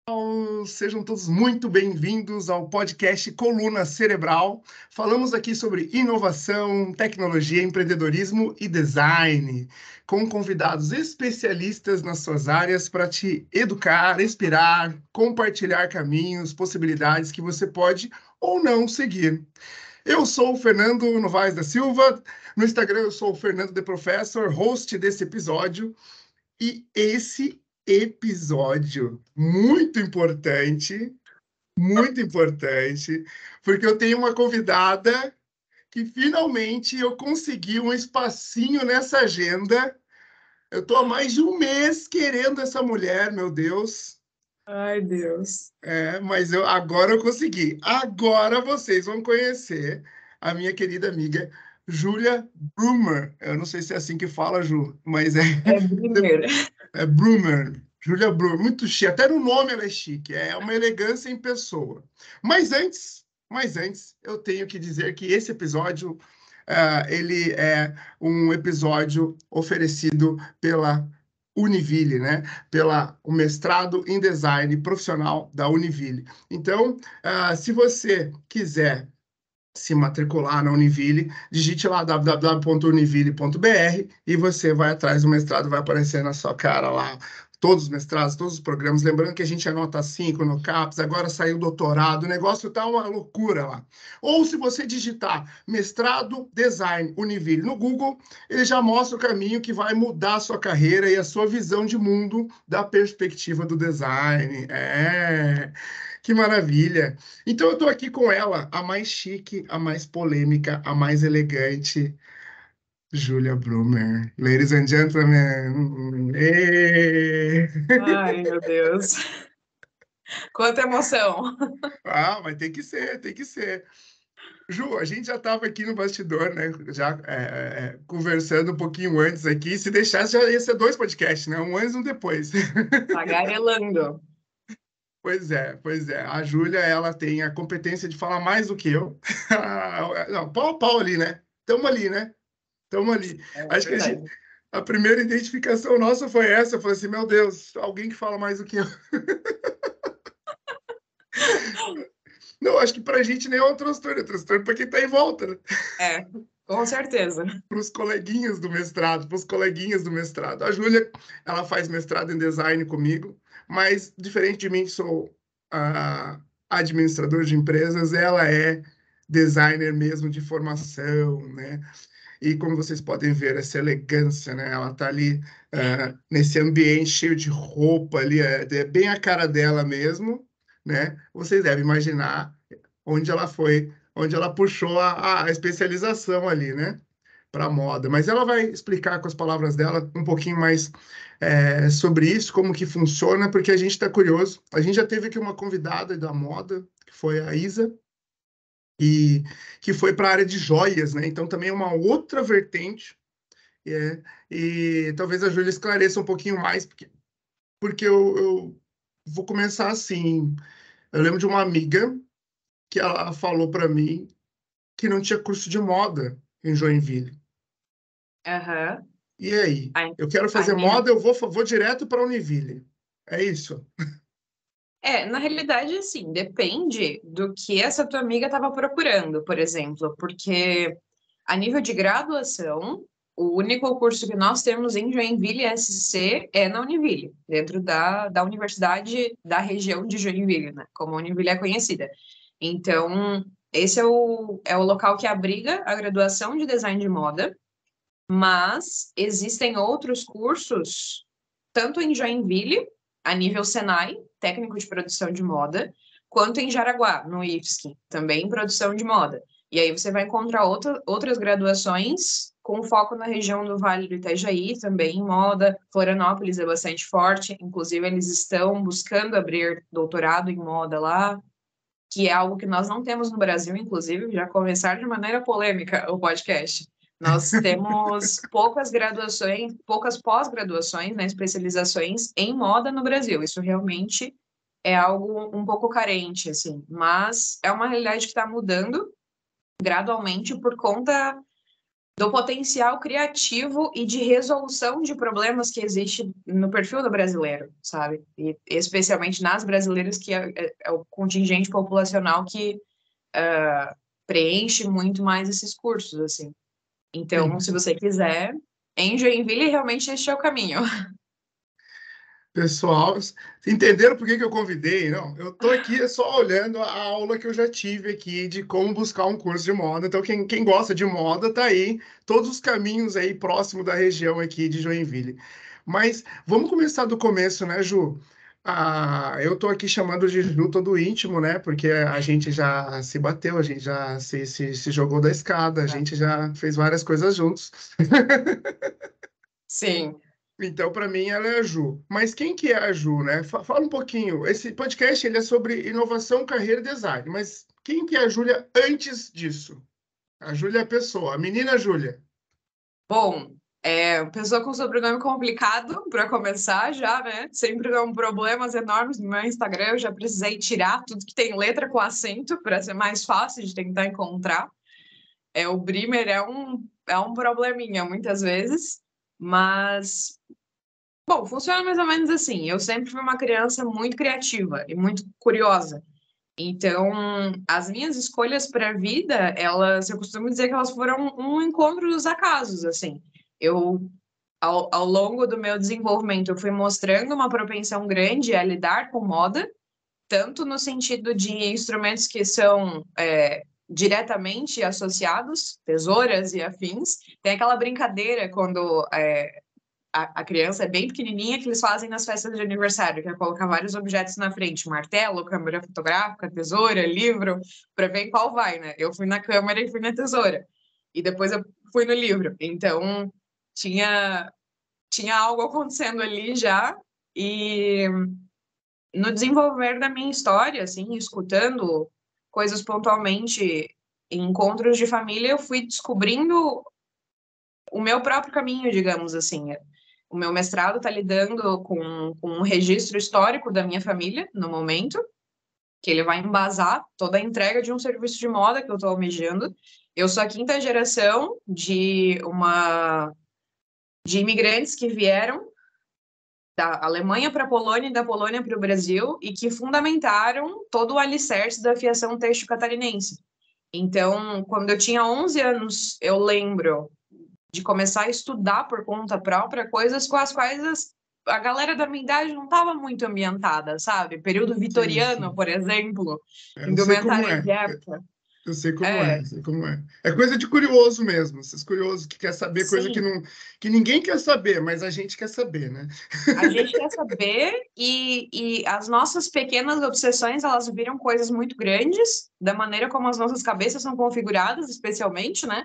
Sejam todos muito bem-vindos ao podcast Coluna Cerebral. Falamos aqui sobre inovação, tecnologia, empreendedorismo e design, com convidados especialistas nas suas áreas para te educar, inspirar, compartilhar caminhos, possibilidades que você pode ou não seguir. Eu sou o Fernando Novaes da Silva, no Instagram eu sou o Fernando The Professor, host desse episódio, e esse episódio muito importante, porque eu tenho uma convidada que finalmente eu consegui um espacinho nessa agenda. Eu estou há mais de um mês querendo essa mulher, meu Deus. Ai, Deus. Mas agora eu consegui. Agora vocês vão conhecer a minha querida amiga Júlia Brumer. Eu não sei se é assim que fala, Ju, mas É Brimmer. É Brumer, Júlia Brumer, muito chique. Até no nome ela é chique, é uma elegância em pessoa. Mas antes, eu tenho que dizer que esse episódio, ele é um episódio oferecido pela Univille, né? O mestrado em design profissional da Univille. Então, se você quiser se matricular na Univille, digite lá www.univille.br e você vai atrás do mestrado, vai aparecer na sua cara lá todos os mestrados, todos os programas. Lembrando que a gente anota 5 no CAPES, agora saiu o doutorado, o negócio tá uma loucura lá. Ou se você digitar mestrado design Univille no Google, ele já mostra o caminho que vai mudar a sua carreira e a sua visão de mundo da perspectiva do design. Que maravilha! Então eu estou aqui com ela, a mais chique, a mais polêmica, a mais elegante, Júlia Brumer. Ladies and gentlemen. Ai, meu Deus. Quanta emoção. Mas tem que ser, tem que ser. Ju, a gente já estava aqui no bastidor, né? Já conversando um pouquinho antes aqui. Se deixasse, já ia ser 2 podcasts, né? Um antes e um depois. Tagarelando. Pois é. A Júlia, ela tem a competência de falar mais do que eu. Não, pau a pau ali, né? Tamo ali, né? Tamo ali. É Acho que verdade. a primeira identificação nossa foi essa. Eu falei assim, meu Deus, alguém que fala mais do que eu. Não, acho que pra gente nem é transtorno pra quem tá em volta, né? É, com certeza. Para os coleguinhas do mestrado, para os coleguinhas do mestrado. A Júlia, ela faz mestrado em design comigo, mas diferente de mim, que sou administrador de empresas, ela é designer mesmo de formação, né? E como vocês podem ver, essa elegância, né? Ela tá ali nesse ambiente cheio de roupa ali, é bem a cara dela mesmo, né? Vocês devem imaginar onde ela foi, onde ela puxou a especialização ali, né? Para moda. Mas ela vai explicar com as palavras dela um pouquinho mais sobre isso, como que funciona, porque a gente está curioso. A gente já teve aqui uma convidada da moda, que foi a Isa, e que foi para a área de joias, né? Então também é uma outra vertente. E talvez a Júlia esclareça um pouquinho mais, porque eu vou começar assim. Eu lembro de uma amiga que ela falou para mim que não tinha curso de moda em Joinville. Aham. E aí? Ai, Eu quero fazer ai, moda, eu vou direto para Univille. É isso? na realidade, assim, depende do que essa tua amiga estava procurando, por exemplo, porque a nível de graduação, o único curso que nós temos em Joinville SC é na Univille, dentro da universidade da região de Joinville, né? Como a Univille é conhecida. Então, esse é o local que abriga a graduação de design de moda, mas existem outros cursos, tanto em Joinville, a nível Senai, técnico de produção de moda, quanto em Jaraguá, no IFSC, também em produção de moda. E aí você vai encontrar outras graduações com foco na região do Vale do Itajaí, também em moda. Florianópolis é bastante forte, inclusive eles estão buscando abrir doutorado em moda lá, que é algo que nós não temos no Brasil, inclusive, já começar de maneira polêmica o podcast. Nós temos poucas graduações, poucas pós-graduações, né, especializações em moda no Brasil. Isso realmente é algo um pouco carente, assim, mas é uma realidade que está mudando gradualmente por conta do potencial criativo e de resolução de problemas que existe no perfil do brasileiro, sabe? E especialmente nas brasileiras, que é o contingente populacional que preenche muito mais esses cursos, assim. Então, Sim. se você quiser, em Joinville, realmente este é o caminho. Pessoal, entenderam por que eu convidei? Não, eu estou aqui só olhando a aula que eu já tive aqui de como buscar um curso de moda. Então, quem gosta de moda, tá aí, todos os caminhos aí próximo da região aqui de Joinville. Mas vamos começar do começo, né, Ju? Eu estou aqui chamando de Ju todo íntimo, né? Porque a gente já se bateu, a gente já se jogou da escada, a gente já fez várias coisas juntos. Sim. Então, para mim, ela é a Ju. Mas quem que é a Ju, né? Fala um pouquinho. Esse podcast ele é sobre inovação, carreira e design. Mas quem que é a Júlia antes disso? A Júlia é a pessoa, a menina Júlia. Bom, pessoa com sobrenome complicado, para começar já, né? Sempre dão problemas enormes no meu Instagram. Eu já precisei tirar tudo que tem letra com acento para ser mais fácil de tentar encontrar. O Brimer é um probleminha muitas vezes, mas, bom, funciona mais ou menos assim. Eu sempre fui uma criança muito criativa e muito curiosa. Então, as minhas escolhas para a vida, eu costumo dizer que elas foram um encontro dos acasos, assim. Eu, ao longo do meu desenvolvimento, eu fui mostrando uma propensão grande a lidar com moda, tanto no sentido de instrumentos que são diretamente associados, tesouras e afins. Tem aquela brincadeira quando a criança é bem pequenininha, que eles fazem nas festas de aniversário, que é colocar vários objetos na frente, martelo, câmera fotográfica, tesoura, livro, para ver em qual vai, né? Eu fui na câmera e fui na tesoura. E depois eu fui no livro. Então, tinha, tinha algo acontecendo ali já. E no desenvolver da minha história, assim, escutando coisas pontualmente em encontros de família, eu fui descobrindo o meu próprio caminho, digamos assim. O meu mestrado está lidando com um registro histórico da minha família, no momento, que ele vai embasar toda a entrega de um serviço de moda que eu estou almejando. Eu sou a quinta geração de imigrantes que vieram da Alemanha para a Polônia e da Polônia para o Brasil e que fundamentaram todo o alicerce da fiação têxtil catarinense. Então, quando eu tinha 11 anos, eu lembro de começar a estudar por conta própria coisas com as quais a galera da minha idade não estava muito ambientada, sabe? Período Sim, vitoriano, sim. por exemplo, Eu sei como indumentária de é. época. Eu sei como é, É, eu sei como é. É coisa de curioso mesmo. Esses curiosos que quer saber coisa que sim, não, que ninguém quer saber, mas a gente quer saber, né? a gente quer saber e as nossas pequenas obsessões, elas viram coisas muito grandes, da maneira como as nossas cabeças são configuradas, especialmente, né?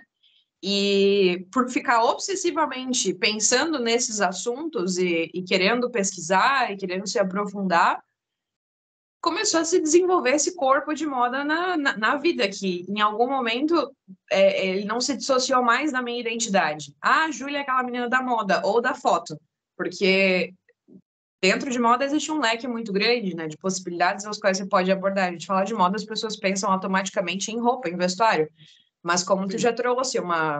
E por ficar obsessivamente pensando nesses assuntos e querendo pesquisar e querendo se aprofundar, começou a se desenvolver esse corpo de moda na vida, que em algum momento ele não se dissociou mais da minha identidade. Ah, a Júlia é aquela menina da moda ou da foto, porque dentro de moda existe um leque muito grande, né, de possibilidades aos quais você pode abordar. A gente fala de moda, as pessoas pensam automaticamente em roupa, em vestuário, mas como tu Sim, já trouxe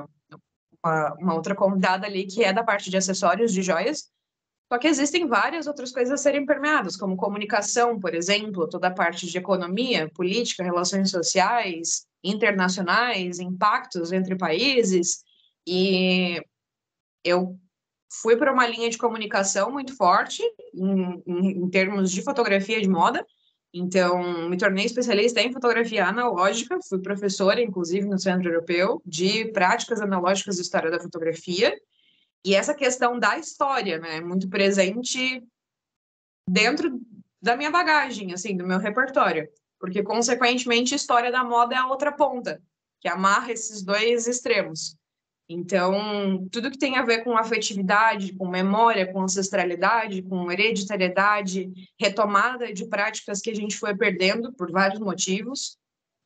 uma outra convidada ali que é da parte de acessórios, de joias, só que existem várias outras coisas a serem permeadas, como comunicação, por exemplo, toda a parte de economia, política, relações sociais, internacionais, impactos entre países. E eu fui para uma linha de comunicação muito forte em termos de fotografia de moda. Então, me tornei especialista em fotografia analógica, fui professora, inclusive, no Centro Europeu, de práticas analógicas de história da fotografia. E essa questão da história, né, muito presente dentro da minha bagagem, assim, do meu repertório. Porque, consequentemente, a história da moda é a outra ponta, que amarra esses dois extremos. Então, tudo que tem a ver com afetividade, com memória, com ancestralidade, com hereditariedade, retomada de práticas que a gente foi perdendo por vários motivos,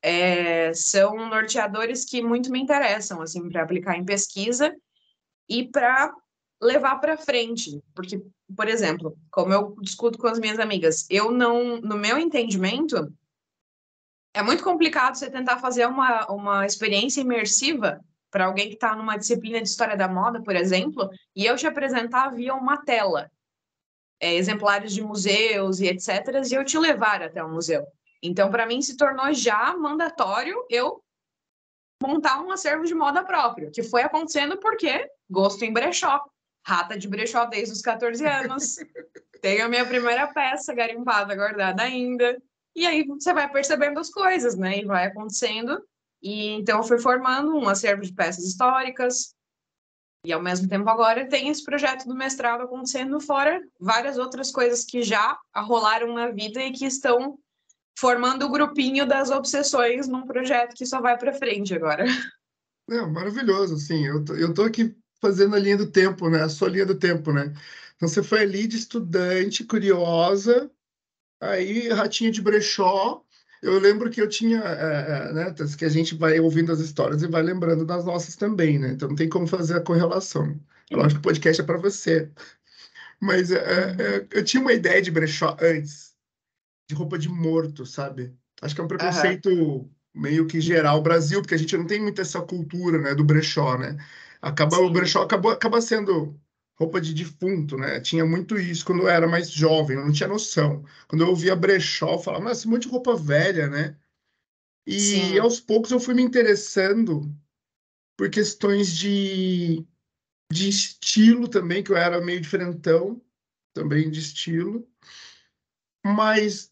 são norteadores que muito me interessam, assim, para aplicar em pesquisa e para levar para frente, porque, por exemplo, como eu discuto com as minhas amigas, eu não, no meu entendimento, é muito complicado você tentar fazer uma experiência imersiva para alguém que está numa disciplina de história da moda, por exemplo, e eu te apresentar via uma tela, exemplares de museus e etc., e eu te levar até o museu. Então, para mim, se tornou já mandatório eu montar um acervo de moda próprio, que foi acontecendo porque gosto em brechó, rata de brechó desde os 14 anos, tenho a minha primeira peça garimpada, guardada ainda, e aí você vai percebendo as coisas, né, e vai acontecendo, e então eu fui formando um acervo de peças históricas, e ao mesmo tempo agora tem esse projeto do mestrado acontecendo, fora várias outras coisas que já rolaram na vida e que estão formando o grupinho das obsessões num projeto que só vai para frente agora. Não, maravilhoso, assim, eu tô aqui fazendo a linha do tempo, né? A sua linha do tempo, né? Então você foi ali de estudante, curiosa, aí ratinha de brechó. Eu lembro que eu tinha, né, que a gente vai ouvindo as histórias e vai lembrando das nossas também, né? Então não tem como fazer a correlação. É lógico que o podcast é para você. Mas eu tinha uma ideia de brechó antes, de roupa de morto, sabe? Acho que é um Aham. preconceito meio que geral Brasil, porque a gente não tem muito essa cultura, né, do brechó, né? O Sim. brechó acaba sendo roupa de defunto, né? Tinha muito isso quando eu era mais jovem, eu não tinha noção. Quando eu ouvia brechó, eu falava, mas esse monte de roupa velha, né? E Sim. aos poucos eu fui me interessando por questões de estilo também, que eu era meio diferentão, também de estilo. Mas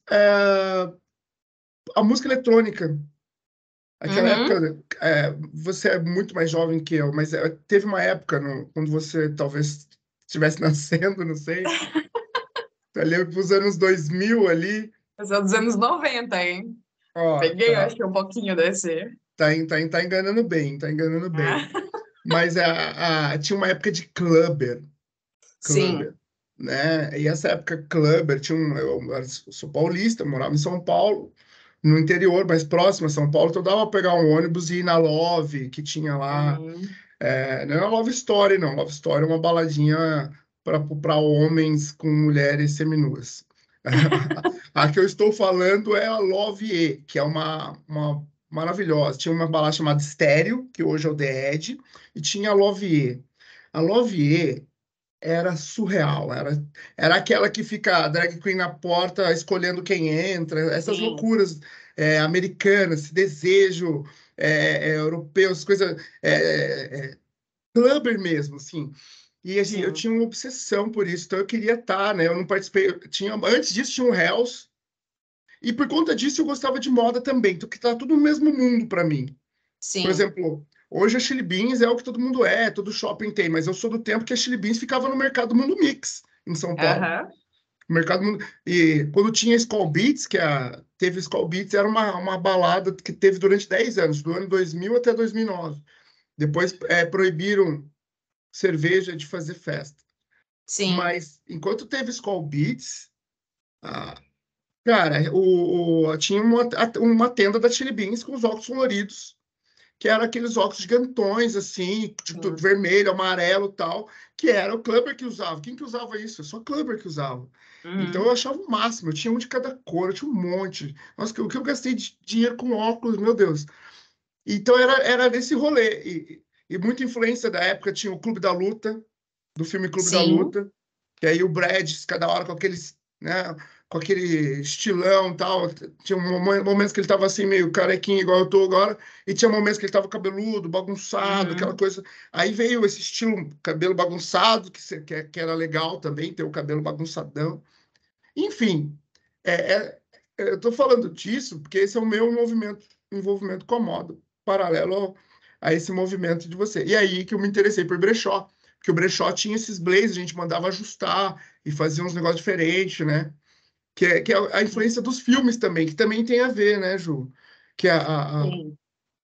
a música eletrônica, aquela Uhum. época, você é muito mais jovem que eu, mas teve uma época quando você talvez estivesse nascendo, não sei, ali pros anos 2000 ali, Eu sou dos anos 90, hein? ó, Peguei, acho que um pouquinho desse. tá enganando bem, tá enganando bem. Ah. Mas tinha uma época de Sim. clubber, né? E essa época clubber, eu sou paulista, morava em São Paulo, no interior, mais próximo a São Paulo, então dava para pegar um ônibus e ir na Love, que tinha lá. Uhum. Não é Love Story, não. Love Story é uma baladinha para homens com mulheres seminuas. A que eu estou falando é a Love E, que é uma maravilhosa. Tinha uma balada chamada Estéreo, que hoje é o The Edge, e tinha a Love E. A Love E era surreal, era aquela que fica a drag queen na porta escolhendo quem entra, essas Sim. loucuras americanas, esse desejo europeu, essas coisas. Clubber mesmo, assim. E assim, eu Sim. tinha uma obsessão por isso, então eu queria estar, né? Eu não participei. Antes disso tinha um Hells, e por conta disso eu gostava de moda também, então que tá tudo no mesmo mundo para mim. Por Sim. exemplo, hoje a Chili Beans é o que todo mundo todo shopping tem, mas eu sou do tempo que a Chili Beans ficava no Mercado Mundo Mix, em São Paulo. Aham. O Mercado Mundo. E quando tinha Skol Beats, teve Skol Beats, era uma balada que teve durante 10 anos, do ano 2000 até 2009. Depois proibiram cerveja de fazer festa. Sim. Mas enquanto teve Skol Beats, ah, cara, tinha uma tenda da Chili Beans com os óculos coloridos, que eram aqueles óculos gigantões, assim, tipo, Sim. vermelho, amarelo e tal, que era o Clubber que usava. Quem que usava isso? Só Clubber que usava. Então eu Uhum. achava o máximo, eu tinha um de cada cor, eu tinha um monte. Nossa, o que eu gastei de dinheiro com óculos, meu Deus. Então era nesse rolê. E muita influência da época tinha o Clube da Luta, do filme Clube da Sim. Luta, que aí o Brad, cada hora com aqueles, né, com aquele estilão e tal. Tinha momentos que ele tava assim, meio carequinho, igual eu tô agora, e tinha momentos que ele tava cabeludo, bagunçado, aquela Uhum. coisa. Aí veio esse estilo cabelo bagunçado, que era legal também, ter o cabelo bagunçadão. Enfim, é, é, eu tô falando disso porque esse é o meu envolvimento com a moda, paralelo a esse movimento de você. E aí que eu me interessei por brechó, porque o brechó tinha esses blazers, a gente mandava ajustar e fazia uns negócios diferentes, né? Que é a influência dos filmes também, que também tem a ver, né, Ju? Que Sim.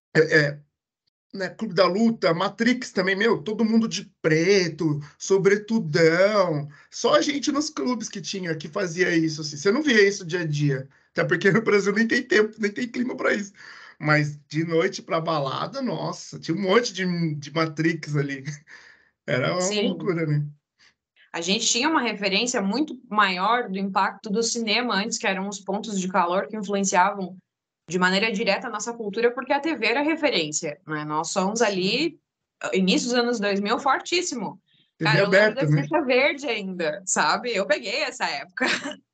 né, Clube da Luta, Matrix também, meu, todo mundo de preto, sobretudão. Só a gente nos clubes que fazia isso, assim. Você não via isso dia a dia. Até porque no Brasil nem tem tempo, nem tem clima para isso. Mas de noite pra balada, nossa, tinha um monte de Matrix ali. Era uma Sim. loucura, né? A gente tinha uma referência muito maior do impacto do cinema antes, que eram os pontos de calor que influenciavam de maneira direta a nossa cultura, porque a TV era referência, né? Nós somos ali início dos anos 2000, fortíssimo. TV Cara, eu lembro aberta, da né? fita verde ainda, sabe? Eu peguei essa época.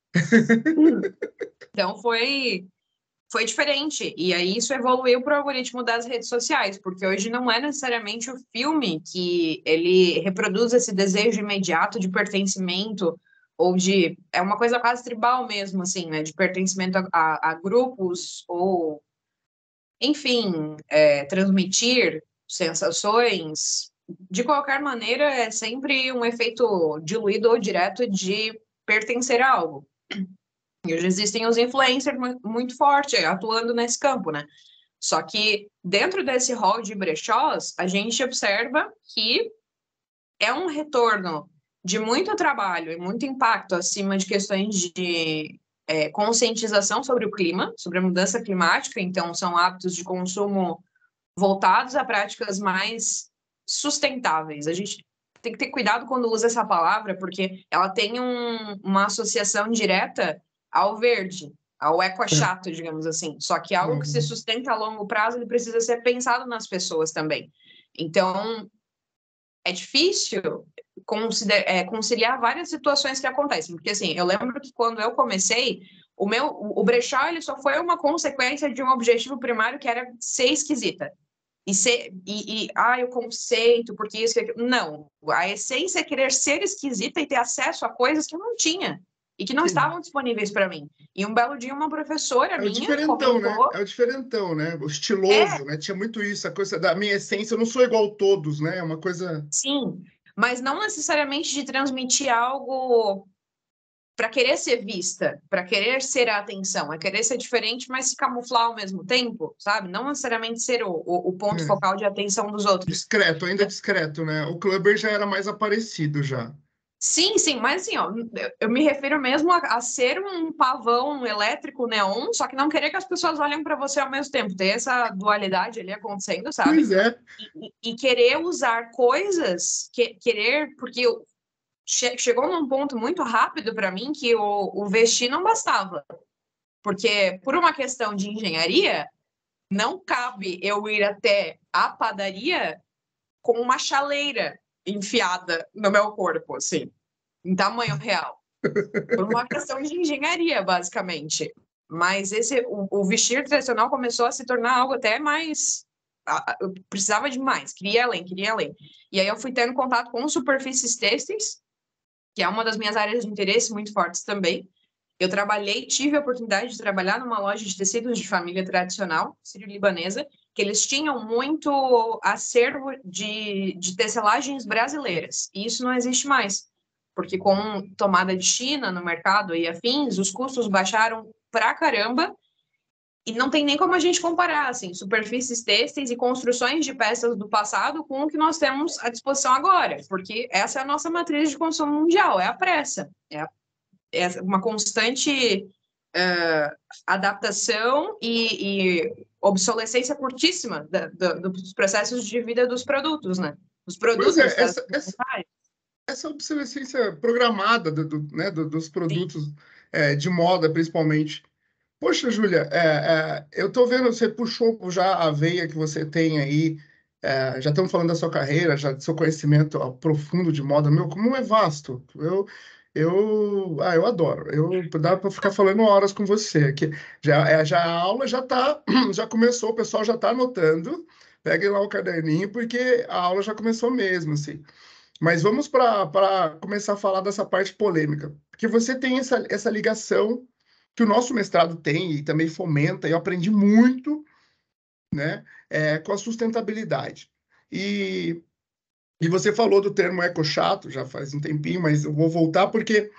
Então foi diferente. E aí isso evoluiu para o algoritmo das redes sociais, porque hoje não é necessariamente o filme que ele reproduz esse desejo imediato de pertencimento ou de... É uma coisa quase tribal mesmo, assim, né? De pertencimento a grupos ou, enfim, transmitir sensações. De qualquer maneira, é sempre um efeito diluído ou direto de pertencer a algo. E hoje existem os influencers muito fortes atuando nesse campo, né? Só que dentro desse rol de brechós, a gente observa que é um retorno de muito trabalho e muito impacto acima de questões de conscientização sobre o clima, sobre a mudança climática. Então, são hábitos de consumo voltados a práticas mais sustentáveis. A gente tem que ter cuidado quando usa essa palavra, porque ela tem uma associação direta ao verde, ao eco-chato, digamos assim. Só que algo que se Uhum. sustenta a longo prazo, ele precisa ser pensado nas pessoas também. Então, é difícil conciliar várias situações que acontecem. Porque, assim, eu lembro que quando eu comecei, o brechó, ele só foi uma consequência de um objetivo primário que era ser esquisita. O conceito, porque isso, não. A essência é querer ser esquisita e ter acesso a coisas que eu não tinha e que não Sim. estavam disponíveis para mim. E um belo dia, uma professora É o minha diferentão, né? comentou: É o diferentão, né? O é, estiloso, né? Tinha muito isso, a coisa da minha essência, eu não sou igual a todos, né? É uma coisa. sim, mas não necessariamente de transmitir algo para querer ser vista, para querer ser a atenção, é querer ser diferente, mas se camuflar ao mesmo tempo, sabe? Não necessariamente ser o ponto É, focal de atenção dos outros. discreto, ainda discreto, né? O Clubber já era mais aparecido já. Sim, sim, mas assim, ó, eu me refiro mesmo a ser um pavão elétrico neon, só que não querer que as pessoas olhem para você ao mesmo tempo, ter essa dualidade ali acontecendo, sabe? Pois é. E querer usar coisas, querer, porque chegou num ponto muito rápido para mim que o vestir não bastava, porque por uma questão de engenharia, não cabe eu ir até a padaria com uma chaleira enfiada no meu corpo, assim, em tamanho real. Por uma questão de engenharia, basicamente. Mas o vestir tradicional começou a se tornar algo até mais. Eu precisava de mais, queria ir além, queria ir além. E aí eu fui tendo contato com superfícies têxteis, que é uma das minhas áreas de interesse muito fortes também. Eu tive a oportunidade de trabalhar numa loja de tecidos de família tradicional, sírio-libanesa, que eles tinham muito acervo de tecelagens brasileiras. E isso não existe mais, porque com tomada de China no mercado e afins, os custos baixaram pra caramba e não tem nem como a gente comparar, assim, superfícies têxteis e construções de peças do passado com o que nós temos à disposição agora, porque essa é a nossa matriz de consumo mundial, é a pressa, é uma constante adaptação e obsolescência curtíssima dos processos de vida dos produtos, né? Dos Pois produtos é, das essa obsolescência programada né, dos Sim. produtos de moda, principalmente. Poxa, Júlia, eu tô vendo, você puxou já a veia que você tem aí, já estamos falando da sua carreira, já do seu conhecimento profundo de moda, meu, como é vasto. Eu adoro. Dá para ficar falando horas com você, que já a aula já tá, já começou, o pessoal já está anotando. Peguem lá o caderninho, porque a aula já começou mesmo, assim. Mas vamos para começar a falar dessa parte polêmica, porque você tem essa ligação que o nosso mestrado tem e também fomenta, e eu aprendi muito, né, com a sustentabilidade. E, e você falou do termo ecochato, já faz um tempinho, mas eu vou voltar porque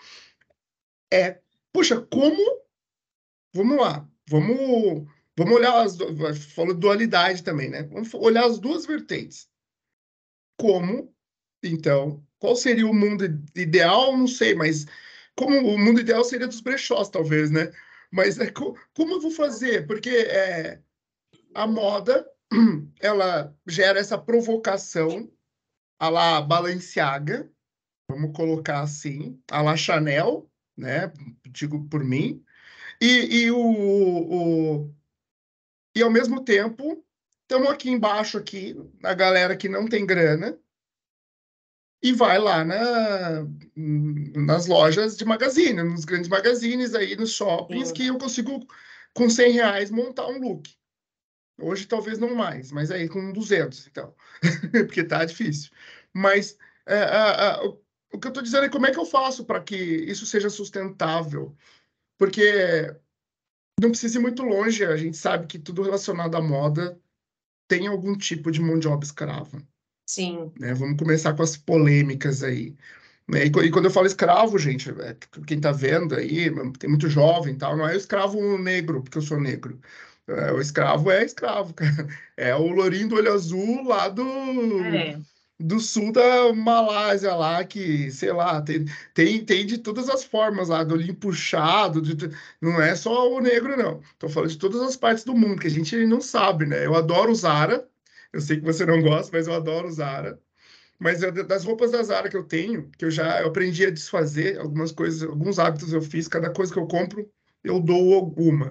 puxa, vamos lá, vamos olhar falou de dualidade também, né? Vamos olhar as duas vertentes. Como, então, qual seria o mundo ideal? Não sei, mas como o mundo ideal seria dos brechós, talvez, né? Mas como eu vou fazer? Porque a moda, ela gera essa provocação à la Balenciaga, vamos colocar assim, à la Chanel, né? Digo por mim. E ao mesmo tempo, estamos aqui embaixo, aqui, a galera que não tem grana, e vai lá nas lojas de magazine, nos grandes magazines aí, nos shoppings, Sim, que eu consigo, com R$ 100, montar um look. Hoje talvez não mais, mas aí com 200, então, porque tá difícil. Mas o que eu estou dizendo é como é que eu faço para que isso seja sustentável? Porque não precisa ir muito longe, a gente sabe que tudo relacionado à moda tem algum tipo de mão de obra escrava, sim, né? Vamos começar com as polêmicas aí. Né? E quando eu falo escravo, gente, quem tá vendo aí, tem muito jovem e tal, não é o escravo negro, porque eu sou negro. O escravo é escravo, cara. É o lourinho do olho azul lá é, do sul da Malásia lá, que, sei lá, tem de todas as formas lá, do olhinho puxado, não é só o negro, não. Tô falando de todas as partes do mundo, que a gente não sabe, né? Eu adoro o Zara, eu sei que você não gosta, mas eu adoro o Zara. Mas das roupas da Zara que eu tenho, que eu aprendi a desfazer algumas coisas, alguns hábitos eu fiz, cada coisa que eu compro, eu dou alguma.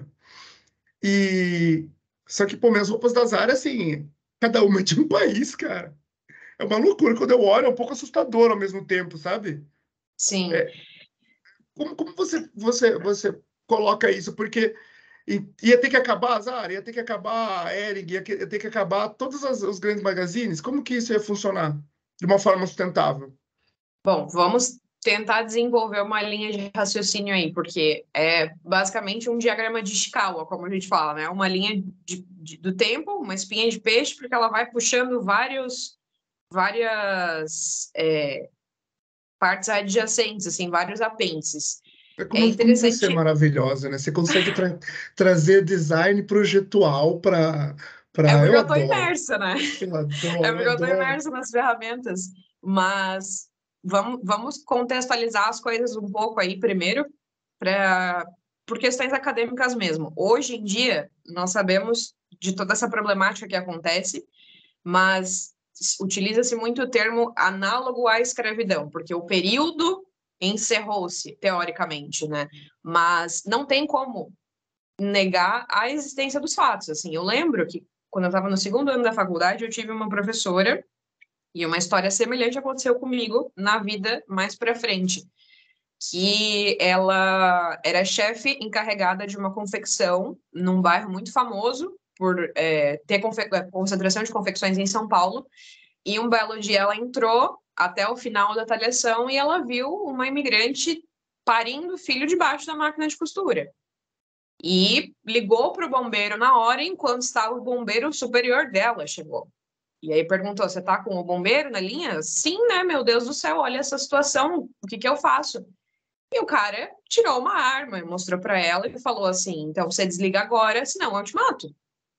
E só que, pô, minhas roupas da Zara, assim, cada uma é de um país, cara. É uma loucura. Quando eu olho, é um pouco assustador ao mesmo tempo, sabe? sim. É, como você coloca isso? Porque ia ter que acabar a Zara, ia ter que acabar a Hering, ia ter que acabar todos os grandes magazines. Como que isso ia funcionar de uma forma sustentável? Bom, vamos tentar desenvolver uma linha de raciocínio aí, porque é basicamente um diagrama de Ishikawa, como a gente fala, né? Uma linha do tempo, uma espinha de peixe, porque ela vai puxando várias partes adjacentes, assim, vários apêndices. É É como você é interessante. maravilhosa, né? Você consegue trazer design projetual É para. porque Eu eu estou adoro, imersa, né? eu É adoro, eu porque eu estou adoro. imersa nas ferramentas. Mas vamos contextualizar as coisas um pouco aí primeiro, pra, por questões acadêmicas mesmo. Hoje em dia, nós sabemos de toda essa problemática que acontece, mas utiliza-se muito o termo análogo à escravidão, porque o período encerrou-se, teoricamente, né? Mas não tem como negar a existência dos fatos. Assim, eu lembro que quando eu estava no segundo ano da faculdade, eu tive uma professora e uma história semelhante aconteceu comigo na vida mais para frente, que ela era chefe encarregada de uma confecção num bairro muito famoso por ter concentração de confecções em São Paulo, e um belo dia ela entrou até o final da talhação e ela viu uma imigrante parindo filho debaixo da máquina de costura. E ligou para o bombeiro na hora, enquanto estava o bombeiro superior dela chegou. E aí perguntou: você está com o bombeiro na linha? Sim, né? Meu Deus do céu, olha essa situação, o que que eu faço? E o cara tirou uma arma, mostrou para ela e falou assim: então você desliga agora, senão eu te mato.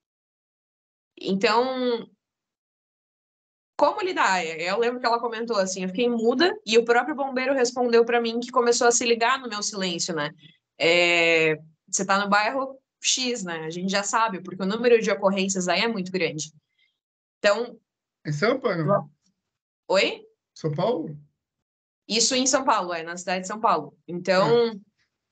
Então, como lidar? Eu lembro que ela comentou assim: eu fiquei muda e o próprio bombeiro respondeu para mim que começou a se ligar no meu silêncio, né? Você está no bairro X, né? A gente já sabe, porque o número de ocorrências aí é muito grande. Então, Em São Paulo? oi? São Paulo? Isso em São Paulo, na cidade de São Paulo. Ah, Então,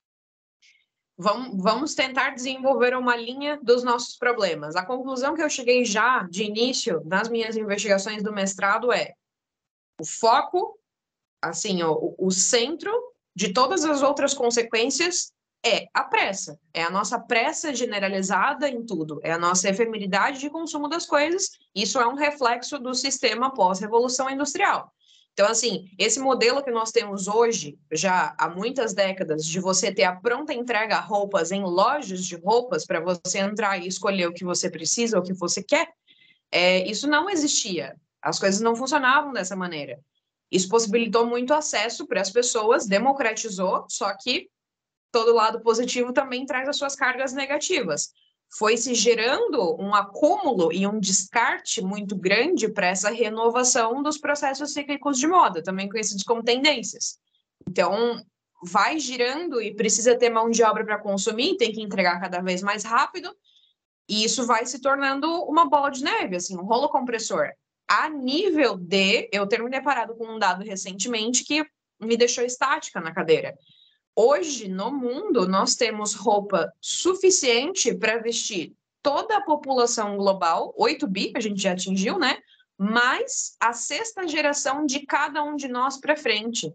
vamos tentar desenvolver uma linha dos nossos problemas. A conclusão que eu cheguei já de início nas minhas investigações do mestrado é o foco, assim, o centro de todas as outras consequências é a pressa. É a nossa pressa generalizada em tudo. É a nossa efemeridade de consumo das coisas. Isso é um reflexo do sistema pós-revolução industrial. Então, assim, esse modelo que nós temos hoje, já há muitas décadas, de você ter a pronta entrega roupas em lojas de roupas para você entrar e escolher o que você precisa, o que você quer, isso não existia. As coisas não funcionavam dessa maneira. Isso possibilitou muito acesso para as pessoas, democratizou, só que todo lado positivo também traz as suas cargas negativas. Foi se gerando um acúmulo e um descarte muito grande para essa renovação dos processos cíclicos de moda, também conhecidos como tendências. Então, vai girando e precisa ter mão de obra para consumir, tem que entregar cada vez mais rápido, e isso vai se tornando uma bola de neve, assim, um rolo compressor. A nível de, eu ter me deparado com um dado recentemente que me deixou estática na cadeira. Hoje, no mundo, nós temos roupa suficiente para vestir toda a população global, 8 bi a gente já atingiu, né? Mais a 6ª geração de cada um de nós para frente.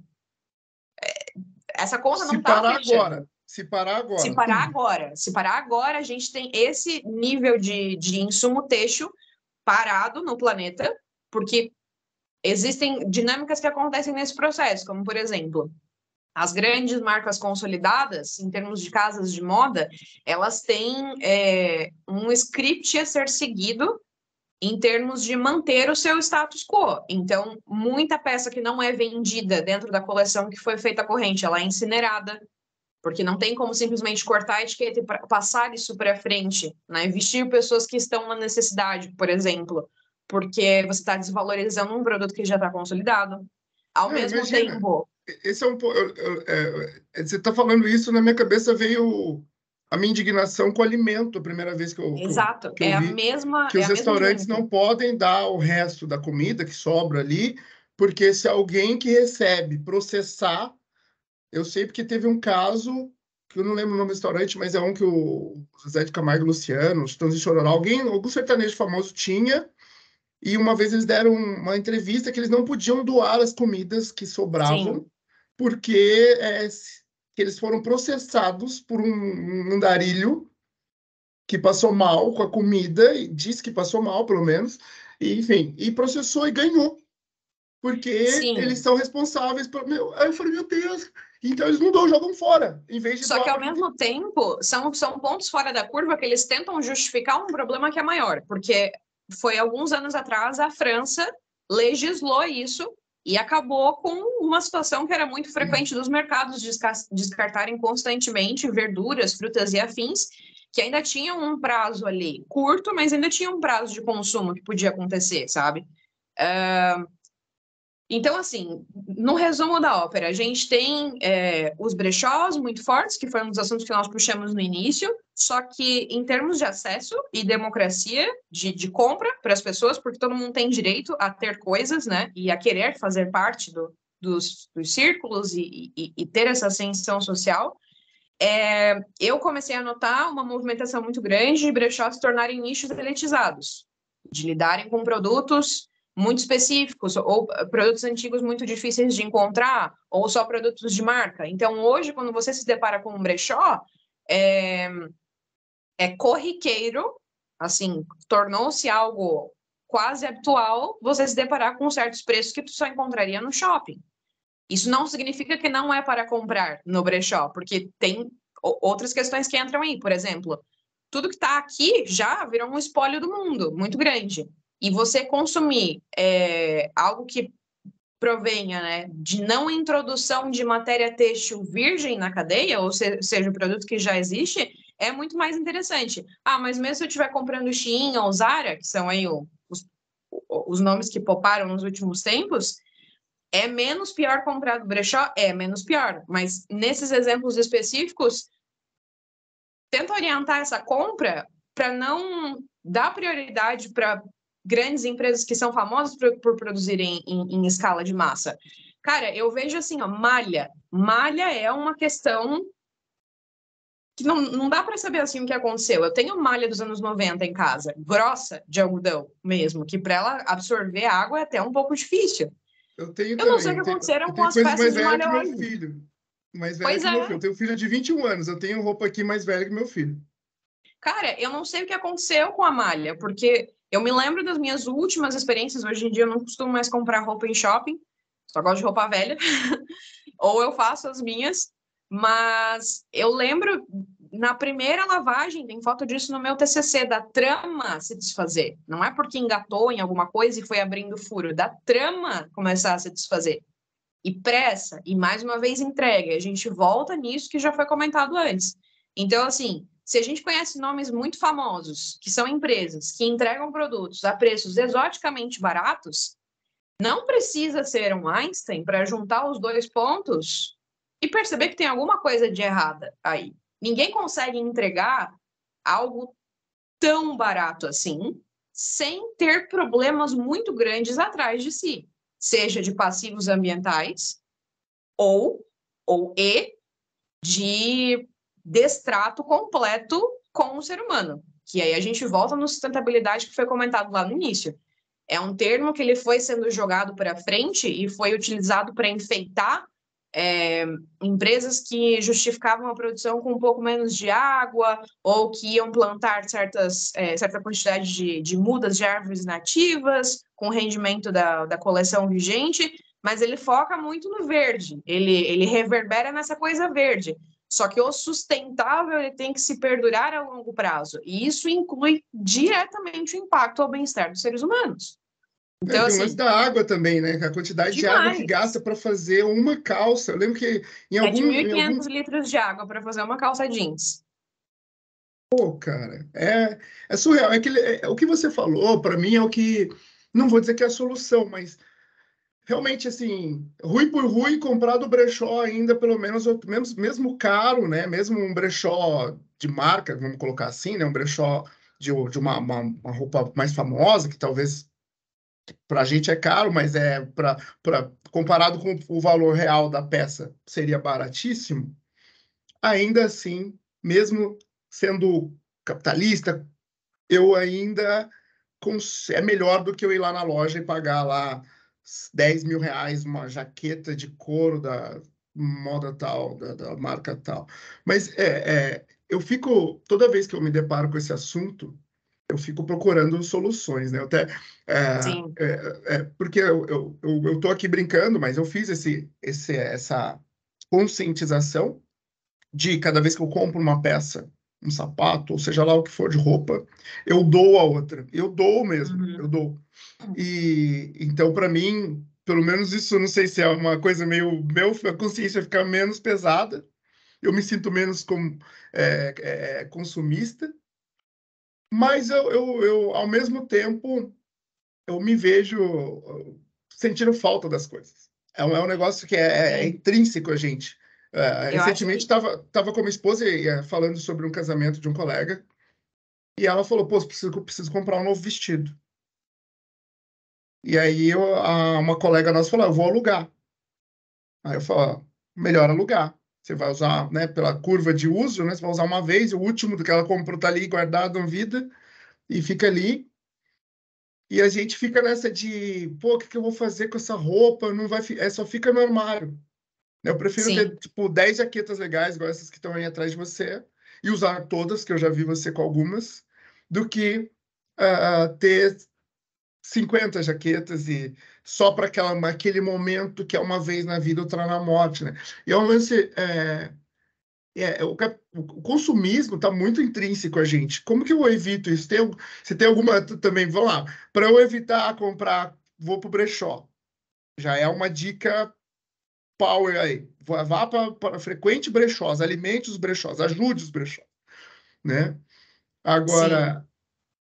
Essa conta não está fechando. Se parar agora, a gente tem esse nível de insumo têxtil parado no planeta, porque existem dinâmicas que acontecem nesse processo, como, por exemplo, as grandes marcas consolidadas, em termos de casas de moda, elas têm um script a ser seguido em termos de manter o seu status quo. Então, muita peça que não é vendida dentro da coleção que foi feita corrente, ela é incinerada, porque não tem como simplesmente cortar a etiqueta e passar isso para frente, né? Vestir pessoas que estão na necessidade, por exemplo, porque você está desvalorizando um produto que já está consolidado. Ao mesmo tempo... Esse é um pouco... você está falando isso, na minha cabeça veio a minha indignação com o alimento, a primeira vez que eu Exato, que eu vi, que os restaurantes não podem dar o resto da comida que sobra ali, porque se alguém que recebe processar, eu sei porque teve um caso, que eu não lembro o nome do restaurante, mas é um que o Zé de Camargo e Luciano, os Tons de Chororó, algum sertanejo famoso tinha, e uma vez eles deram uma entrevista que eles não podiam doar as comidas que sobravam, Sim. porque que eles foram processados por um andarilho que passou mal com a comida, e disse que passou mal, pelo menos, e, enfim, e processou e ganhou. Porque Sim. eles são responsáveis por... Aí eu falei, meu Deus, então eles não dão, jogam fora, em vez de Só que, ao mesmo tempo, são pontos fora da curva que eles tentam justificar um problema que é maior, porque foi alguns anos atrás a França legislou isso e acabou com uma situação que era muito frequente dos mercados descartarem constantemente verduras, frutas e afins, que ainda tinham um prazo ali curto, mas ainda tinha um prazo de consumo que podia acontecer, sabe? Então, assim, no resumo da ópera, a gente tem os brechós muito fortes, que foi um dos assuntos que nós puxamos no início, só que em termos de acesso e democracia de compra para as pessoas, porque todo mundo tem direito a ter coisas, né, e a querer fazer parte dos círculos e ter essa ascensão social, eu comecei a notar uma movimentação muito grande de brechós se tornarem nichos elitizados, de lidarem com produtos muito específicos, ou produtos antigos muito difíceis de encontrar, ou só produtos de marca. Então, hoje, quando você se depara com um brechó, é corriqueiro, assim, tornou-se algo quase habitual você se deparar com certos preços que tu só encontraria no shopping. Isso não significa que não é para comprar no brechó, porque tem outras questões que entram aí. Por exemplo, tudo que está aqui já virou um espólio do mundo, muito grande. E você consumir algo que provenha, né, de não introdução de matéria têxtil virgem na cadeia, ou seja, o produto que já existe, é muito mais interessante. Mas mesmo se eu estiver comprando Shein ou Zara, que são aí os nomes que poparam nos últimos tempos, é menos pior comprar do brechó? É menos pior. Mas nesses exemplos específicos, tenta orientar essa compra para não dar prioridade para grandes empresas que são famosas por produzirem em escala de massa. Cara, eu vejo assim, ó, malha. Malha é uma questão que não dá para saber assim o que aconteceu. Eu tenho malha dos anos 90 em casa, grossa de algodão mesmo, que para ela absorver água é até um pouco difícil. Eu tenho Eu não sei o também. que aconteceram com Tenho as coisas peças mais de velhas que malha meu hoje. filho. Mais velha Pois que meu é. filho. Eu tenho um filho de 21 anos. Eu tenho roupa aqui mais velha que meu filho. Cara, eu não sei o que aconteceu com a malha, porque eu me lembro das minhas últimas experiências. Hoje em dia eu não costumo mais comprar roupa em shopping, só gosto de roupa velha, ou eu faço as minhas, mas eu lembro na primeira lavagem, tem foto disso no meu TCC, da trama se desfazer. Não é porque engatou em alguma coisa e foi abrindo furo, da trama começar a se desfazer. E pressa, e mais uma vez entrega. A gente volta nisso que já foi comentado antes. Então, assim, se a gente conhece nomes muito famosos, que são empresas que entregam produtos a preços exoticamente baratos, não precisa ser um Einstein para juntar os dois pontos e perceber que tem alguma coisa de errada aí. Ninguém consegue entregar algo tão barato assim sem ter problemas muito grandes atrás de si, seja de passivos ambientais ou de destrato completo com o ser humano. que aí a gente volta no sustentabilidade que foi comentado lá no início. É um termo que ele foi sendo jogado para frente e foi utilizado para enfeitar empresas que justificavam a produção com um pouco menos de água ou que iam plantar certa quantidade de mudas de árvores nativas com rendimento da coleção vigente, mas ele foca muito no verde, ele reverbera nessa coisa verde. Só que o sustentável ele tem que se perdurar a longo prazo, e isso inclui diretamente o impacto ao bem-estar dos seres humanos. Então, Tem o lance assim, da água também, né? A quantidade de água que gasta para fazer uma calça. Eu lembro que em algum... 7.500 litros de água para fazer uma calça jeans. Pô, cara, é surreal. O que você falou, para mim, é o que... Não vou dizer que é a solução, mas realmente, assim, ruim por ruim, comprar do brechó ainda, pelo menos, mesmo caro, né? Mesmo um brechó de marca, vamos colocar assim, né? Um brechó de uma roupa mais famosa, que talvez para a gente é caro, mas comparado com o valor real da peça, seria baratíssimo. Ainda assim, mesmo sendo capitalista, eu ainda é melhor do que eu ir lá na loja e pagar lá 10 mil reais uma jaqueta de couro da moda tal, da marca tal. Mas eu fico, toda vez que eu me deparo com esse assunto, eu fico procurando soluções, né? Eu até, Sim, porque eu tô aqui brincando, mas eu fiz essa conscientização de cada vez que eu compro uma peça, um sapato, ou seja lá o que for de roupa, eu dou a outra. Eu dou mesmo, eu dou. E então, para mim, pelo menos isso, eu não sei se é uma coisa a consciência fica menos pesada, eu me sinto menos como consumista, mas ao mesmo tempo, eu me vejo sentindo falta das coisas. É um negócio que é sim. intrínseco a gente. Eu acho Recentemente, que tava com a minha esposa falando sobre um casamento de um colega, e ela falou, pô, preciso comprar um novo vestido. E aí uma colega nossa falou, eu vou alugar. Aí eu falo, melhor alugar. Você vai usar, né, pela curva de uso, né, você vai usar uma vez, o último do que ela comprou tá ali guardado em vida, e fica ali. E a gente fica nessa de, pô, o que eu vou fazer com essa roupa? Não vai, só fica no armário. Eu prefiro ter, sim, tipo, 10 jaquetas legais, igual essas que estão aí atrás de você, e usar todas, que eu já vi você com algumas, do que ter 50 jaquetas e só para aquele momento que é uma vez na vida, outra na morte, né? E é um lance... o consumismo está muito intrínseco a gente. Como que eu evito isso? Se tem alguma também, vamos lá, para eu evitar comprar, vou para o brechó. Já é uma dica power aí. Vá para frequente brechós, alimente os brechós, ajude os brechós, né? sim. Agora,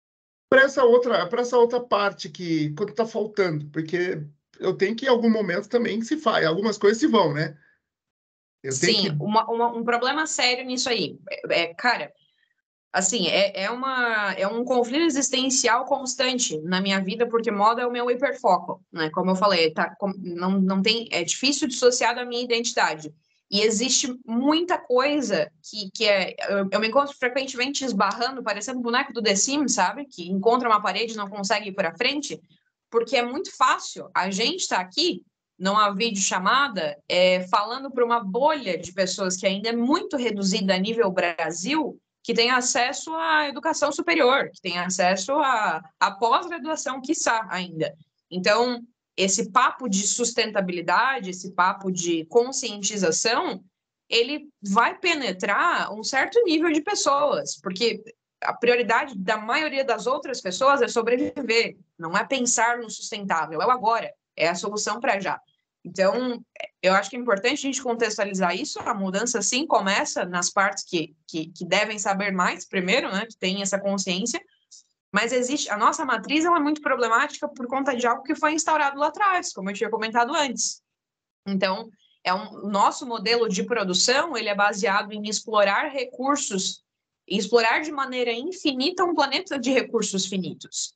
para essa outra parte que quando está faltando, porque eu tenho que em algum momento também se faz, algumas coisas se vão, né? Eu tenho que Sim, um problema sério nisso aí. Cara, assim, é um conflito existencial constante na minha vida, porque moda é o meu hiperfoco, né? Como eu falei, não tem, é difícil dissociar da minha identidade. E existe muita coisa eu me encontro frequentemente esbarrando, parecendo um boneco do The Sims, sabe? Que encontra uma parede e não consegue ir para frente, porque é muito fácil. A gente está aqui numa videochamada, falando para uma bolha de pessoas que ainda é muito reduzida a nível Brasil, que tem acesso à educação superior, que tem acesso à pós-graduação, quiçá, ainda. Então, esse papo de sustentabilidade, esse papo de conscientização, ele vai penetrar um certo nível de pessoas, porque a prioridade da maioria das outras pessoas é sobreviver, não é pensar no sustentável, é o agora, é a solução para já. Então, eu acho que é importante a gente contextualizar isso. A mudança, sim, começa nas partes que devem saber mais primeiro, né, que tem essa consciência, mas existe, a nossa matriz ela é muito problemática por conta de algo que foi instaurado lá atrás, como eu tinha comentado antes. Então, o nosso modelo de produção, ele é baseado em explorar recursos, e explorar de maneira infinita um planeta de recursos finitos.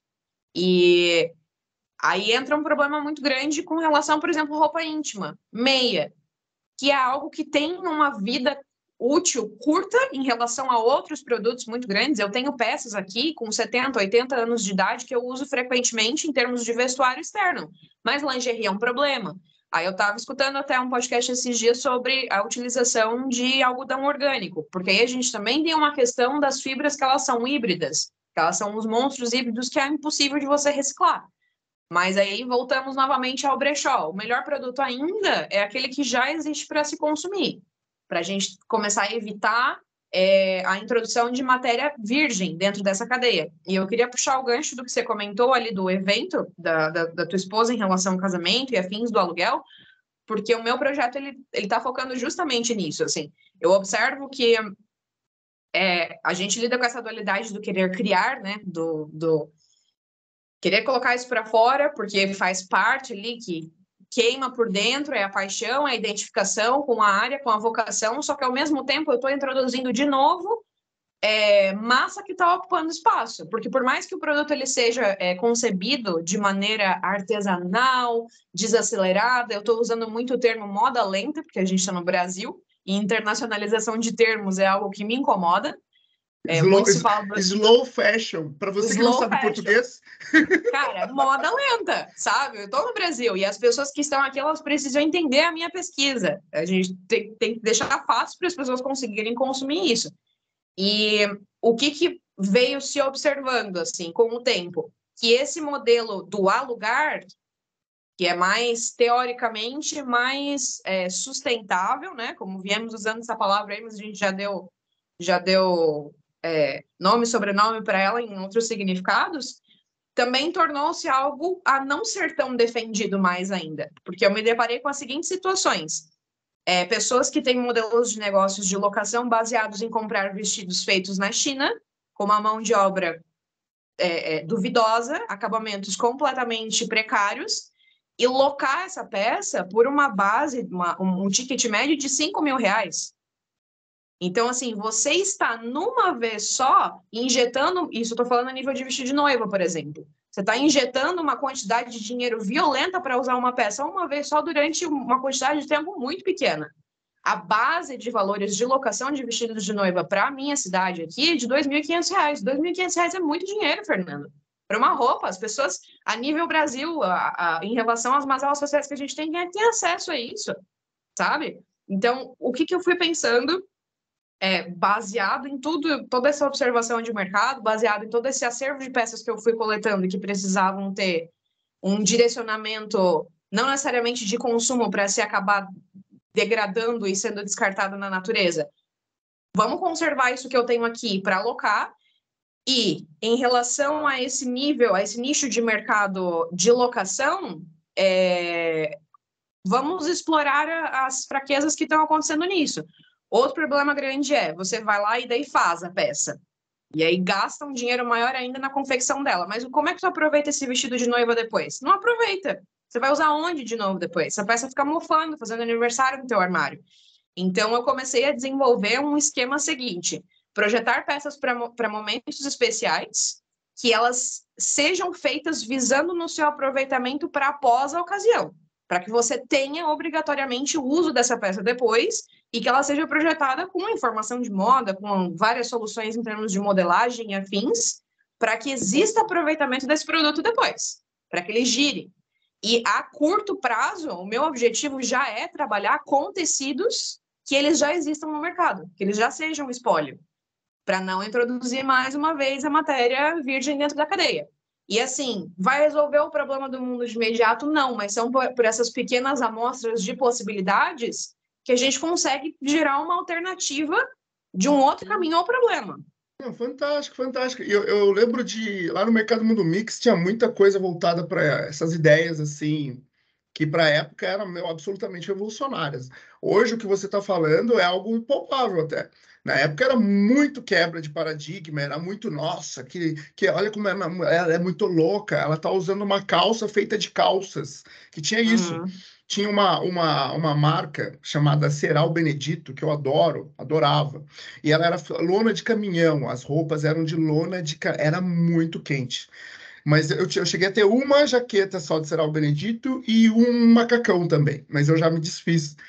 E aí entra um problema muito grande com relação, por exemplo, roupa íntima, meia, que é algo que tem uma vida útil curta em relação a outros produtos muito grandes. Eu tenho peças aqui com 70, 80 anos de idade que eu uso frequentemente em termos de vestuário externo, mas lingerie é um problema. Aí eu estava escutando até um podcast esses dias sobre a utilização de algodão orgânico, porque aí a gente também tem uma questão das fibras que elas são híbridas, que elas são os monstros híbridos que é impossível de você reciclar. Mas aí voltamos novamente ao brechó. O melhor produto ainda é aquele que já existe para se consumir, para a gente começar a evitar a introdução de matéria virgem dentro dessa cadeia. E eu queria puxar o gancho do que você comentou ali do evento da tua esposa em relação ao casamento e afins do aluguel, porque o meu projeto ele está focando justamente nisso. Assim, eu observo que a gente lida com essa dualidade do querer criar, né, do querer colocar isso para fora, porque faz parte ali que queima por dentro, é a paixão, é a identificação com a área, com a vocação, só que ao mesmo tempo eu estou introduzindo de novo massa que está ocupando espaço, porque por mais que o produto ele seja concebido de maneira artesanal, desacelerada, eu estou usando muito o termo moda lenta, porque a gente está no Brasil, e internacionalização de termos é algo que me incomoda. Slow fashion, para você que não sabe português. Cara, moda lenta, sabe? Eu estou no Brasil e as pessoas que estão aqui, elas precisam entender a minha pesquisa. A gente tem que deixar fácil para as pessoas conseguirem consumir isso. E o que veio se observando, assim, com o tempo? Que esse modelo do alugar, que é mais, teoricamente, mais sustentável, né? Como viemos usando essa palavra aí, mas a gente já deu nome e sobrenome para ela em outros significados, também tornou-se algo a não ser tão defendido mais ainda. Porque eu me deparei com as seguintes situações. Pessoas que têm modelos de negócios de locação baseados em comprar vestidos feitos na China, com uma mão de obra duvidosa, acabamentos completamente precários, e locar essa peça por uma base, um ticket médio de R$ 5.000. Então, assim, você está numa vez só injetando, isso eu estou falando a nível de vestido de noiva, por exemplo. Você está injetando uma quantidade de dinheiro violenta para usar uma peça uma vez só durante uma quantidade de tempo muito pequena. A base de valores de locação de vestidos de noiva para a minha cidade aqui é de R$ 2.500. R$ 2.500 é muito dinheiro, Fernando. Para uma roupa, as pessoas, a nível Brasil, em relação às mazelas sociais que a gente tem acesso a isso, sabe? Então, o que eu fui pensando baseado em toda essa observação de mercado, baseado em todo esse acervo de peças que eu fui coletando e que precisavam ter um direcionamento, não necessariamente de consumo para se acabar degradando e sendo descartado na natureza. Vamos conservar isso que eu tenho aqui para alocar e, em relação a esse nível, a esse nicho de mercado de locação, vamos explorar as fraquezas que estão acontecendo nisso. Outro problema grande você vai lá e daí faz a peça. E aí gasta um dinheiro maior ainda na confecção dela. Mas como é que tu aproveita esse vestido de noiva depois? Não aproveita. Você vai usar onde de novo depois? Essa peça fica mofando, fazendo aniversário no teu armário. Então, eu comecei a desenvolver um esquema seguinte. Projetar peças para momentos especiais, que elas sejam feitas visando no seu aproveitamento para após a ocasião. Para que você tenha obrigatoriamente o uso dessa peça depois e que ela seja projetada com informação de moda, com várias soluções em termos de modelagem e afins, para que exista aproveitamento desse produto depois, para que ele gire. E a curto prazo, o meu objetivo já é trabalhar com tecidos que eles já existam no mercado, que eles já sejam espólio, para não introduzir mais uma vez a matéria virgem dentro da cadeia. E assim, vai resolver o problema do mundo de imediato? Não, mas são por essas pequenas amostras de possibilidades que a gente consegue gerar uma alternativa de um outro caminho ao problema. Não, fantástico, fantástico. Eu lembro lá no Mercado Mundo Mix tinha muita coisa voltada para essas ideias, assim, que para a época eram absolutamente revolucionárias. Hoje o que você está falando é algo palpável até. Na época era muito quebra de paradigma, era muito, nossa, que olha como ela é muito louca, ela está usando uma calça feita de calças, que tinha isso. Tinha uma marca chamada Ceral Benedito, que eu adorava, e ela era lona de caminhão, as roupas eram de lona era muito quente. Mas eu cheguei a ter uma jaqueta só de Ceral Benedito e um macacão também, mas eu já me desfiz.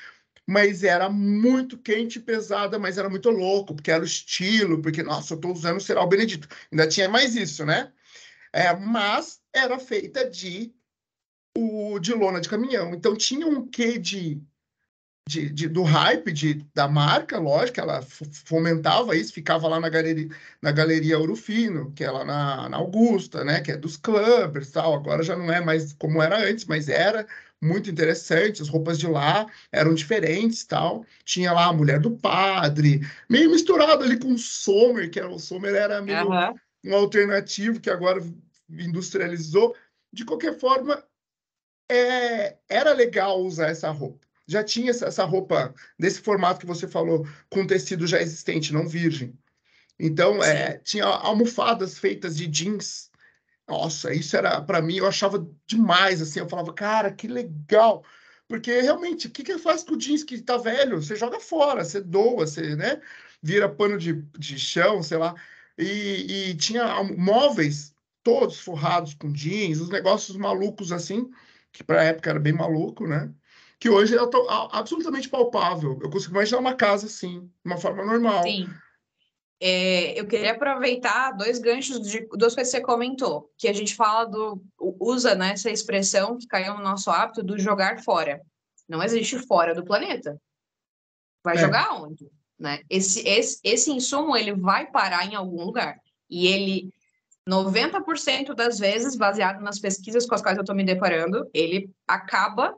mas era muito quente e pesada, mas era muito louco, porque era o estilo, porque, nossa, eu tô usando o Ceral Benedito. Ainda tinha mais isso, né? Mas era feita de lona de caminhão. Então tinha um quê do hype da marca, lógico, ela fomentava isso, ficava lá na Galeria Ouro Fino, que é lá na Augusta, né, que é dos clubbers e tal. Agora já não é mais como era antes, mas era muito interessante. As roupas de lá eram diferentes, tal. Tinha lá a mulher do padre, meio misturado ali com o Sommer, o Sommer era meio Aham. um alternativo que agora industrializou. De qualquer forma, era legal usar essa roupa. Já tinha essa roupa desse formato que você falou, com tecido já existente, não virgem. Então, Sim. tinha almofadas feitas de jeans. Nossa, isso era, para mim, eu achava demais, assim. Eu falava, cara, que legal. Porque, realmente, o que que faz com o jeans que tá velho? Você joga fora, você doa, você, né? Vira pano de chão, sei lá. E tinha móveis todos forrados com jeans, os negócios malucos, assim, que para a época era bem maluco, né? Que hoje é absolutamente palpável. Eu consigo imaginar uma casa assim, de uma forma normal. Sim. Eu queria aproveitar dois ganchos de duas coisas que você comentou, que a gente fala usa, né, essa expressão que caiu no nosso hábito do jogar fora. Não existe fora do planeta. Vai É, jogar onde? Né? Esse insumo ele vai parar em algum lugar. E ele, 90% das vezes, baseado nas pesquisas com as quais eu estou me deparando, ele acaba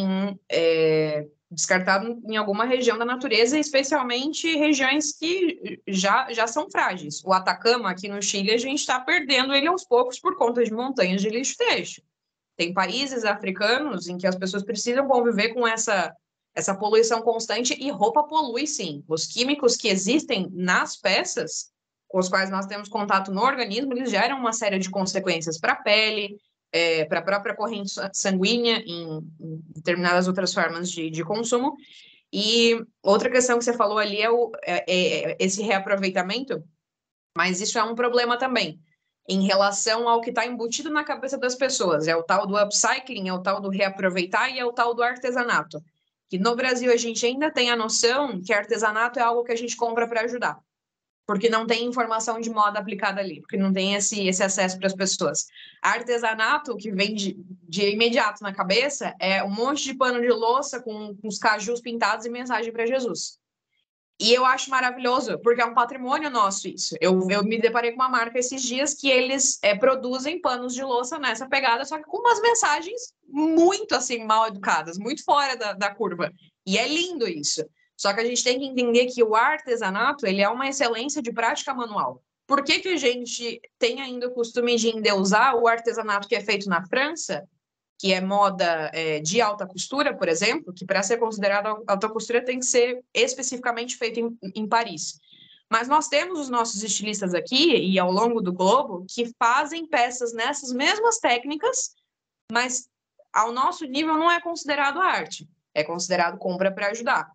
descartado em alguma região da natureza, especialmente regiões que já são frágeis. O Atacama, aqui no Chile, a gente está perdendo ele aos poucos por conta de montanhas de lixo têxtil. Tem países africanos em que as pessoas precisam conviver com essa poluição constante e roupa polui sim. Os químicos que existem nas peças com os quais nós temos contato no organismo, eles geram uma série de consequências para a pele, para a própria corrente sanguínea, em determinadas outras formas de consumo. E outra questão que você falou ali é esse reaproveitamento, mas isso é um problema também em relação ao que está embutido na cabeça das pessoas. É o tal do upcycling, é o tal do reaproveitar e é o tal do artesanato. Que no Brasil a gente ainda tem a noção que artesanato é algo que a gente compra para ajudar, porque não tem informação de moda aplicada ali, porque não tem esse acesso para as pessoas. Artesanato, que vem de imediato na cabeça, é um monte de pano de louça com os cajus pintados e mensagem para Jesus. E eu acho maravilhoso, porque é um patrimônio nosso isso. Eu me deparei com uma marca esses dias que eles produzem panos de louça nessa pegada, só que com umas mensagens muito assim, mal educadas, muito fora da curva. E é lindo isso. Só que a gente tem que entender que o artesanato, ele é uma excelência de prática manual. Por que a gente tem ainda o costume de endeusar o artesanato que é feito na França, que é moda de alta costura, por exemplo, que para ser considerada alta costura tem que ser especificamente feita em Paris. Mas nós temos os nossos estilistas aqui e ao longo do globo que fazem peças nessas mesmas técnicas, mas ao nosso nível não é considerado arte, é considerado compra para ajudar.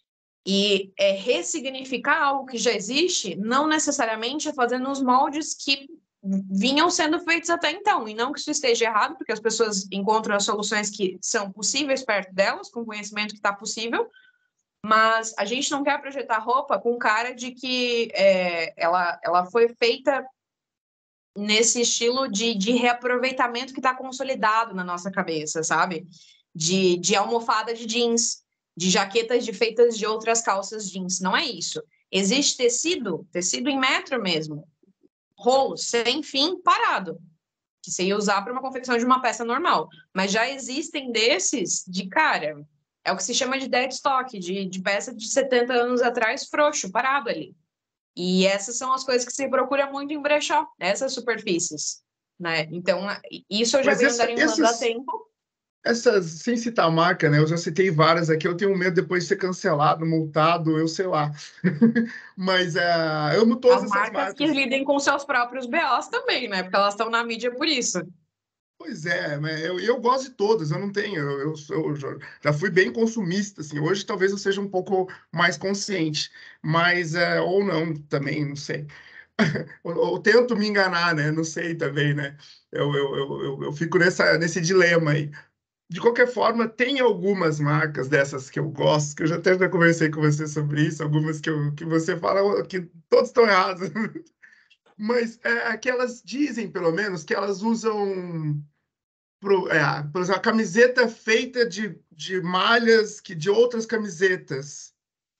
E ressignificar algo que já existe, não necessariamente é fazendo os moldes que vinham sendo feitos até então. E não que isso esteja errado, porque as pessoas encontram as soluções que são possíveis perto delas, com o conhecimento que está possível, mas a gente não quer projetar roupa com cara de que ela foi feita nesse estilo de reaproveitamento que está consolidado na nossa cabeça, sabe? De almofada de jeans, de jaquetas feitas de outras calças jeans. Não é isso. Existe tecido em metro mesmo, rolo, sem fim, parado, que você ia usar para uma confecção de uma peça normal. Mas já existem desses de cara. É o que se chama de dead stock, de peça de 70 anos atrás, frouxo, parado ali. E essas são as coisas que se procura muito em brechó, essas superfícies, né? Então, isso eu já Mas venho garimpando há tempo. essas, sem citar a marca, né? Eu já citei várias aqui, eu tenho medo depois de ser cancelado, multado, eu sei lá. Mas eu amo todas As essas marcas que marcas. lidem com seus próprios BOs também, né? Porque elas estão na mídia por isso. Pois é, mas eu gosto de todas, eu não tenho, eu já fui bem consumista, assim, hoje talvez eu seja um pouco mais consciente, mas, ou não, também, não sei. Ou tento me enganar, né? Não sei também, né? Eu fico nesse dilema aí. de qualquer forma, tem algumas marcas dessas que eu gosto, que eu já até já conversei com você sobre isso, algumas que você fala que todos estão errados, mas que elas dizem, pelo menos, que elas usam, por exemplo, a camiseta feita de malhas de outras camisetas.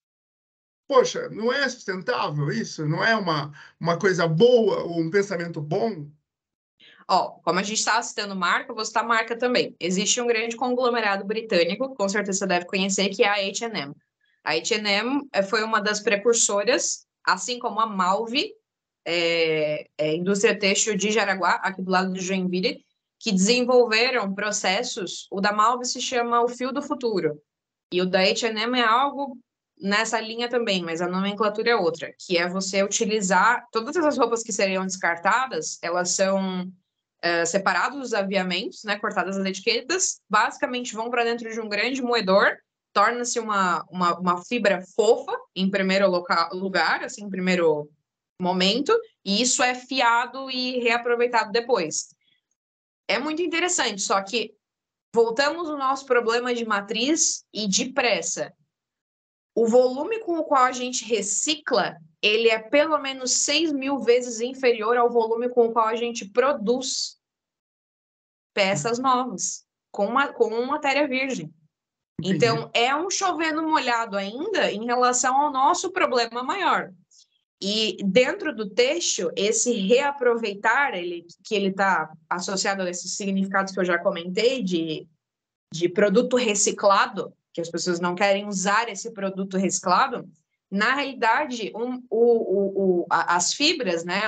Poxa, não é sustentável isso? Não é uma coisa boa, ou um pensamento bom? Ó, como a gente está citando marca, eu vou citar marca também. Existe um grande conglomerado britânico, com certeza você deve conhecer, que é a H&M. A H&M foi uma das precursoras, assim como a Malve, indústria têxtil de Jaraguá, aqui do lado de Joinville, que desenvolveram processos. O da Malve se chama o fio do futuro, e o da H&M é algo nessa linha também, mas a nomenclatura é outra, que é você utilizar todas as roupas que seriam descartadas, elas são separados os aviamentos, né, cortadas as etiquetas, basicamente vão para dentro de um grande moedor, torna-se uma fibra fofa em primeiro lugar, assim, em primeiro momento, e isso é fiado e reaproveitado depois. É muito interessante, só que voltamos ao nosso problema de matriz e de pressa. O volume com o qual a gente recicla, ele é pelo menos 6.000 vezes inferior ao volume com o qual a gente produz peças novas, com matéria virgem. Entendi. Então, é um chover no molhado ainda em relação ao nosso problema maior. E dentro do texto, esse reaproveitar, que ele está associado a esses significados que eu já comentei, de produto reciclado, que as pessoas não querem usar esse produto reciclado, na realidade, as fibras, né,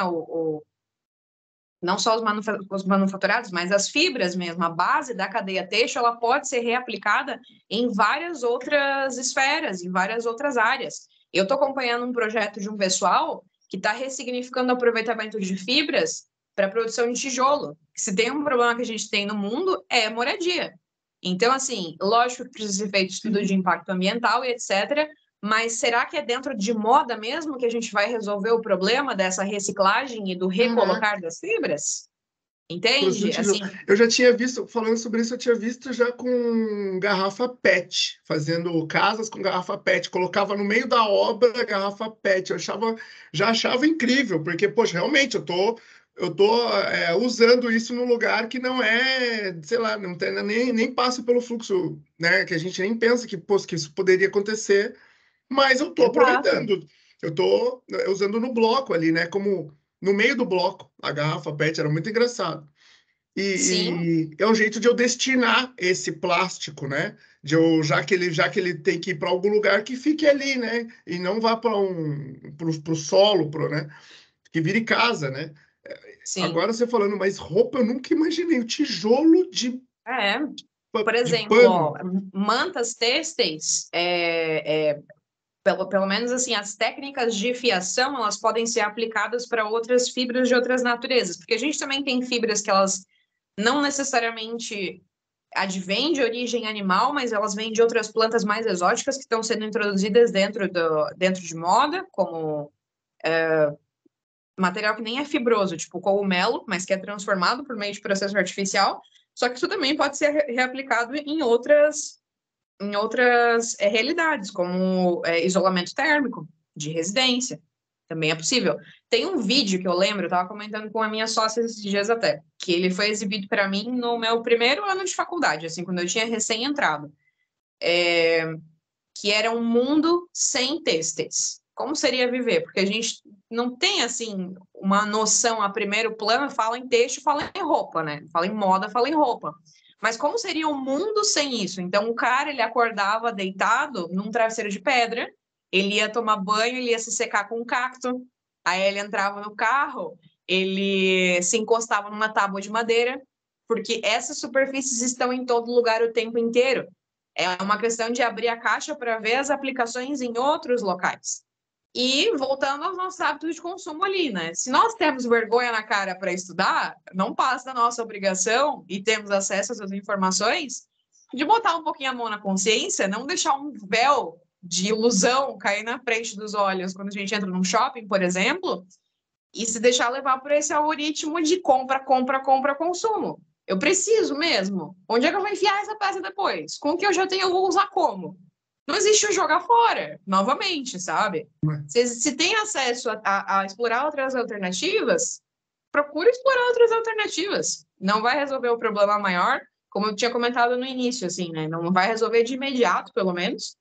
não só os manufaturados, mas as fibras mesmo, a base da cadeia têxtil, ela pode ser reaplicada em várias outras esferas, em várias outras áreas. Eu estou acompanhando um projeto de um pessoal que está ressignificando o aproveitamento de fibras para a produção de tijolo. Se tem um problema que a gente tem no mundo, é moradia. Então, assim, lógico que precisa ser feito estudo de impacto ambiental e etc., mas será que é dentro de moda mesmo que a gente vai resolver o problema dessa reciclagem e do recolocar das fibras? Produção Entende? de tijolo. Assim, Eu já tinha visto, falando sobre isso, eu tinha visto já com garrafa PET, fazendo casas com garrafa PET, colocava no meio da obra a garrafa PET. Já achava incrível, porque, poxa, realmente eu tô usando isso num lugar que não é, sei lá, não tem, nem passa pelo fluxo, né? Que a gente nem pensa que isso poderia acontecer, mas eu tô exato. aproveitando. Eu tô usando no bloco ali, né? Como no meio do bloco, a garrafa PET era muito engraçado. Sim, E é um jeito de eu destinar esse plástico, né? Já que ele tem que ir para algum lugar que fique ali, né? E não vá pro solo, né? Que vire casa, né? sim. Agora você falando, mas roupa eu nunca imaginei. O tijolo É. Por de exemplo, ó, pano. mantas têxteis, pelo menos assim, as técnicas de fiação, elas podem ser aplicadas para outras fibras de outras naturezas, porque a gente também tem fibras que elas não necessariamente advêm de origem animal, mas elas vêm de outras plantas mais exóticas que estão sendo introduzidas dentro de moda, como material que nem é fibroso, tipo cogumelo, mas que é transformado por meio de processo artificial. Só que isso também pode ser reaplicado em outras realidades, como isolamento térmico de residência. Também é possível. Tem um vídeo que eu lembro, eu estava comentando com a minha sócia esses dias até, que ele foi exibido para mim no meu primeiro ano de faculdade, assim, quando eu tinha recém-entrado, que era um mundo sem têxteis. Como seria viver? Porque a gente não tem, assim, uma noção a primeiro plano, fala em têxtil, fala em roupa, né? Fala em moda, fala em roupa. Mas como seria um mundo sem isso? Então, o cara, ele acordava deitado num travesseiro de pedra, ele ia tomar banho, ele ia se secar com um cacto, aí ele entrava no carro, ele se encostava numa tábua de madeira, porque essas superfícies estão em todo lugar o tempo inteiro. É uma questão de abrir a caixa para ver as aplicações em outros locais. E voltando aos nossos hábitos de consumo ali, né? Se nós temos vergonha na cara para estudar, não passa da nossa obrigação e temos acesso a essas informações de botar um pouquinho a mão na consciência, não deixar um véu de ilusão cair na frente dos olhos quando a gente entra num shopping, por exemplo, e se deixar levar por esse algoritmo de compra, compra, compra, consumo. Eu preciso mesmo. Onde é que eu vou enfiar essa peça depois? Com o que eu já tenho, eu vou usar como? Não existe o jogar fora, novamente, sabe? Se tem acesso a explorar outras alternativas, procura explorar outras alternativas. Não vai resolver o problema maior, como eu tinha comentado no início, assim, né? Não vai resolver de imediato, pelo menos.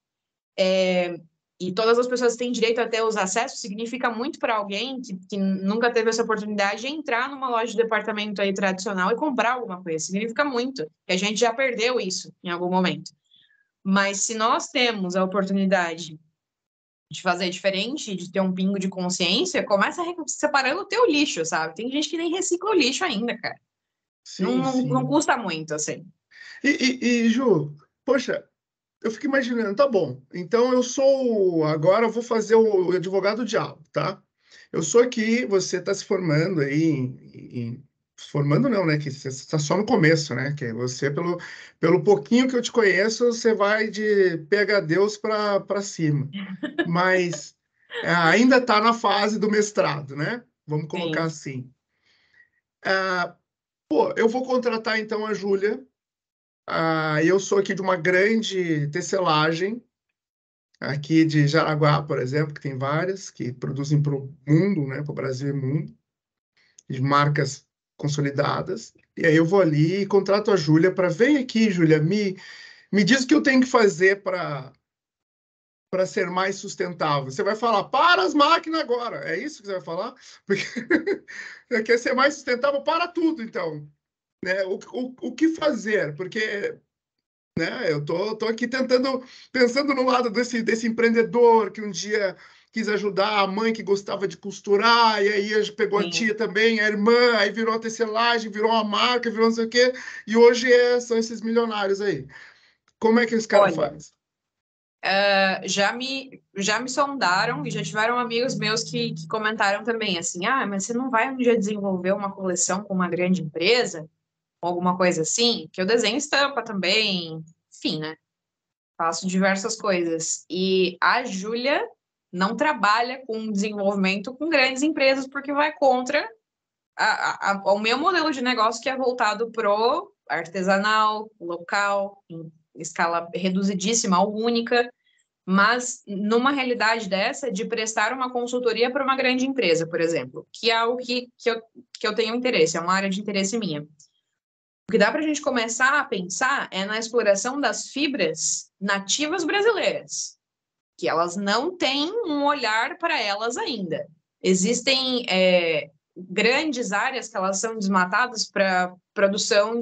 E todas as pessoas têm direito a ter os acessos, significa muito para alguém que nunca teve essa oportunidade de entrar numa loja de departamento aí tradicional e comprar alguma coisa. Significa muito, que a gente já perdeu isso em algum momento. Mas se nós temos a oportunidade de fazer diferente, de ter um pingo de consciência, começa separando o teu lixo, sabe? Tem gente que nem recicla o lixo ainda, cara. Sim, Não sim. custa muito, assim. Ju, poxa, eu fico imaginando, tá bom, então agora eu vou fazer o advogado diabo, tá? Eu sou aqui, você está se formando aí, formando não, né? Que você está só no começo, né? Que você, pelo pouquinho que eu te conheço, você vai de PhDs para cima. Mas ainda está na fase do mestrado, né? Vamos colocar Sim, assim. Ah, pô, eu vou contratar então a Júlia. Eu sou aqui de uma grande tecelagem, aqui de Jaraguá, por exemplo, que tem várias, que produzem para o mundo, né? Para o Brasil e mundo, de marcas consolidadas. E aí eu vou ali e contrato a Júlia para vem aqui, Júlia, me diz o que eu tenho que fazer para ser mais sustentável. Você vai falar, para as máquinas agora. É isso que você vai falar? Porque você quer ser mais sustentável para tudo, então. Né? O que fazer? Porque né, eu tô aqui pensando no lado desse empreendedor que um dia quis ajudar a mãe que gostava de costurar, e aí pegou a sim. tia também, a irmã, aí virou a tecelagem, virou uma marca, virou não sei o quê, e hoje são esses milionários aí. Como é que esse cara Olha, faz? já me sondaram e já tiveram amigos meus que comentaram também assim, mas você não vai um dia desenvolver uma coleção com uma grande empresa, ou alguma coisa assim, que eu desenho estampa também, enfim, né? Faço diversas coisas. E a Júlia não trabalha com desenvolvimento com grandes empresas porque vai contra o meu modelo de negócio que é voltado pro artesanal, local, em escala reduzidíssima ou única, mas numa realidade dessa, de prestar uma consultoria para uma grande empresa, por exemplo, que é algo que eu tenho interesse, é uma área de interesse minha. O que dá para a gente começar a pensar é na exploração das fibras nativas brasileiras, que elas não têm um olhar para elas ainda. Existem grandes áreas que elas são desmatadas para produção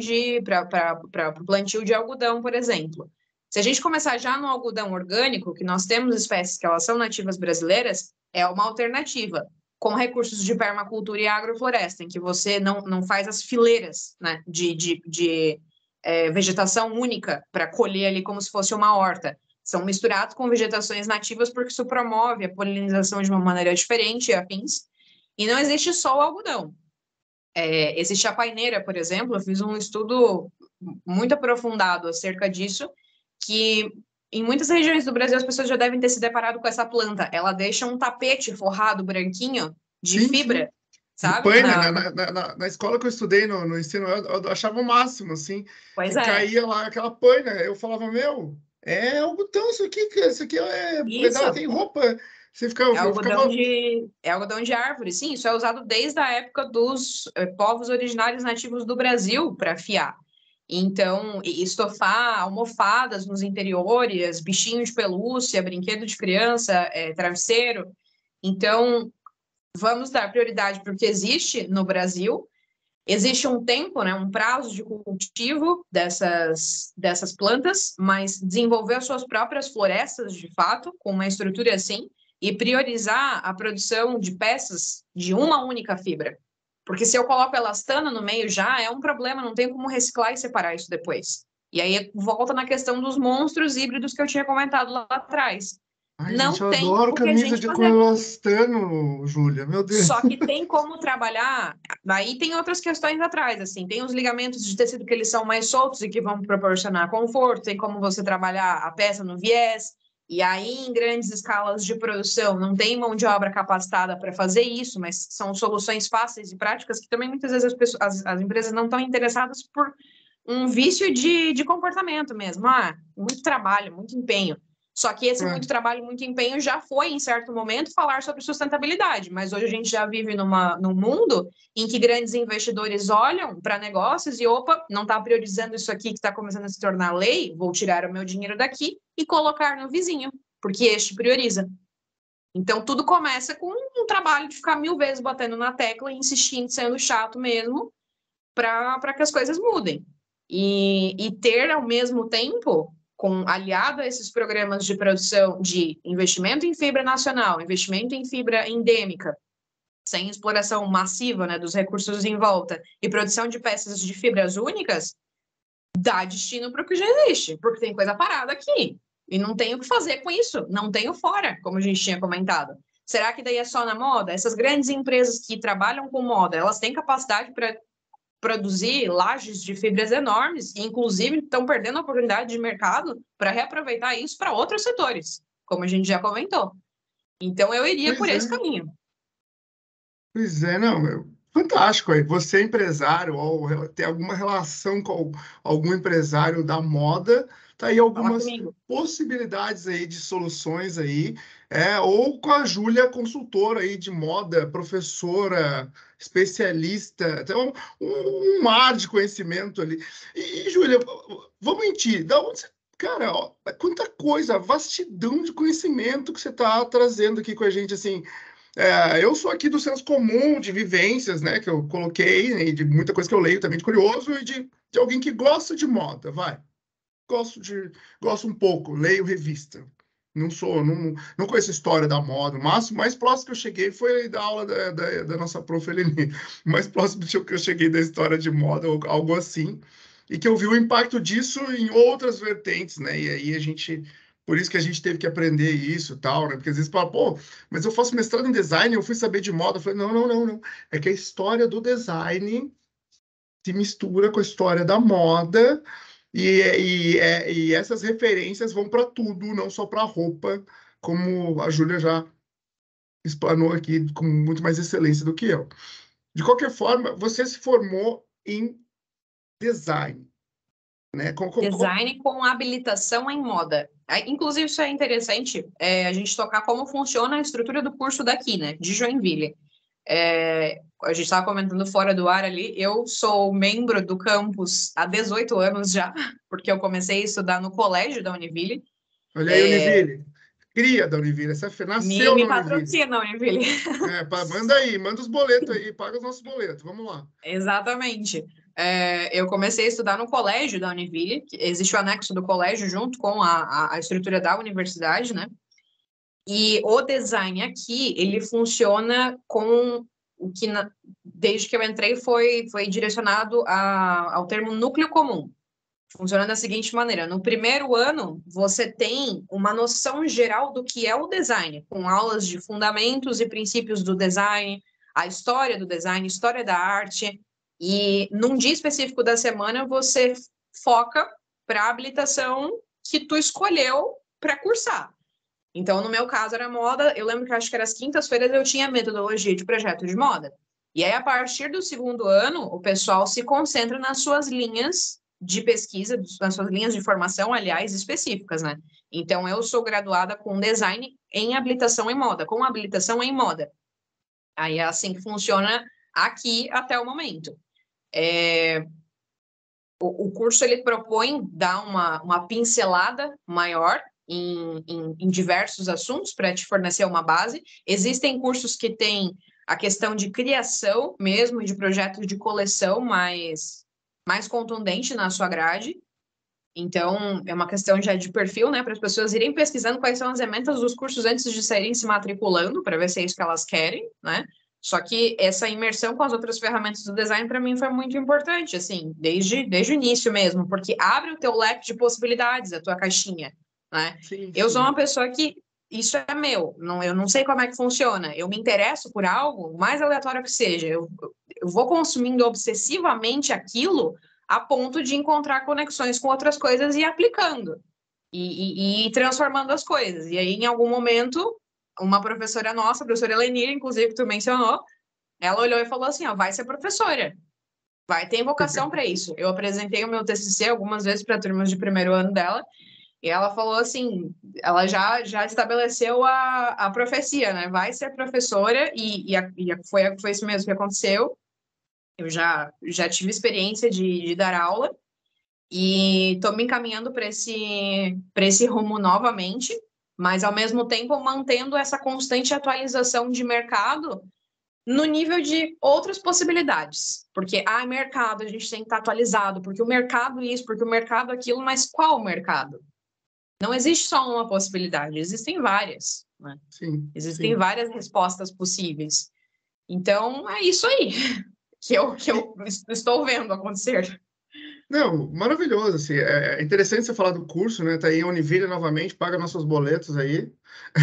para plantio de algodão, por exemplo. Se a gente começar já no algodão orgânico, que nós temos espécies que elas são nativas brasileiras, é uma alternativa, com recursos de permacultura e agrofloresta, em que você não faz as fileiras, né, de vegetação única para colher ali como se fosse uma horta. São misturados com vegetações nativas porque isso promove a polinização de uma maneira diferente e afins. E não existe só o algodão. Existe a paineira, por exemplo, eu fiz um estudo muito aprofundado acerca disso, que em muitas regiões do Brasil as pessoas já devem ter se deparado com essa planta. Ela deixa um tapete forrado branquinho de Sim, sim. fibra, De sabe? paina, na escola que eu estudei no ensino, eu achava o máximo, assim, Pois que é, caía lá aquela paina. Eu falava, meu, é algodão isso aqui, cara, isso aqui isso. tem roupa. Você ficava, É eu algodão ficava. de, é algodão de árvore, sim. Isso é usado desde a época dos povos originários nativos do Brasil para fiar. Então, estofar almofadas nos interiores, bichinho de pelúcia, brinquedo de criança, travesseiro. Então, vamos dar prioridade para o que existe no Brasil. Existe um tempo, né, um prazo de cultivo dessas plantas, mas desenvolver as suas próprias florestas, de fato, com uma estrutura assim, e priorizar a produção de peças de uma única fibra. Porque se eu coloco elastano no meio já, é um problema, não tem como reciclar e separar isso depois. E aí volta na questão dos monstros híbridos que eu tinha comentado lá atrás. Ai, gente, Não eu tem adoro o que a camisa gente de com fazer. elastano, Júlia, meu Deus. Só que tem como trabalhar, aí tem outras questões atrás, assim, tem os ligamentos de tecido que eles são mais soltos e que vão proporcionar conforto, tem como você trabalhar a peça no viés, E aí, em grandes escalas de produção, não tem mão de obra capacitada para fazer isso, mas são soluções fáceis e práticas que também muitas vezes as empresas não estão interessadas por um vício de comportamento mesmo. Muito trabalho, muito empenho. Só que esse muito trabalho, muito empenho já foi, em certo momento, falar sobre sustentabilidade. Mas hoje a gente já vive num mundo em que grandes investidores olham para negócios e, opa, não está priorizando isso aqui que está começando a se tornar lei, vou tirar o meu dinheiro daqui e colocar no vizinho, porque este prioriza. Então, tudo começa com um trabalho de ficar 1000 vezes batendo na tecla e insistindo, sendo chato mesmo, para que as coisas mudem. E ter, ao mesmo tempo, aliado a esses programas de produção de investimento em fibra nacional, investimento em fibra endêmica, sem exploração massiva, né, dos recursos em volta, e produção de peças de fibras únicas, dá destino para o que já existe, porque tem coisa parada aqui. E não tem o que fazer com isso, não tenho fora, como a gente tinha comentado. Será que daí é só na moda? Essas grandes empresas que trabalham com moda, elas têm capacidade para produzir lajes de fibras enormes e, inclusive, estão perdendo a oportunidade de mercado para reaproveitar isso para outros setores, como a gente já comentou. Então, eu iria por esse caminho. Pois é, não, fantástico aí. Você é empresário ou tem alguma relação com algum empresário da moda, tá aí algumas possibilidades aí de soluções aí, ou com a Júlia, consultora aí de moda, professora, especialista, tem um mar de conhecimento ali. E Júlia, vamos mentir, da onde você... Cara, ó, quanta coisa, vastidão de conhecimento que você está trazendo aqui com a gente, assim. Eu sou aqui do senso comum, de vivências, né, que eu coloquei, né, e de muita coisa que eu leio também de curioso, e de alguém que gosta de moda, vai. Gosto um pouco, leio revista. Não conheço a história da moda. O mais próximo que eu cheguei foi da aula da nossa prof. Eleni. O mais próximo que eu cheguei da história de moda, ou algo assim. E que eu vi o impacto disso em outras vertentes, né? E aí por isso que a gente teve que aprender isso e tal, né? Porque às vezes fala, pô, mas eu faço mestrado em design, eu fui saber de moda. Eu falei, não, não, não, não. É que a história do design se mistura com a história da moda e essas referências vão para tudo, não só para roupa, como a Júlia já explanou aqui com muito mais excelência do que eu. De qualquer forma, você se formou em design, né? Design com habilitação em moda. Inclusive, isso é interessante, a gente tocar como funciona a estrutura do curso daqui, né, de Joinville. A gente estava comentando fora do ar ali, eu sou membro do campus há 18 anos já, porque eu comecei a estudar no colégio da Univille. Olha aí, Univille. Cria da Univille, essa nasceu Me na Univille. patrocina, Univille. Manda aí, manda os boletos aí, paga os nossos boletos, vamos lá. Exatamente. Eu comecei a estudar no colégio da Univille, existe o anexo do colégio junto com a estrutura da universidade, né? E o design aqui, ele funciona com o que, desde que eu entrei, foi direcionado ao termo núcleo comum. Funciona da seguinte maneira: no primeiro ano, você tem uma noção geral do que é o design, com aulas de fundamentos e princípios do design, a história do design, história da arte, e num dia específico da semana, você foca para a habilitação que tu escolheu para cursar. Então, no meu caso, era moda. Eu lembro que acho que era as quintas-feiras eu tinha metodologia de projeto de moda. E aí, a partir do segundo ano, o pessoal se concentra nas suas linhas de pesquisa, nas suas linhas de formação, aliás, específicas, né? Então, eu sou graduada com design em habilitação em moda, com habilitação em moda. Aí é assim que funciona aqui até o momento. O curso, ele propõe dar uma pincelada maior em diversos assuntos para te fornecer uma base. Existem cursos que têm a questão de criação mesmo, de projetos de coleção mais contundente na sua grade. Então, é uma questão já de perfil, né, para as pessoas irem pesquisando quais são as emendas dos cursos antes de saírem se matriculando, para ver se é isso que elas querem, né? Só que essa imersão com as outras ferramentas do design, para mim, foi muito importante, assim, desde o início mesmo, porque abre o teu leque de possibilidades, a tua caixinha, né? Sim, eu sim. sou uma pessoa que isso é meu, eu não sei como é que funciona, eu me interesso por algo, o mais aleatório que seja, eu vou consumindo obsessivamente aquilo a ponto de encontrar conexões com outras coisas e aplicando. e ir transformando as coisas. E aí, em algum momento, uma professora nossa, a professora Lenir, inclusive, que tu mencionou, ela olhou e falou assim, ó, vai ser professora, vai ter vocação para isso. Eu apresentei o meu TCC algumas vezes para turmas de primeiro ano dela, e ela falou assim, ela já estabeleceu a profecia, né? Vai ser professora, foi isso mesmo que aconteceu. Eu já tive experiência de dar aula, e estou me encaminhando para esse rumo novamente, mas ao mesmo tempo mantendo essa constante atualização de mercado no nível de outras possibilidades. Porque, mercado, a gente tem que estar atualizado, porque o mercado isso, porque o mercado aquilo, mas qual mercado? Não existe só uma possibilidade, existem várias, né? Sim, Existem sim. várias respostas possíveis. Então, é isso aí que eu estou vendo acontecer. Não, maravilhoso, assim, é interessante você falar do curso, né? Tá aí a Univille novamente, paga nossos boletos aí.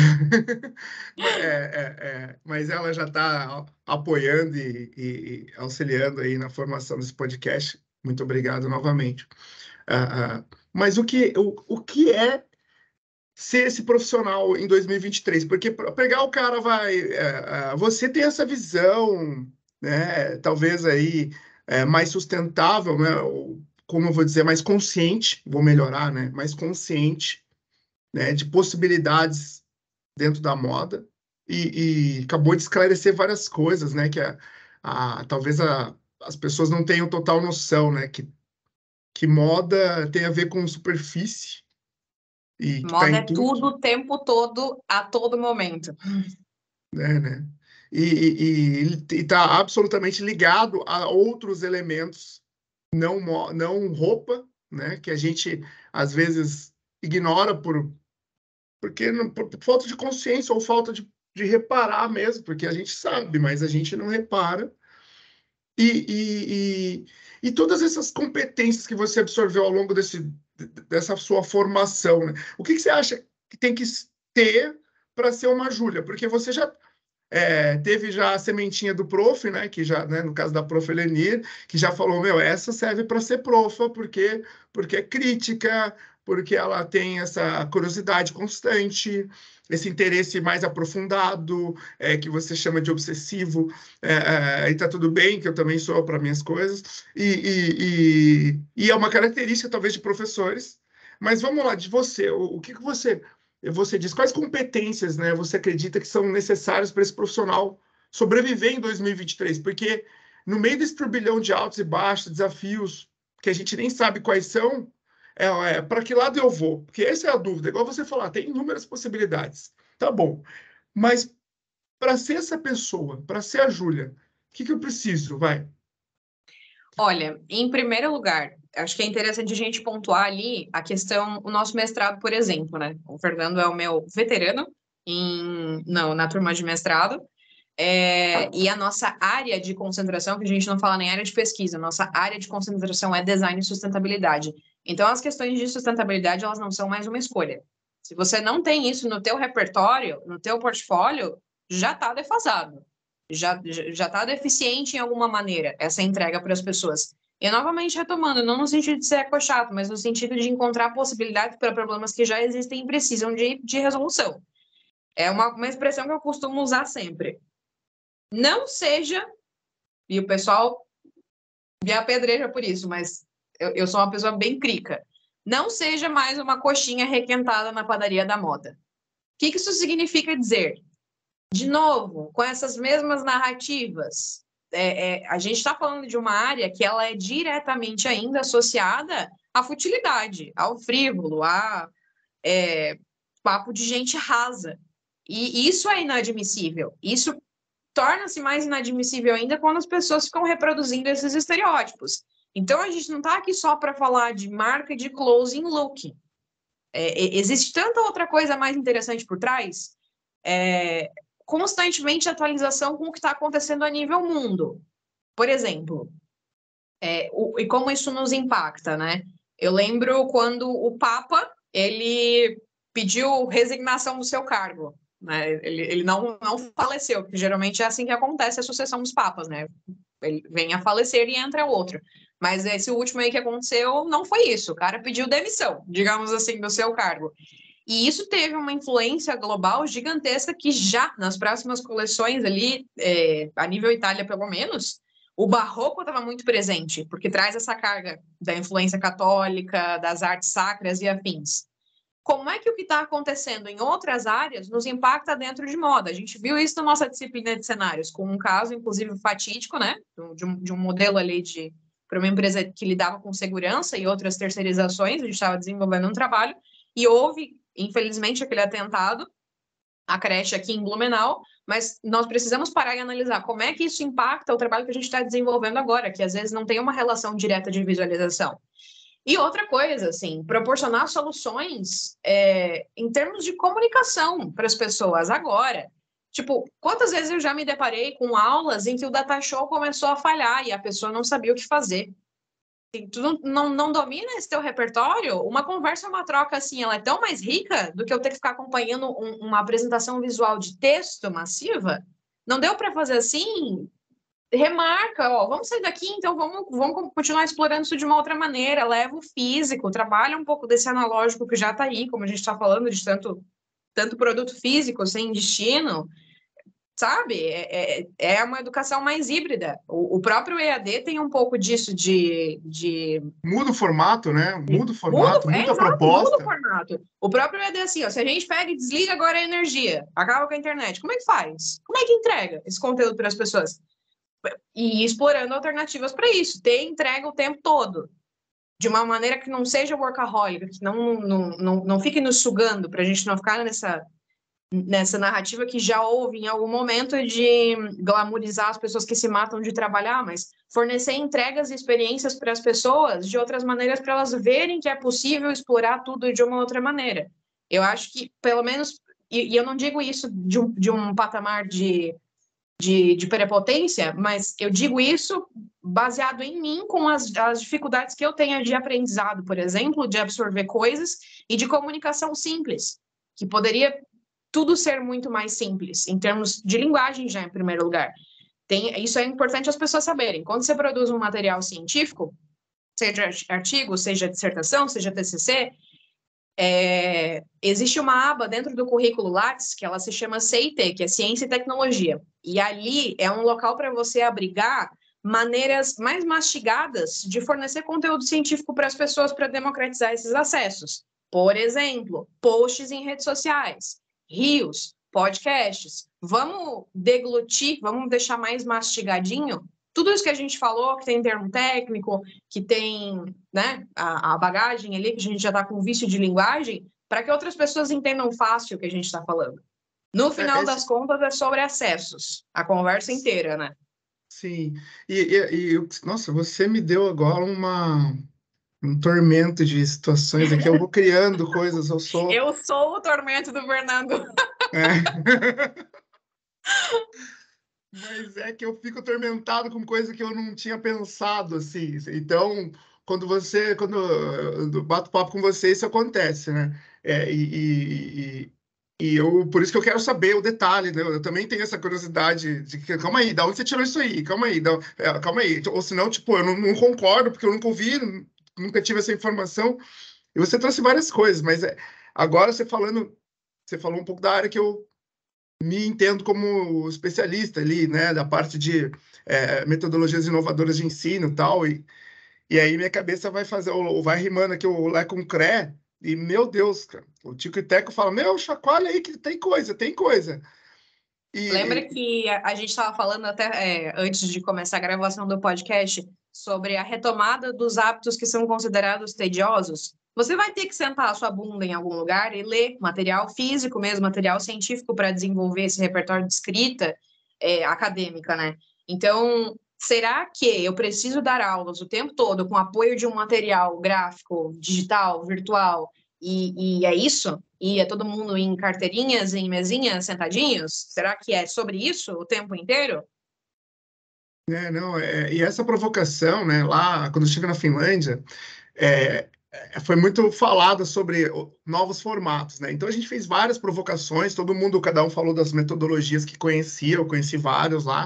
Mas ela já está apoiando e auxiliando aí na formação desse podcast. Muito obrigado novamente. Mas o que é ser esse profissional em 2023? Porque para pegar o cara você tem essa visão, né? Talvez aí mais sustentável, né? Ou, como eu vou dizer, mais consciente, vou melhorar, né? Mais consciente, né? De possibilidades dentro da moda e acabou de esclarecer várias coisas, né? Que talvez as pessoas não tenham total noção, né? Que moda tem a ver com superfície e que está Moda em é tudo, tudo o tempo todo, a todo momento. né? E está absolutamente ligado a outros elementos, não roupa, né? Que a gente às vezes ignora por falta de consciência ou falta de reparar mesmo, porque a gente sabe, mas a gente não repara. E todas essas competências que você absorveu ao longo dessa sua formação, né? O que você acha que tem que ter para ser uma Júlia? Porque você já teve já a sementinha do prof, né? Que já, né, no caso da prof. Elenir, que já falou, meu, essa serve para ser profa, porque é crítica, porque ela tem essa curiosidade constante, esse interesse mais aprofundado, que você chama de obsessivo, e tá tudo bem, que eu também sou para minhas coisas, e é uma característica, talvez, de professores. Mas vamos lá, de você, o que você diz, quais competências, né, você acredita que são necessárias para esse profissional sobreviver em 2023? Porque no meio desse turbilhão de altos e baixos, desafios que a gente nem sabe quais são, para que lado eu vou? Porque essa é a dúvida. Igual você falar, tem inúmeras possibilidades. Tá bom. Mas para ser essa pessoa, para ser a Júlia, o que eu preciso? Vai. Olha, em primeiro lugar, acho que é interessante a gente pontuar ali a questão, o nosso mestrado, por exemplo, né? O Fernando é o meu veterano não, na turma de mestrado, e a nossa área de concentração, que a gente não fala nem área de pesquisa, nossa área de concentração é design e sustentabilidade. Então, as questões de sustentabilidade, elas não são mais uma escolha. Se você não tem isso no teu repertório, no teu portfólio, já está defasado. Já está deficiente em alguma maneira essa entrega para as pessoas. E novamente retomando, não no sentido de ser ecochato, mas no sentido de encontrar possibilidades para problemas que já existem e precisam de resolução. É uma expressão que eu costumo usar sempre. Não seja, e o pessoal me apedreja por isso, mas eu sou uma pessoa bem crica. Não seja mais uma coxinha requentada na padaria da moda. O que isso significa dizer? De novo, com essas mesmas narrativas, a gente está falando de uma área que ela é diretamente ainda associada à futilidade, ao frívolo, a papo de gente rasa. E isso é inadmissível. Isso torna-se mais inadmissível ainda quando as pessoas ficam reproduzindo esses estereótipos. Então, a gente não está aqui só para falar de marca de closing look. Existe tanta outra coisa mais interessante por trás. Constantemente atualização com o que está acontecendo a nível mundo. Por exemplo, e como isso nos impacta, né? Eu lembro quando o Papa, ele pediu resignação do seu cargo, né? Ele não faleceu, porque geralmente é assim que acontece a sucessão dos papas, né? Ele vem a falecer e entra outro. Mas esse último aí que aconteceu não foi isso. O cara pediu demissão, digamos assim, do seu cargo. E isso teve uma influência global gigantesca que já nas próximas coleções ali, a nível Itália pelo menos, o barroco estava muito presente, porque traz essa carga da influência católica, das artes sacras e afins. Como é que o que está acontecendo em outras áreas nos impacta dentro de moda? A gente viu isso na nossa disciplina de cenários, com um caso, inclusive, fatídico, né? De um modelo ali para uma empresa que lidava com segurança e outras terceirizações, a gente estava desenvolvendo um trabalho, e houve, infelizmente, aquele atentado, a creche aqui em Blumenau, mas nós precisamos parar e analisar como é que isso impacta o trabalho que a gente está desenvolvendo agora, que às vezes não tem uma relação direta de visualização. E outra coisa, assim, proporcionar soluções em termos de comunicação para as pessoas agora. Tipo, quantas vezes eu já me deparei com aulas em que o data show começou a falhar e a pessoa não sabia o que fazer. Tu não domina esse teu repertório? Uma conversa, uma troca assim, ela é tão mais rica do que eu ter que ficar acompanhando uma apresentação visual de texto massiva. Não deu para fazer assim? Remarca, ó, vamos sair daqui, então vamos continuar explorando isso de uma outra maneira, leva o físico, trabalha um pouco desse analógico que já está aí, como a gente está falando de tanto produto físico sem destino, sabe? É uma educação mais híbrida. O próprio EAD tem um pouco disso Muda o formato, né? Muda o muda, formato, muda a exato, muda o proposta. formato. O próprio EAD, assim, ó, se a gente pega e desliga agora a energia, acaba com a internet, como é que faz? Como é que entrega esse conteúdo para as pessoas? E explorando alternativas para isso, ter entrega o tempo todo, de uma maneira que não seja workaholic, que não fique nos sugando, para a gente não ficar nessa narrativa que já houve em algum momento de glamorizar as pessoas que se matam de trabalhar, mas fornecer entregas e experiências para as pessoas de outras maneiras, para elas verem que é possível explorar tudo de uma outra maneira. Eu acho que, pelo menos, e eu não digo isso de um patamar de prepotência, mas eu digo isso baseado em mim, com as dificuldades que eu tenho de aprendizado, por exemplo, de absorver coisas e de comunicação simples, que poderia tudo ser muito mais simples, em termos de linguagem já, em primeiro lugar. Isso é importante as pessoas saberem. Quando você produz um material científico, seja artigo, seja dissertação, seja TCC, existe uma aba dentro do currículo Lattes que ela se chama CIT, que é Ciência e Tecnologia. E ali é um local para você abrigar maneiras mais mastigadas de fornecer conteúdo científico para as pessoas para democratizar esses acessos. Por exemplo, posts em redes sociais, reels, podcasts. Vamos deglutir, vamos deixar mais mastigadinho tudo isso que a gente falou, que tem termo técnico, que tem, né, a bagagem ali, que a gente já está com vício de linguagem, para que outras pessoas entendam fácil o que a gente está falando. No final das contas, é sobre acessos, a conversa inteira, né? Sim. Nossa, você me deu agora um tormento de situações aqui. Eu vou criando coisas, eu sou. Eu sou o tormento do Fernando. É. Mas é que eu fico atormentado com coisa que eu não tinha pensado, assim. Então, quando eu bato papo com você, isso acontece, né? E eu, por isso que eu quero saber o detalhe, né? Eu também tenho essa curiosidade de que, calma aí, da onde você tirou isso aí? Calma aí, calma aí. Ou senão, tipo, eu não concordo, porque eu nunca ouvi, nunca tive essa informação. E você trouxe várias coisas, mas agora você falou um pouco da área que eu me entendo como especialista ali, né, da parte de metodologias inovadoras de ensino e tal, e aí minha cabeça vai fazer, vai rimando aqui o Lé com Cré, e meu Deus, cara, o Tico e Teco fala, meu, chacoalha aí que tem coisa, tem coisa. Lembra E, que a gente estava falando até antes de começar a gravação do podcast sobre a retomada dos hábitos que são considerados tediosos? Você vai ter que sentar a sua bunda em algum lugar e ler material físico mesmo, material científico para desenvolver esse repertório de escrita acadêmica, né? Então, será que eu preciso dar aulas o tempo todo com apoio de um material gráfico, digital, virtual, e é isso? E é todo mundo em carteirinhas, em mesinhas, sentadinhos? Será que é sobre isso o tempo inteiro? não, e essa provocação, né, lá, quando chega na Finlândia, é, foi muito falada sobre novos formatos, né? Então a gente fez várias provocações, todo mundo, cada um falou das metodologias que conhecia, eu conheci vários lá,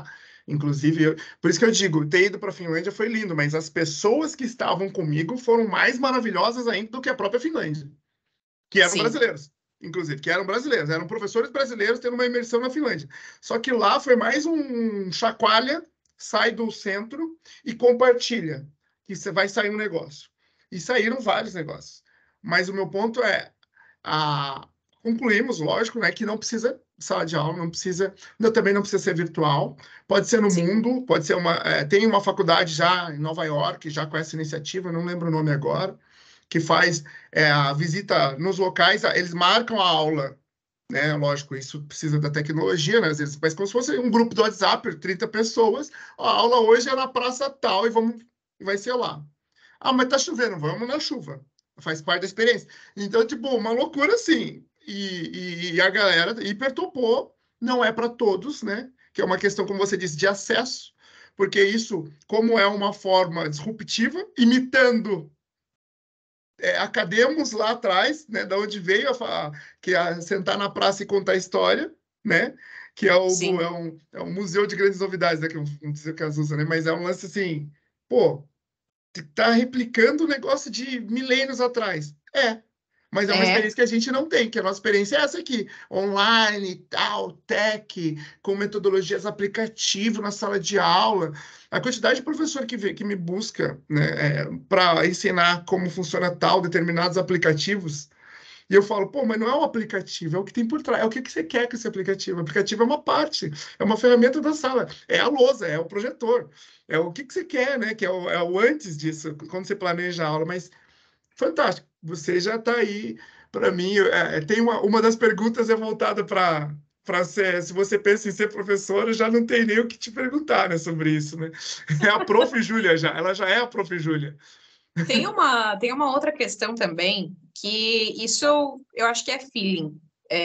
Inclusive, por isso que eu digo, ter ido para a Finlândia foi lindo, mas as pessoas que estavam comigo foram mais maravilhosas ainda do que a própria Finlândia, que eram Sim, brasileiros, inclusive, que eram brasileiros, eram professores brasileiros tendo uma imersão na Finlândia. Só que lá foi mais um chacoalha, sai do centro e compartilha, que você vai sair um negócio. E saíram vários negócios. Mas o meu ponto é, a... concluímos, lógico, né, que não precisa sala de aula, não precisa, também não precisa ser virtual, pode ser no sim, mundo, pode ser tem uma faculdade já em Nova York, já com essa iniciativa, não lembro o nome agora, que faz a visita nos locais, eles marcam a aula, né? Lógico, isso precisa da tecnologia, né? Às vezes, mas como se fosse um grupo do WhatsApp, 30 pessoas, a aula hoje é na praça tal e vai ser lá. Ah, mas tá chovendo, vamos na chuva. Faz parte da experiência. Então, tipo, uma loucura assim. E a galera hipertopou, não é para todos, né? Que é uma questão, como você disse, de acesso, porque isso, como é uma forma disruptiva, imitando academos lá atrás, né, da onde veio que é sentar na praça e contar história, né, que sim. é um museu de grandes novidades, né, que eu não sei o que usa, né, mas é um lance assim, pô, tá replicando o negócio de milênios atrás. Mas é uma É, experiência que a gente não tem, que a nossa experiência é essa aqui, online, tal, tech, com metodologias aplicativo na sala de aula. A quantidade de professor que me busca, né, para ensinar como funciona tal, determinados aplicativos, e eu falo, pô, mas não é um aplicativo, é o que tem por trás, é o que você quer com esse aplicativo. O aplicativo é uma parte, é uma ferramenta da sala, é a lousa, é o projetor, é o que você quer, né? Que é o antes disso, quando você planeja a aula, mas fantástico. Você já está aí para mim. Tem uma das perguntas é voltada para ser, se você pensa em ser professor, eu já não tem nem o que te perguntar, né, sobre isso, né? É a Prof. Júlia já, ela já é a Prof. Júlia. tem uma outra questão também, que isso eu acho que é feeling,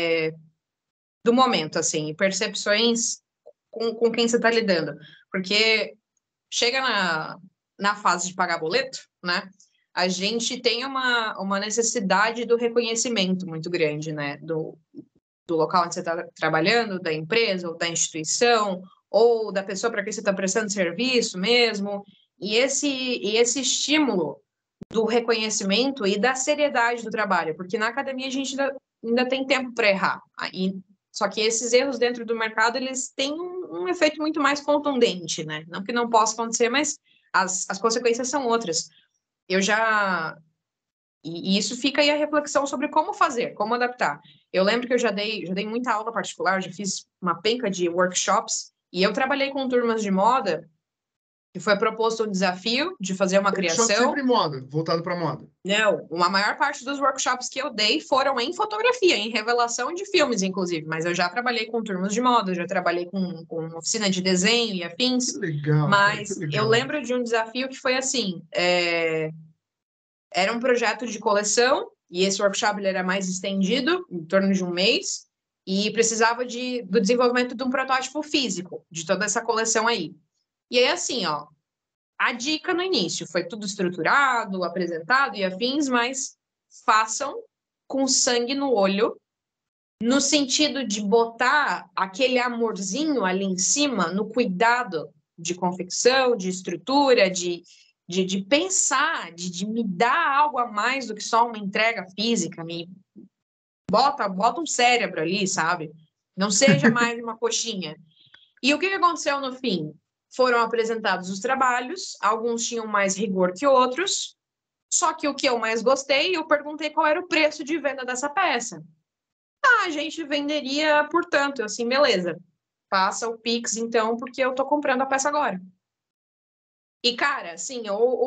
do momento, assim, percepções com quem você está lidando. Porque chega na fase de pagar boleto, né? A gente tem uma necessidade do reconhecimento muito grande, né? Do local onde você está trabalhando, da empresa, ou da instituição, ou da pessoa para quem você está prestando serviço mesmo. E esse estímulo do reconhecimento e da seriedade do trabalho, porque na academia a gente ainda tem tempo para errar. Só que esses erros dentro do mercado, eles têm um efeito muito mais contundente, né? Não que não possa acontecer, mas as consequências são outras. Eu já... E isso fica aí a reflexão sobre como fazer, como adaptar. Eu lembro que eu já dei muita aula particular, já fiz uma penca de workshops, e eu trabalhei com turmas de moda, e foi proposto um desafio de fazer uma Workshop criação. sempre moda, voltado para moda. Não, a maior parte dos workshops que eu dei foram em fotografia, em revelação de filmes, inclusive. Mas eu já trabalhei com turmas de moda, já trabalhei com oficina de desenho e Que afins. legal, cara, que Mas eu legal. lembro de um desafio que foi assim: era um projeto de coleção, e esse workshop ele era mais estendido, em torno de um mês, e precisava do desenvolvimento de um protótipo físico de toda essa coleção aí. E aí, assim, ó, a dica no início foi tudo estruturado, apresentado e afins, mas façam com sangue no olho, no sentido de botar aquele amorzinho ali em cima, no cuidado de confecção, de estrutura, de pensar, de me dar algo a mais do que só uma entrega física, me bota um cérebro ali, sabe? Não seja mais uma coxinha. E o que aconteceu no fim? Foram apresentados os trabalhos, alguns tinham mais rigor que outros, só que o que eu mais gostei, eu perguntei qual era o preço de venda dessa peça. Ah, a gente venderia por tanto. Eu assim, beleza, passa o Pix então, porque eu tô comprando a peça agora. E, cara, assim,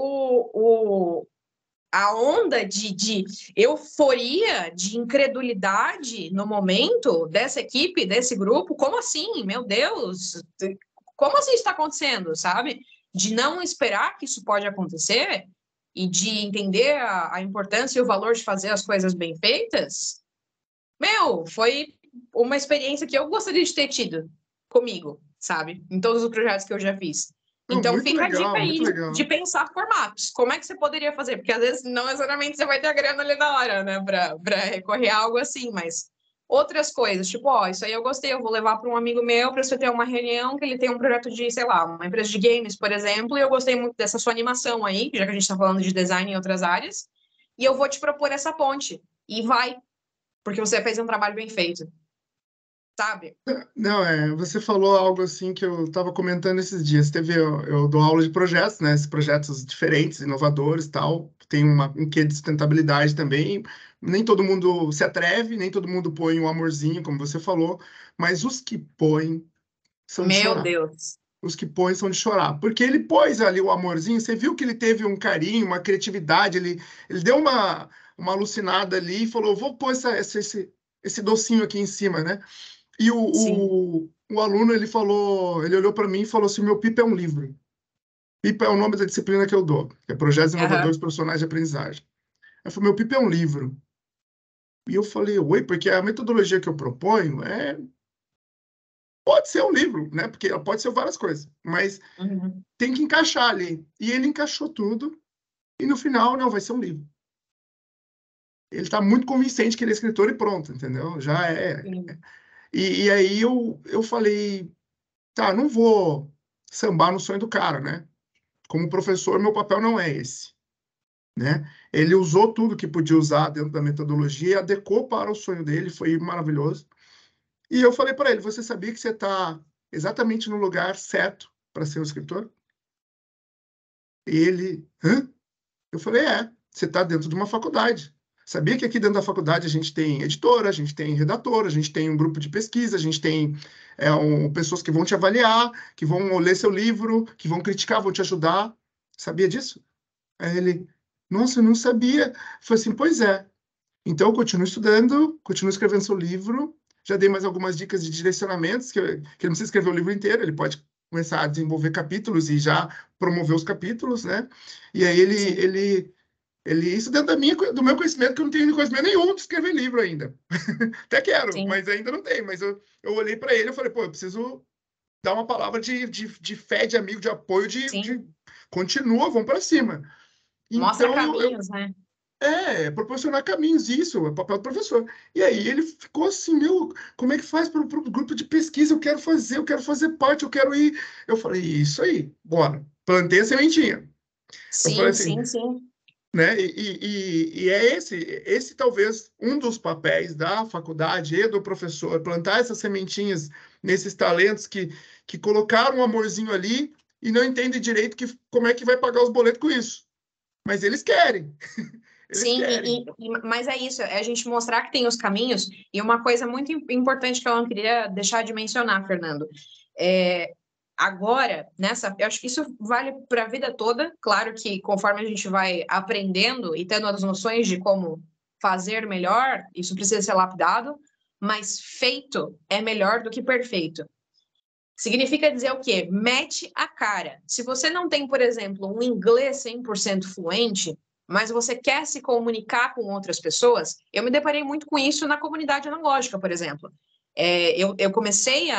a onda de euforia, de incredulidade no momento dessa equipe, desse grupo, como assim? Meu Deus, como assim está acontecendo, sabe? De não esperar que isso pode acontecer e de entender a importância e o valor de fazer as coisas bem feitas, meu, foi uma experiência que eu gostaria de ter tido comigo, sabe? Em todos os projetos que eu já fiz. Não, Então fica a dica muito aí de legal. pensar formatos. Como é que você poderia fazer? Porque às vezes não necessariamente você vai ter a grana ali na hora, né, para recorrer a algo assim, mas outras coisas, tipo, ó, isso aí eu gostei, eu vou levar para um amigo meu para você ter uma reunião que ele tem um projeto de, sei lá, uma empresa de games, por exemplo, e eu gostei muito dessa sua animação aí, já que a gente está falando de design em outras áreas, e eu vou te propor essa ponte. E vai, porque você fez um trabalho bem feito, sabe? Não, você falou algo assim que eu estava comentando esses dias. Eu dou aula de projetos, né? Esses projetos diferentes, inovadores, tal. Tem um quê de sustentabilidade também. Nem todo mundo se atreve, nem todo mundo põe um amorzinho, como você falou, mas os que põem são de Meu chorar. Deus. Os que põem são de chorar. Porque ele pôs ali o amorzinho, você viu que ele teve um carinho, uma criatividade, ele deu uma alucinada ali e falou: vou pôr esse docinho aqui em cima, né? E Sim. o aluno, ele olhou para mim e falou assim: meu PIP é um livro. PIP é o nome da disciplina que eu dou, que é Projetos Aham. Inovadores Profissionais de Aprendizagem. Eu falei: meu PIP é um livro. E eu falei: oi, porque a metodologia que eu proponho pode ser um livro, né? Porque ela pode ser várias coisas, mas Uhum. tem que encaixar ali. E ele encaixou tudo, e no final, não, vai ser um livro. Ele está muito convincente que ele é escritor e pronto, entendeu? Já é. Sim. E aí eu falei: tá, não vou sambar no sonho do cara, né? Como professor, meu papel não é esse, né? Ele usou tudo que podia usar dentro da metodologia e adequou para o sonho dele, foi maravilhoso. E eu falei para ele: você sabia que você está exatamente no lugar certo para ser um escritor? E ele: hã? Eu falei: você está dentro de uma faculdade. Sabia que aqui dentro da faculdade a gente tem editora, a gente tem redatora, a gente tem um grupo de pesquisa, a gente tem pessoas que vão te avaliar, que vão ler seu livro, que vão criticar, vão te ajudar. Sabia disso? Aí ele: nossa, eu não sabia. Eu falei assim: pois é. Então, eu continuo estudando, continuo escrevendo seu livro. Já dei mais algumas dicas de direcionamentos, que ele não precisa escrever o livro inteiro, ele pode começar a desenvolver capítulos e já promover os capítulos, né? E aí Sim. isso dentro do meu conhecimento, que eu não tenho conhecimento nenhum de escrever livro ainda. Até quero, Sim. mas ainda não tenho. Mas eu olhei para ele e falei: pô, eu preciso dar uma palavra de fé, de amigo, de apoio, de Sim. continua, vamos para cima. Mostra Então, caminhos, né? proporcionar caminhos, isso, é o papel do professor. E aí ele ficou assim: meu, como é que faz para o grupo de pesquisa? Eu quero fazer parte, eu quero ir. Eu falei: isso aí, bora. Plantei a sementinha. Eu falei Sim, assim, sim, sim. né? E é esse talvez um dos papéis da faculdade e do professor, plantar essas sementinhas nesses talentos que colocaram um amorzinho ali e não entendem direito como é que vai pagar os boletos com isso. Mas eles querem, eles Sim, querem. mas é isso, é a gente mostrar que tem os caminhos. E uma coisa muito importante que eu não queria deixar de mencionar, Fernando, é, agora, eu acho que isso vale para a vida toda. Claro que conforme a gente vai aprendendo e tendo as noções de como fazer melhor, isso precisa ser lapidado, mas feito é melhor do que perfeito. Significa dizer o quê? Mete a cara. Se você não tem, por exemplo, um inglês 100% fluente, mas você quer se comunicar com outras pessoas, eu me deparei muito com isso na comunidade analógica, por exemplo. Eu comecei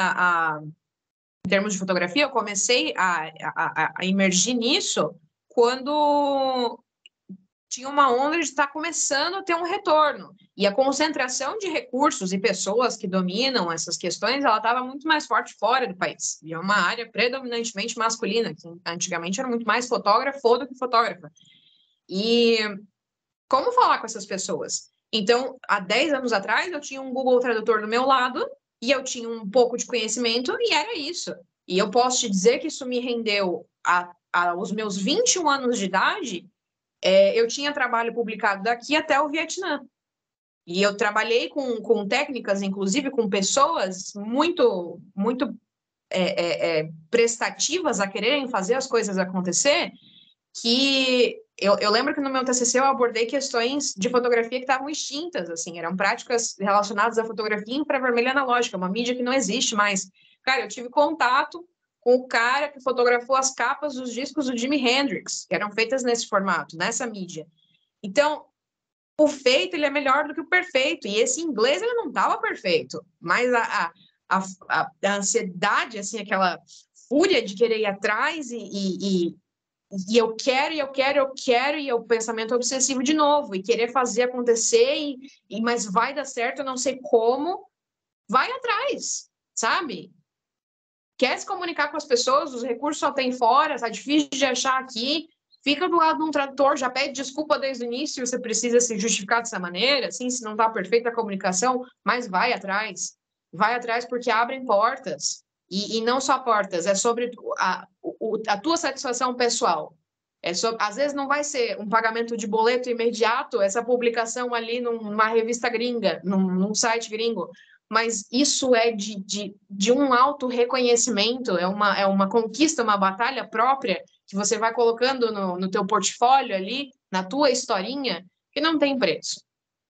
em termos de fotografia, eu comecei a emergir nisso quando tinha uma onda de estar começando a ter um retorno. E a concentração de recursos e pessoas que dominam essas questões, ela estava muito mais forte fora do país. E é uma área predominantemente masculina, que antigamente era muito mais fotógrafo do que fotógrafa. E como falar com essas pessoas? Então, há 10 anos atrás, eu tinha um Google Tradutor do meu lado e eu tinha um pouco de conhecimento e era isso. E eu posso te dizer que isso me rendeu, aos meus 21 anos de idade, eu tinha trabalho publicado daqui até o Vietnã. E eu trabalhei com técnicas, inclusive com pessoas muito prestativas a quererem fazer as coisas acontecer, que eu lembro que no meu TCC eu abordei questões de fotografia que estavam extintas, assim, eram práticas relacionadas à fotografia infravermelho analógica, uma mídia que não existe mais. Cara, eu tive contato com o cara que fotografou as capas dos discos do Jimi Hendrix, que eram feitas nesse formato, nessa mídia. Então, o feito ele é melhor do que o perfeito, e esse inglês ele não estava perfeito, mas a ansiedade, assim, aquela fúria de querer ir atrás E eu quero, e eu quero, eu quero, e o pensamento obsessivo de novo, e querer fazer acontecer, mas vai dar certo, eu não sei como, vai atrás, sabe? Quer se comunicar com as pessoas, os recursos só tem fora, tá difícil de achar aqui, fica do lado de um tradutor, já pede desculpa desde o início, você precisa se justificar dessa maneira, assim, se não tá perfeita a comunicação, mas vai atrás porque abrem portas, e não só portas, é sobre a tua satisfação pessoal. Às vezes não vai ser um pagamento de boleto imediato, essa publicação ali numa revista gringa, num site gringo, mas isso é de um auto-reconhecimento, é uma conquista, uma batalha própria que você vai colocando no teu portfólio ali, na tua historinha, que não tem preço.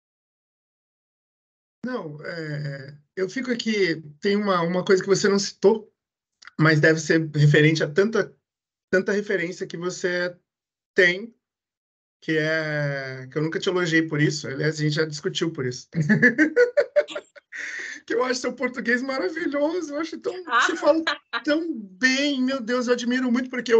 Não, eu fico aqui, tem uma coisa que você não citou, mas deve ser referente a tanta referência que você tem, que eu nunca te elogiei por isso, aliás, a gente já discutiu por isso. Que eu acho seu português maravilhoso, eu acho você fala tão bem, meu Deus, eu admiro muito, porque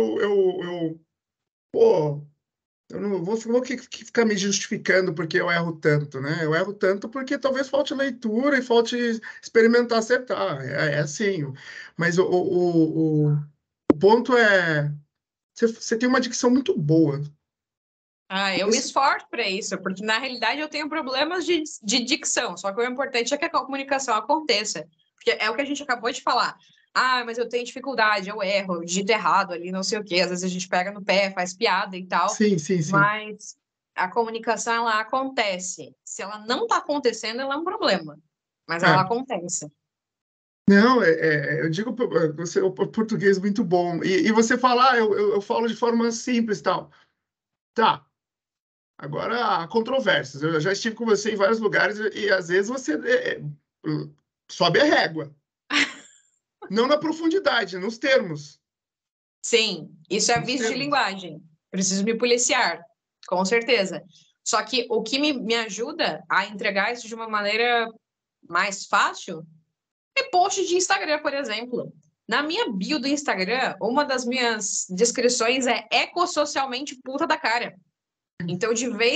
pô, eu não vou que ficar me justificando porque eu erro tanto, né? Eu erro tanto porque talvez falte leitura e falte experimentar, acertar, é assim, mas o ponto é, você tem uma dicção muito boa. Eu me esforço para isso, porque na realidade eu tenho problemas de dicção, só que o importante é que a comunicação aconteça, porque é o que a gente acabou de falar. Mas eu tenho dificuldade, eu erro, eu digito errado ali, não sei o quê, às vezes a gente pega no pé, faz piada e tal, Sim, sim, sim. mas a comunicação, ela acontece. Se ela não está acontecendo, ela é um problema, mas ela É. acontece. Não, eu digo, você, o português muito bom. E você fala, eu falo de forma simples, tal. Tá. Agora, há controvérsias. Eu já estive com você em vários lugares e às vezes você sobe a régua. Não na profundidade, nos termos. Sim, isso é Nos vício de termos. linguagem. Preciso me policiar, com certeza. Só que o que me ajuda a entregar isso de uma maneira mais fácil é post de Instagram, por exemplo. Na minha bio do Instagram, uma das minhas descrições é ecossocialmente puta da cara. Então,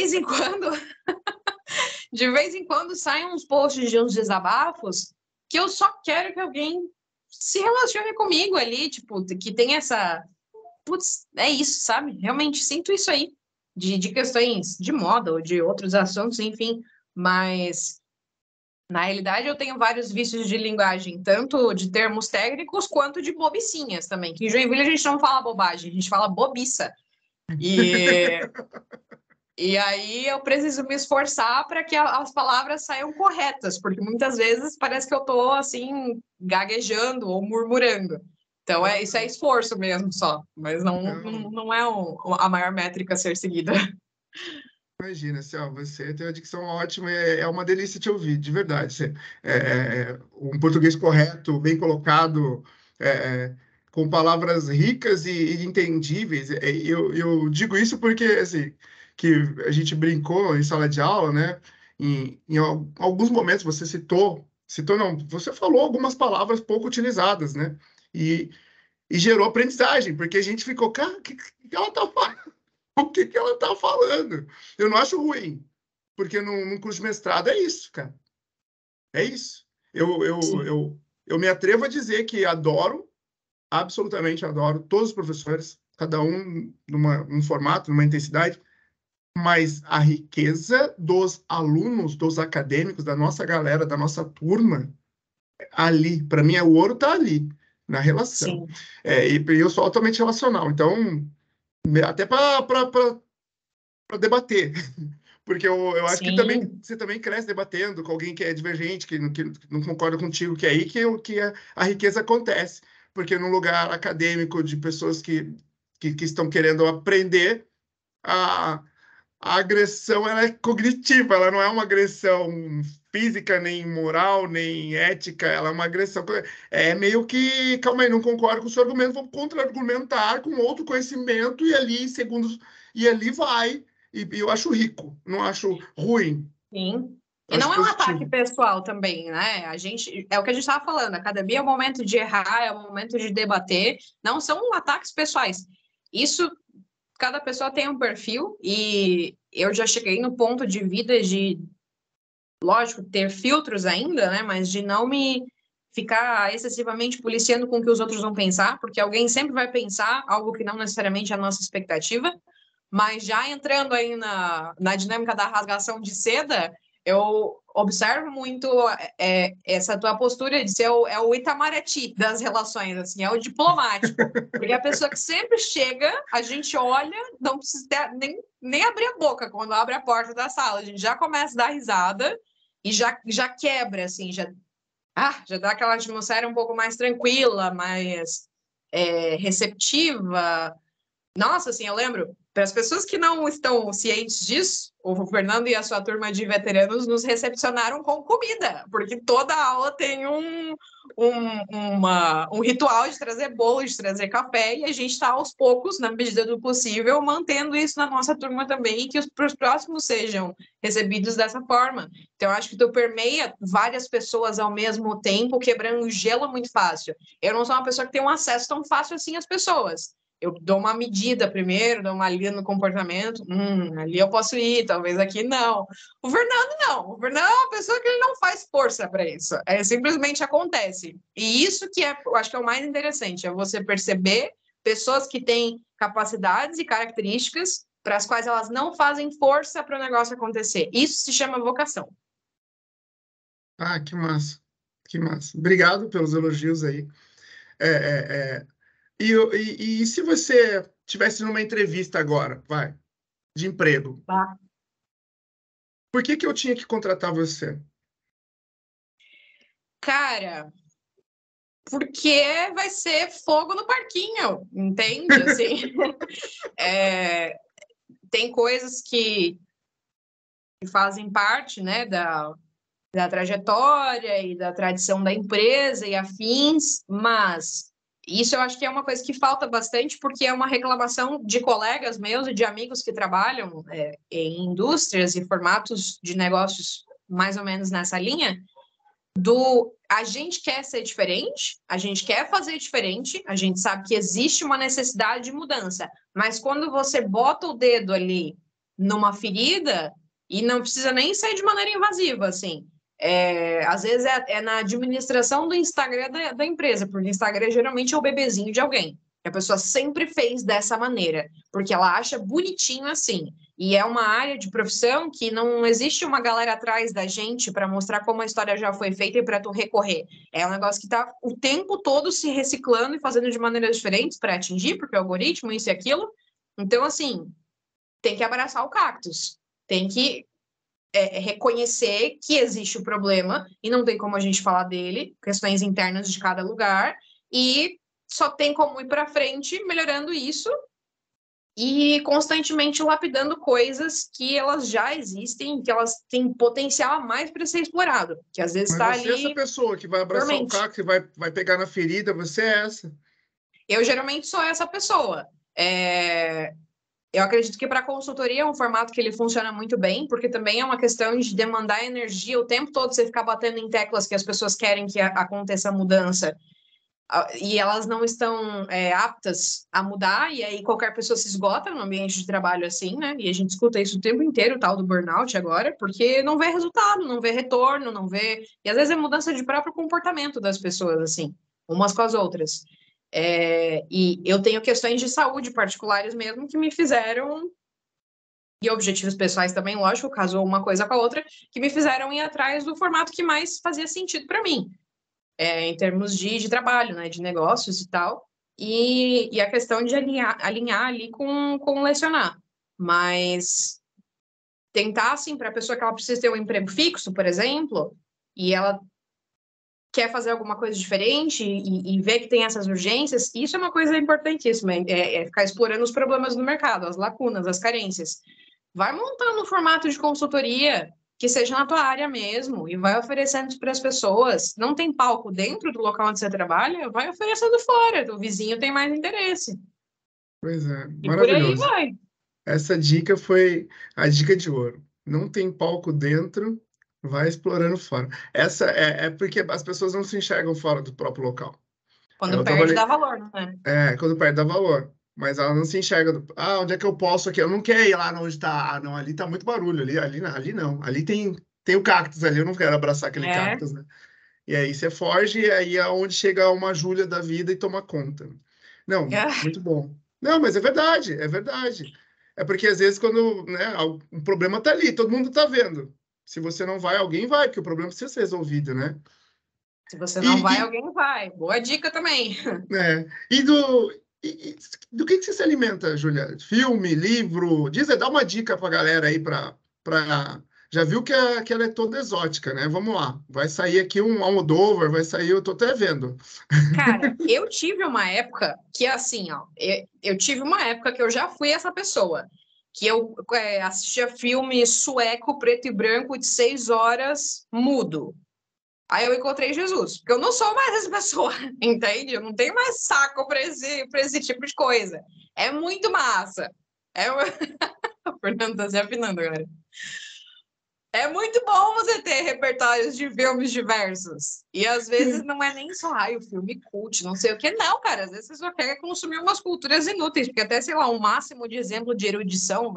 de vez em quando saem uns posts de uns desabafos que eu só quero que alguém se relacione comigo ali, tipo, que tem essa putz, é isso, sabe? Realmente sinto isso aí, de questões de moda ou de outros assuntos, enfim, mas na realidade eu tenho vários vícios de linguagem, tanto de termos técnicos quanto de bobicinhas também, que em Joinville a gente não fala bobagem, a gente fala bobiça. E, e aí eu preciso me esforçar para que as palavras saiam corretas, porque muitas vezes parece que eu estou assim gaguejando ou murmurando. Então, isso é esforço mesmo só, mas Não, não é a maior métrica a ser seguida. imagina, assim, ó, você tem uma dicção ótima, é uma delícia te ouvir, de verdade. Um português correto, bem colocado, é, é, com palavras ricas e entendíveis. Eu digo isso porque, assim, que a gente brincou em sala de aula, né? Alguns momentos você citou não, você falou algumas palavras pouco utilizadas, né? E, e gerou aprendizagem, porque a gente ficou, cara, que ela tá falando? O que ela tá falando? Eu não acho ruim, porque num curso de mestrado é isso, cara. É isso. Sim, Eu me atrevo a dizer que adoro, absolutamente adoro, todos os professores, cada um num formato, numa intensidade, mas a riqueza dos alunos, dos acadêmicos, da nossa galera, da nossa turma, ali, para mim, o ouro tá ali, na relação. sim, E eu sou altamente relacional, então, até para debater. Porque eu acho que também sim, você também cresce debatendo com alguém que é divergente, que não concorda contigo, que é aí que a riqueza acontece. Porque num lugar acadêmico de pessoas que estão querendo aprender, a, a agressão ela é cognitiva, ela não é uma agressão física, nem moral, nem ética, ela é uma agressão. É meio que, calma aí, não concordo com o seu argumento, vou contra-argumentar com outro conhecimento, e ali, segundos, e ali vai. E eu acho rico, não acho ruim, sim. eu E acho não é um ataque positivo. pessoal também, né? É o que a gente estava falando, a academia é o momento de errar, é o momento de debater, não são ataques pessoais. Isso cada pessoa tem um perfil e eu já cheguei no ponto de vida de, lógico, ter filtros ainda, né? Mas de não me ficar excessivamente policiando com o que os outros vão pensar, porque alguém sempre vai pensar algo que não necessariamente é a nossa expectativa. Mas já entrando aí na dinâmica da rasgação de seda, eu observo muito essa tua postura de ser o Itamaraty das relações, assim, é o diplomático. Porque a pessoa que sempre chega, a gente olha, não precisa nem abrir a boca quando abre a porta da sala, a gente já começa a dar risada e já quebra, assim, já dá aquela atmosfera um pouco mais tranquila, mais receptiva. Nossa, assim, eu lembro, para as pessoas que não estão cientes disso, o Fernando e a sua turma de veteranos nos recepcionaram com comida, porque toda aula tem um ritual de trazer bolo, de trazer café, e a gente está aos poucos, na medida do possível, mantendo isso na nossa turma também, e que os próximos sejam recebidos dessa forma. Então, eu acho que tu permeia várias pessoas ao mesmo tempo, quebrando o gelo muito fácil. Eu não sou uma pessoa que tem um acesso tão fácil assim às pessoas. Eu dou uma medida primeiro, dou uma lida no comportamento. Ali eu posso ir, talvez aqui não. O Fernando não. O Fernando é uma pessoa que ele não faz força para isso. Simplesmente acontece. E isso que eu acho que é o mais interessante, é você perceber pessoas que têm capacidades e características para as quais elas não fazem força para o negócio acontecer. Isso se chama vocação. Ah, que massa. Que massa. Obrigado pelos elogios aí. É, é, é. E se você tivesse numa entrevista agora, vai, de emprego, Tá? por que eu tinha que contratar você? Cara, porque vai ser fogo no parquinho, entende? Assim, tem coisas que fazem parte, né, da trajetória e da tradição da empresa e afins, mas isso eu acho que é uma coisa que falta bastante, porque é uma reclamação de colegas meus e de amigos que trabalham em indústrias e formatos de negócios mais ou menos nessa linha, a gente quer ser diferente, a gente quer fazer diferente, a gente sabe que existe uma necessidade de mudança, mas quando você bota o dedo ali numa ferida, e não precisa nem ser de maneira invasiva, assim, às vezes é na administração do Instagram da empresa, porque o Instagram geralmente é o bebezinho de alguém, que a pessoa sempre fez dessa maneira, porque ela acha bonitinho assim. E é uma área de profissão que não existe uma galera atrás da gente para mostrar como a história já foi feita e para tu recorrer. É um negócio que está o tempo todo se reciclando e fazendo de maneiras diferentes para atingir, porque o algoritmo, isso e aquilo. Então, assim, tem que abraçar o cactus. Tem que reconhecer que existe o problema e não tem como a gente falar dele, questões internas de cada lugar, e só tem como ir para frente melhorando isso e constantemente lapidando coisas que elas já existem, que elas têm potencial a mais para ser explorado, que às vezes Mas está você é essa ali pessoa que vai abraçar o dormente. caco, que vai pegar na ferida, você é essa. Eu geralmente sou essa pessoa. Eu acredito que para a consultoria é um formato que ele funciona muito bem, porque também é uma questão de demandar energia o tempo todo, você ficar batendo em teclas que as pessoas querem que aconteça a mudança e elas não estão aptas a mudar, e aí qualquer pessoa se esgota no ambiente de trabalho assim, né? E a gente escuta isso o tempo inteiro, o tal do burnout agora, porque não vê resultado, não vê retorno, não vê. E às vezes é mudança de próprio comportamento das pessoas, assim, umas com as outras. E eu tenho questões de saúde particulares mesmo que me fizeram. E objetivos pessoais também, lógico, casou uma coisa com a outra, que me fizeram ir atrás do formato que mais fazia sentido para mim em termos de trabalho, né, de negócios e tal, e a questão de alinhar ali com lecionar. Mas tentar, assim, para a pessoa que ela precisa ter um emprego fixo, por exemplo, e ela quer fazer alguma coisa diferente e ver que tem essas urgências, isso é uma coisa importantíssima, ficar explorando os problemas do mercado, as lacunas, as carências. Vai montando um formato de consultoria que seja na tua área mesmo e vai oferecendo para as pessoas. Não tem palco dentro do local onde você trabalha, vai oferecendo fora. O vizinho tem mais interesse. Pois é, E por aí maravilhoso. vai. Essa dica foi a dica de ouro. Não tem palco dentro, vai explorando fora. Essa é porque as pessoas não se enxergam fora do próprio local. Quando Eu perde, trabalhei, dá valor, né? quando perde dá valor. mas ela não se enxerga. Onde é que eu posso aqui? Eu não quero ir lá onde tá. Não, ali tá muito barulho. Ali não. Ali tem o cactus ali, eu não quero abraçar aquele É, cactus, né? E aí você foge, e aí é onde chega uma Júlia da vida e toma conta. Não, muito bom. Não, mas é verdade, é verdade. É porque às vezes quando, né, um problema tá ali, todo mundo tá vendo. Se você não vai, alguém vai, porque o problema precisa ser resolvido, né? se você E, não vai, e, alguém vai. Boa dica também. né, do que você se alimenta, Júlia? Filme, livro? Dá uma dica pra galera aí já viu que ela é toda exótica, né? Vamos lá. Vai sair aqui um Almodóvar, vai sair, eu tô até vendo. Cara, eu tive uma época que, assim, ó, eu tive uma época que eu já fui essa pessoa, que eu assistia filme sueco, preto e branco, de 6 horas, mudo. Aí eu encontrei Jesus, porque eu não sou mais essa pessoa, entende? Eu não tenho mais saco para esse tipo de coisa. É muito massa. É... O Fernando tá se afinando agora. É muito bom você ter repertórios de filmes diversos. E às vezes não é nem só, o filme cult, não sei o que. Não, cara, às vezes você só quer consumir umas culturas inúteis, porque até, sei lá, um máximo de exemplo de erudição,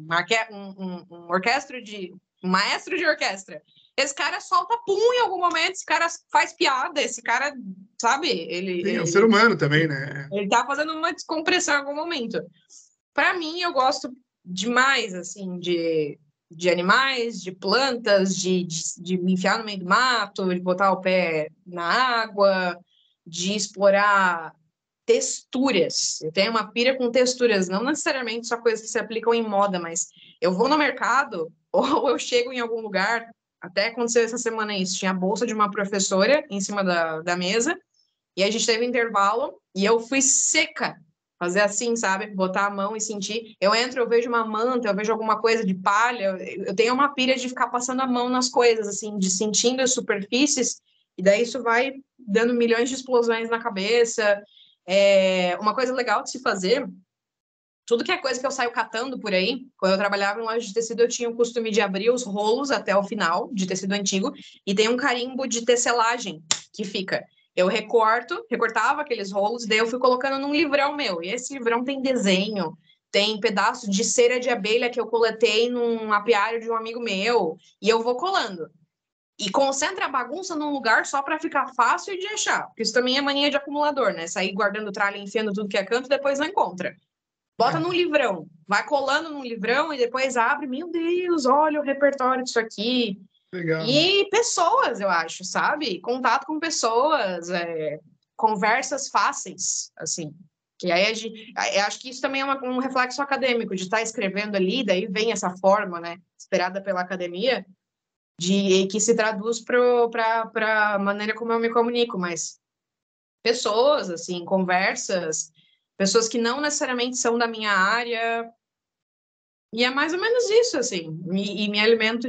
um maestro de orquestra. Esse cara solta pum em algum momento, esse cara faz piada, esse cara, sabe, Sim, é um ser humano também, né? ele tá fazendo uma descompressão em algum momento. Para mim, eu gosto demais, assim, de animais, de plantas, de me enfiar no meio do mato, de botar o pé na água, de explorar texturas. Eu tenho uma pira com texturas, não necessariamente só coisas que se aplicam em moda, mas eu vou no mercado ou eu chego em algum lugar, até aconteceu essa semana isso, tinha a bolsa de uma professora em cima da mesa, e a gente teve intervalo, e eu fui seca. Fazer assim, sabe? Botar a mão e sentir. Eu entro, eu vejo uma manta, eu vejo alguma coisa de palha. Eu tenho uma pilha de ficar passando a mão nas coisas, assim, de sentindo as superfícies, e daí isso vai dando milhões de explosões na cabeça. Uma coisa legal de se fazer, tudo que é coisa que eu saio catando por aí, quando eu trabalhava em loja de tecido, eu tinha o costume de abrir os rolos até o final, de tecido antigo, e tem um carimbo de tecelagem que fica. Eu recortava aqueles rolos, daí eu fui colocando num livrão meu. E esse livrão tem desenho, tem pedaço de cera de abelha que eu coletei num apiário de um amigo meu, e eu vou colando. E concentra a bagunça num lugar só para ficar fácil de achar. Porque isso também é mania de acumulador, né? Sair guardando tralha, enfiando tudo que é canto, depois não encontra. Bota num livrão, vai colando num livrão e depois abre. Meu Deus, olha o repertório disso aqui. Legal. E pessoas, eu acho, sabe? Contato com pessoas, conversas fáceis, assim. Que aí eu acho que isso também é um reflexo acadêmico, de estar escrevendo ali, daí vem essa forma, né, esperada pela academia, que se traduz para a maneira como eu me comunico, mas pessoas, assim, conversas, pessoas que não necessariamente são da minha área, e é mais ou menos isso, assim, e me alimento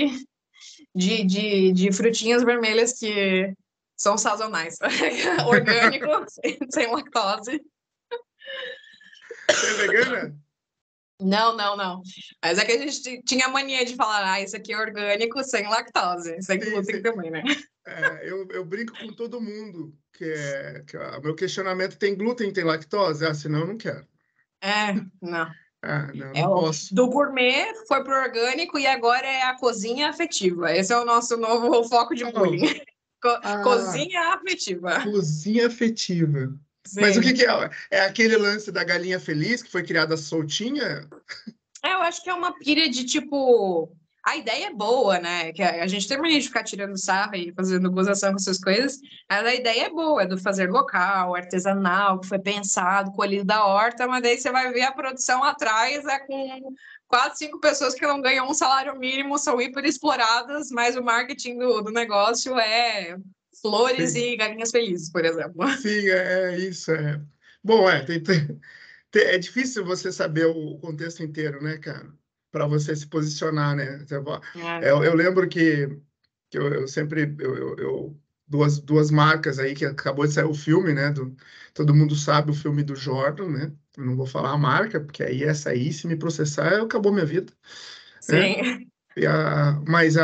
de frutinhas vermelhas que são sazonais, orgânico, sem lactose. Você é vegana? Não, não, não. Mas é que a gente tinha mania de falar, isso aqui é orgânico, sem lactose, sem Sim, glúten sim. também, né? Eu brinco com todo mundo meu questionamento tem glúten, tem lactose? Senão eu não quero. Não. Não, não posso. Do gourmet foi pro orgânico e agora é a cozinha afetiva. Esse é o nosso novo foco de Oh, bullying. a Cozinha afetiva. cozinha afetiva. Mas o que Sim. que é? É aquele lance da galinha feliz que foi criada soltinha? Eu acho que é uma pilha de tipo. A ideia é boa, né? Que a gente tem mania de ficar tirando sarro e fazendo gozação com essas coisas, mas a ideia é boa, é do fazer local, artesanal, que foi pensado, colhido da horta, mas daí você vai ver a produção atrás, com 4, 5 pessoas que não ganham um salário mínimo, são hiper exploradas, mas o marketing do negócio é flores Sim, e galinhas felizes, por exemplo. sim, é isso. Bom, é difícil você saber o contexto inteiro, né, cara? Para você se posicionar, né? É, Eu lembro que eu sempre duas marcas aí que acabou de sair o filme, né? Todo mundo sabe o filme do Jordan, né? Eu não vou falar a marca, porque aí essa aí, se me processar, acabou minha vida, né? sim. Mas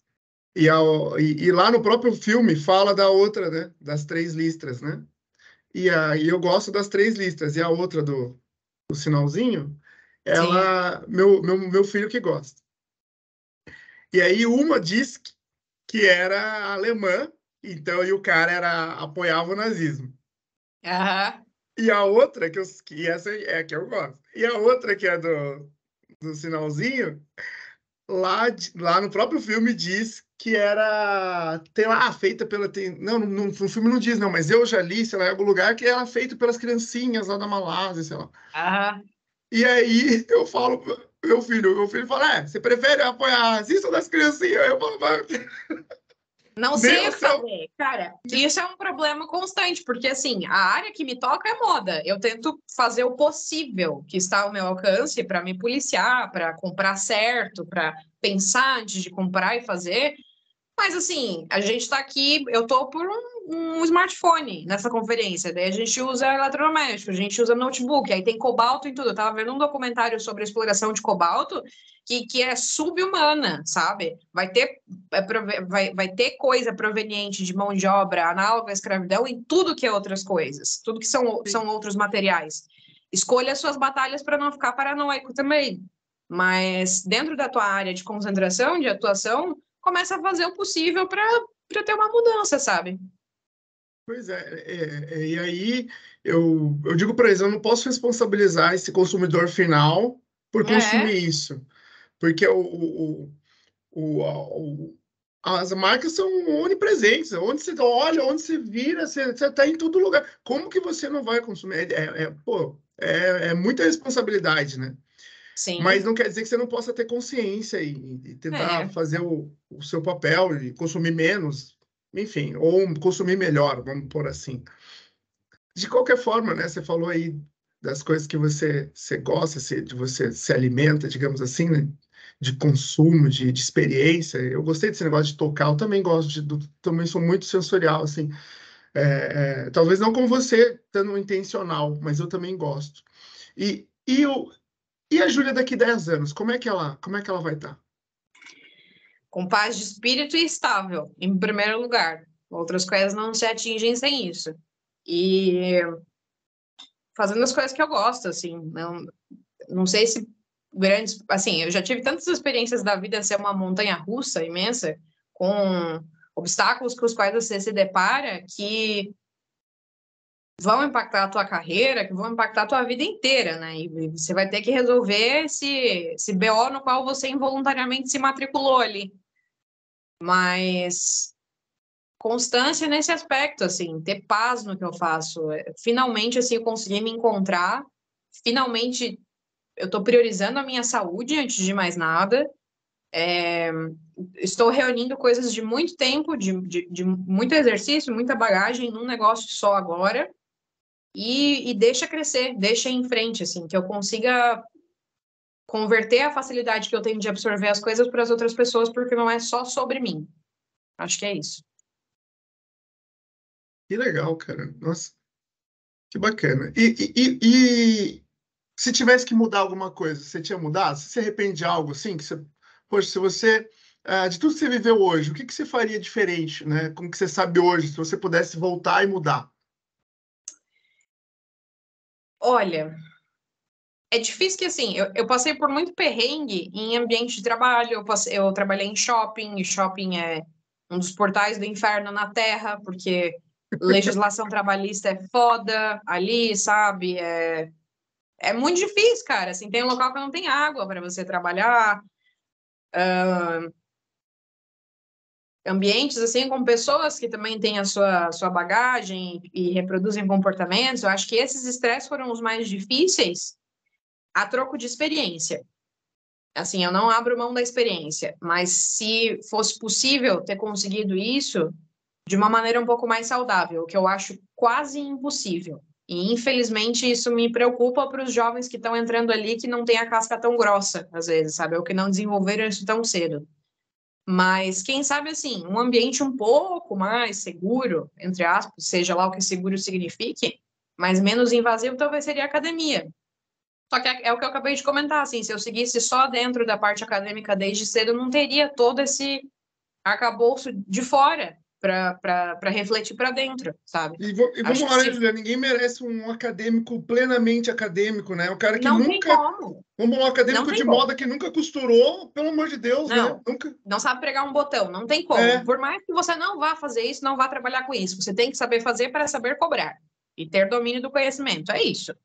e lá no próprio filme fala da outra, né? Das três listras, né? E aí eu gosto das 3 listas. E a outra do sinalzinho, Sim. meu filho que gosta. E aí uma disse que era alemã, então, e o cara apoiava o nazismo. Aham. E a outra, que essa é a que eu gosto. E a outra, que é do sinalzinho, lá no próprio filme diz que era, tem lá, feita pela, não, no filme não diz não, mas eu já li, sei lá, em algum lugar, que era feita pelas criancinhas lá da Malásia, sei lá. Aham. E aí eu falo, meu filho fala, você prefere apoiar as das criancinhas? Eu falo, mas, Não nem sei o o que seu... fazer. Cara, isso é um problema constante, porque assim, a área que me toca é moda. Eu tento fazer o possível que está ao meu alcance para me policiar, para comprar certo, para pensar antes de comprar e fazer. Mas assim, a gente está aqui, eu estou por um smartphone nessa conferência, daí a gente usa eletrodoméstico, a gente usa notebook, aí tem cobalto em tudo. Eu estava vendo um documentário sobre a exploração de cobalto que é subhumana, sabe? Vai ter coisa proveniente de mão de obra análoga à escravidão em tudo que é outras coisas, tudo que são outros materiais. Escolha suas batalhas para não ficar paranoico também. Mas dentro da tua área de concentração, de atuação, começa a fazer o possível para ter uma mudança, sabe? Pois e aí eu digo para eles, eu não posso responsabilizar esse consumidor final por consumir É, isso, porque as marcas são onipresentes, onde você olha, onde você vira, você está em todo lugar. Como que você não vai consumir? Pô, é muita responsabilidade, né? Mas sim, não quer dizer que você não possa ter consciência e tentar é, fazer o seu papel e consumir menos, enfim, ou consumir melhor, vamos por assim. De qualquer forma, né? Você falou aí das coisas que você gosta, de você se alimenta, digamos assim, né? De consumo, de experiência. Eu gostei desse negócio de tocar, eu também gosto também sou muito sensorial, assim. Talvez não como você, estando intencional, mas eu também gosto. E a Júlia daqui 10 anos, como é que ela vai estar? com paz de espírito e estável, em primeiro lugar. Outras coisas não se atingem sem isso. E fazendo as coisas que eu gosto, assim, não sei se grandes, assim, eu já tive tantas experiências da vida ser uma montanha russa imensa, com obstáculos com os quais você se depara, que vão impactar a tua carreira, que vão impactar a tua vida inteira, né? E você vai ter que resolver esse BO no qual você involuntariamente se matriculou ali. Mas constância nesse aspecto, assim, ter paz no que eu faço. Finalmente, assim, eu consegui me encontrar. Finalmente, eu estou priorizando a minha saúde antes de mais nada. Estou reunindo coisas de muito tempo, de muito exercício, muita bagagem num negócio só agora. E deixa crescer, deixa em frente, assim, que eu consiga converter a facilidade que eu tenho de absorver as coisas para as outras pessoas, porque não é só sobre mim. Acho que é isso. Que legal, cara. Nossa, que bacana. E se tivesse que mudar alguma coisa, você tinha mudado? Você se arrepende de algo assim? Poxa, se você, de tudo que você viveu hoje, o que que você faria diferente, né? Como que você sabe hoje, se você pudesse voltar e mudar? Olha, é difícil que, assim, eu passei por muito perrengue em ambiente de trabalho, eu trabalhei em shopping, e shopping é um dos portais do inferno na Terra, porque legislação trabalhista é foda ali, sabe? É muito difícil, cara. Assim, tem um local que não tem água para você trabalhar, ambientes assim com pessoas que também têm a sua bagagem e reproduzem comportamentos. Eu acho que esses estresses foram os mais difíceis a troco de experiência. Assim, eu não abro mão da experiência, mas se fosse possível ter conseguido isso de uma maneira um pouco mais saudável, o que eu acho quase impossível. E infelizmente isso me preocupa para os jovens que estão entrando ali que não têm a casca tão grossa, às vezes, sabe? Ou que não desenvolveram isso tão cedo. Mas quem sabe assim, um ambiente um pouco mais seguro, entre aspas, seja lá o que seguro signifique, mas menos invasivo talvez seria a academia. Só que é o que eu acabei de comentar, assim, se eu seguisse só dentro da parte acadêmica desde cedo, eu não teria todo esse arcabouço de fora, para refletir para dentro, sabe? E vamos Acho que lá, né, Julia? Ninguém merece um acadêmico plenamente acadêmico, né? O cara que não tem nunca... como. Vamos lá, um Não acadêmico tem de como. moda que nunca costurou, pelo amor de Deus, né? Não. Nunca... Não sabe pregar um botão, não tem como. É. Por mais que você não vá fazer isso, não vá trabalhar com isso, você tem que saber fazer para saber cobrar e ter domínio do conhecimento. É isso.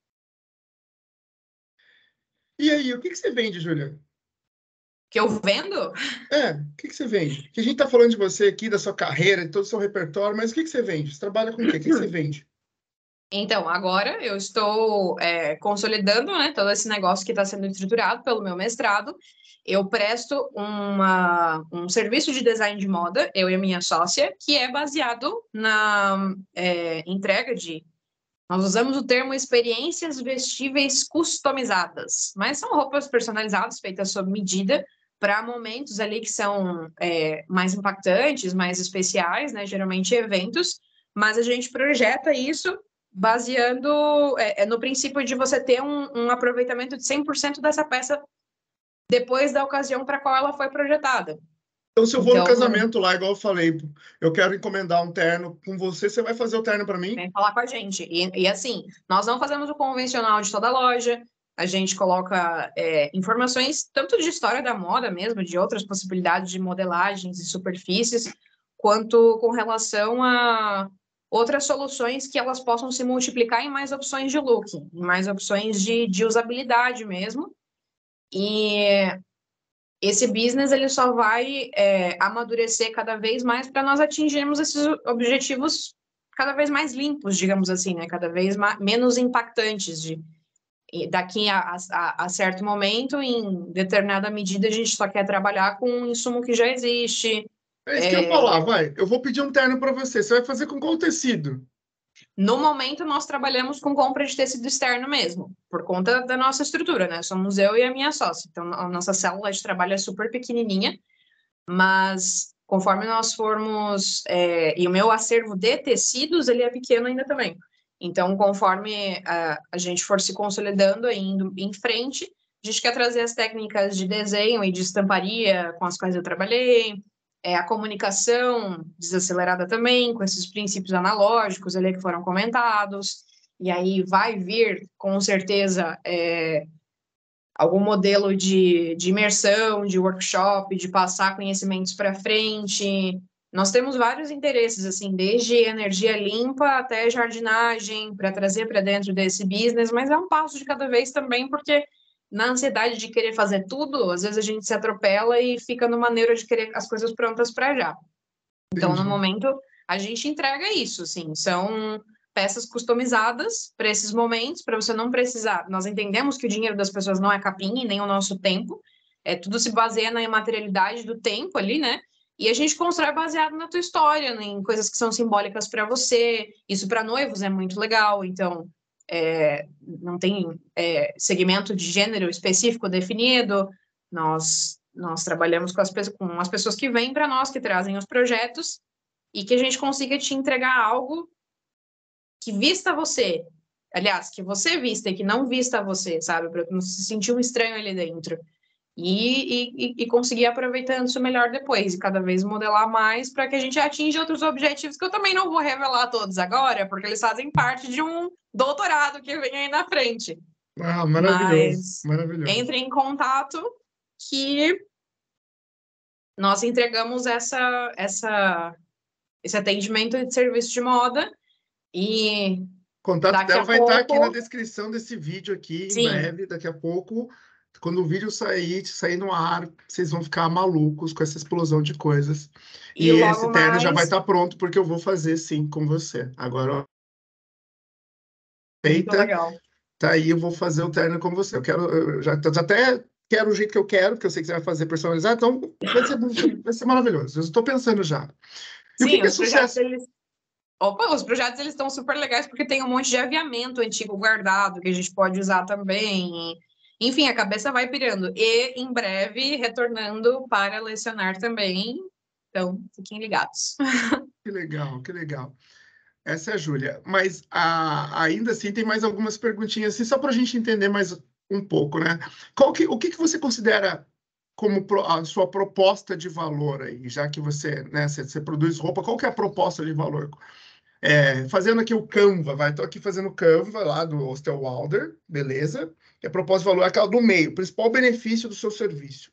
E aí, o que você vende, Julia? Que eu vendo? O que você vende? Que a gente tá falando de você aqui, da sua carreira, de todo o seu repertório, mas o que você vende? Você trabalha com o quê? O que você vende? Então, agora eu estou consolidando, né, todo esse negócio que está sendo estruturado pelo meu mestrado. Eu presto um serviço de design de moda, eu e a minha sócia, que é baseado na entrega de. Nós usamos o termo experiências vestíveis customizadas, mas são roupas personalizadas, feitas sob medida, para momentos ali que são mais impactantes, mais especiais, né, geralmente eventos, mas a gente projeta isso baseando no princípio de você ter um aproveitamento de 100% dessa peça depois da ocasião para qual ela foi projetada. Então, se eu vou no Então, casamento lá, igual eu falei, eu quero encomendar um terno com você, você vai fazer o terno para mim? vem falar com a gente. E assim, nós não fazemos o convencional de toda loja, a gente coloca informações tanto de história da moda mesmo, de outras possibilidades de modelagens e superfícies, quanto com relação a outras soluções que elas possam se multiplicar em mais opções de look, em mais opções de usabilidade mesmo. E esse business ele só vai amadurecer cada vez mais para nós atingirmos esses objetivos cada vez mais limpos, digamos assim, né? Cada vez menos impactantes. Daqui a certo momento, em determinada medida, a gente só quer trabalhar com um insumo que já existe. É isso que eu ia falar, vai. Eu vou pedir um terno para você. Você vai fazer com qual tecido? No momento, nós trabalhamos com compra de tecido externo mesmo, por conta da nossa estrutura, né? Somos eu e a minha sócia. Então, a nossa célula de trabalho é super pequenininha, mas conforme nós formos... e o meu acervo de tecidos, ele é pequeno ainda também. Então, conforme a gente for se consolidando e indo em frente, a gente quer trazer as técnicas de desenho e de estamparia com as quais eu trabalhei, a comunicação desacelerada também, com esses princípios analógicos ali que foram comentados, e aí vai vir, com certeza, algum modelo de imersão, de workshop, de passar conhecimentos para frente. Nós temos vários interesses, assim, desde energia limpa até jardinagem, para trazer para dentro desse business, mas é um passo de cada vez também, porque na ansiedade de querer fazer tudo, às vezes a gente se atropela e fica numa neura de querer as coisas prontas para já. Então, no Entendi. momento, a gente entrega isso, assim, são peças customizadas para esses momentos, para você não precisar. Nós entendemos que o dinheiro das pessoas não é capim, e nem o nosso tempo, tudo se baseia na imaterialidade do tempo ali, né? E a gente constrói baseado na tua história, né, em coisas que são simbólicas para você. Isso para noivos é muito legal, então não tem segmento de gênero específico definido. Nós trabalhamos com as pessoas que vêm para nós, que trazem os projetos, e que a gente consiga te entregar algo que vista você. Aliás, que você vista e que não vista você, sabe? Para não se sentir um estranho ali dentro. E conseguir aproveitando isso melhor depois. E cada vez modelar mais para que a gente atinja outros objetivos que eu também não vou revelar todos agora, porque eles fazem parte de um doutorado que vem aí na frente. Ah, maravilhoso, Mas maravilhoso. entre em contato que nós entregamos esse atendimento de serviço de moda e O contato daqui dela a vai estar aqui na pouco, descrição desse vídeo aqui, em sim, breve, daqui a pouco. Quando o vídeo sair no ar, vocês vão ficar malucos com essa explosão de coisas. E e esse logo terno já vai mais, estar pronto, porque eu vou fazer sim com você. Agora, muito feita, legal. tá aí, eu vou fazer o terno com você. Eu já até quero o jeito que eu quero, porque eu sei que você vai fazer personalizado, então vai ser maravilhoso. Eu estou pensando já. E o que Sim, que é os projetos, sucesso? os projetos, eles estão super legais porque tem um monte de aviamento antigo guardado que a gente pode usar também. Enfim, a cabeça vai pirando. E, em breve, retornando para lecionar também. Então, fiquem ligados. Que legal, que legal. Essa é a Júlia. Mas ainda assim tem mais algumas perguntinhas, assim, só para a gente entender mais um pouco, né? O que que você considera como a sua proposta de valor aí, já que você, né, você produz roupa, qual que é a proposta de valor? Fazendo aqui o Canva, estou aqui fazendo o Canva lá do Osterwalder, beleza? E a proposta de valor é aquela do meio, principal benefício do seu serviço.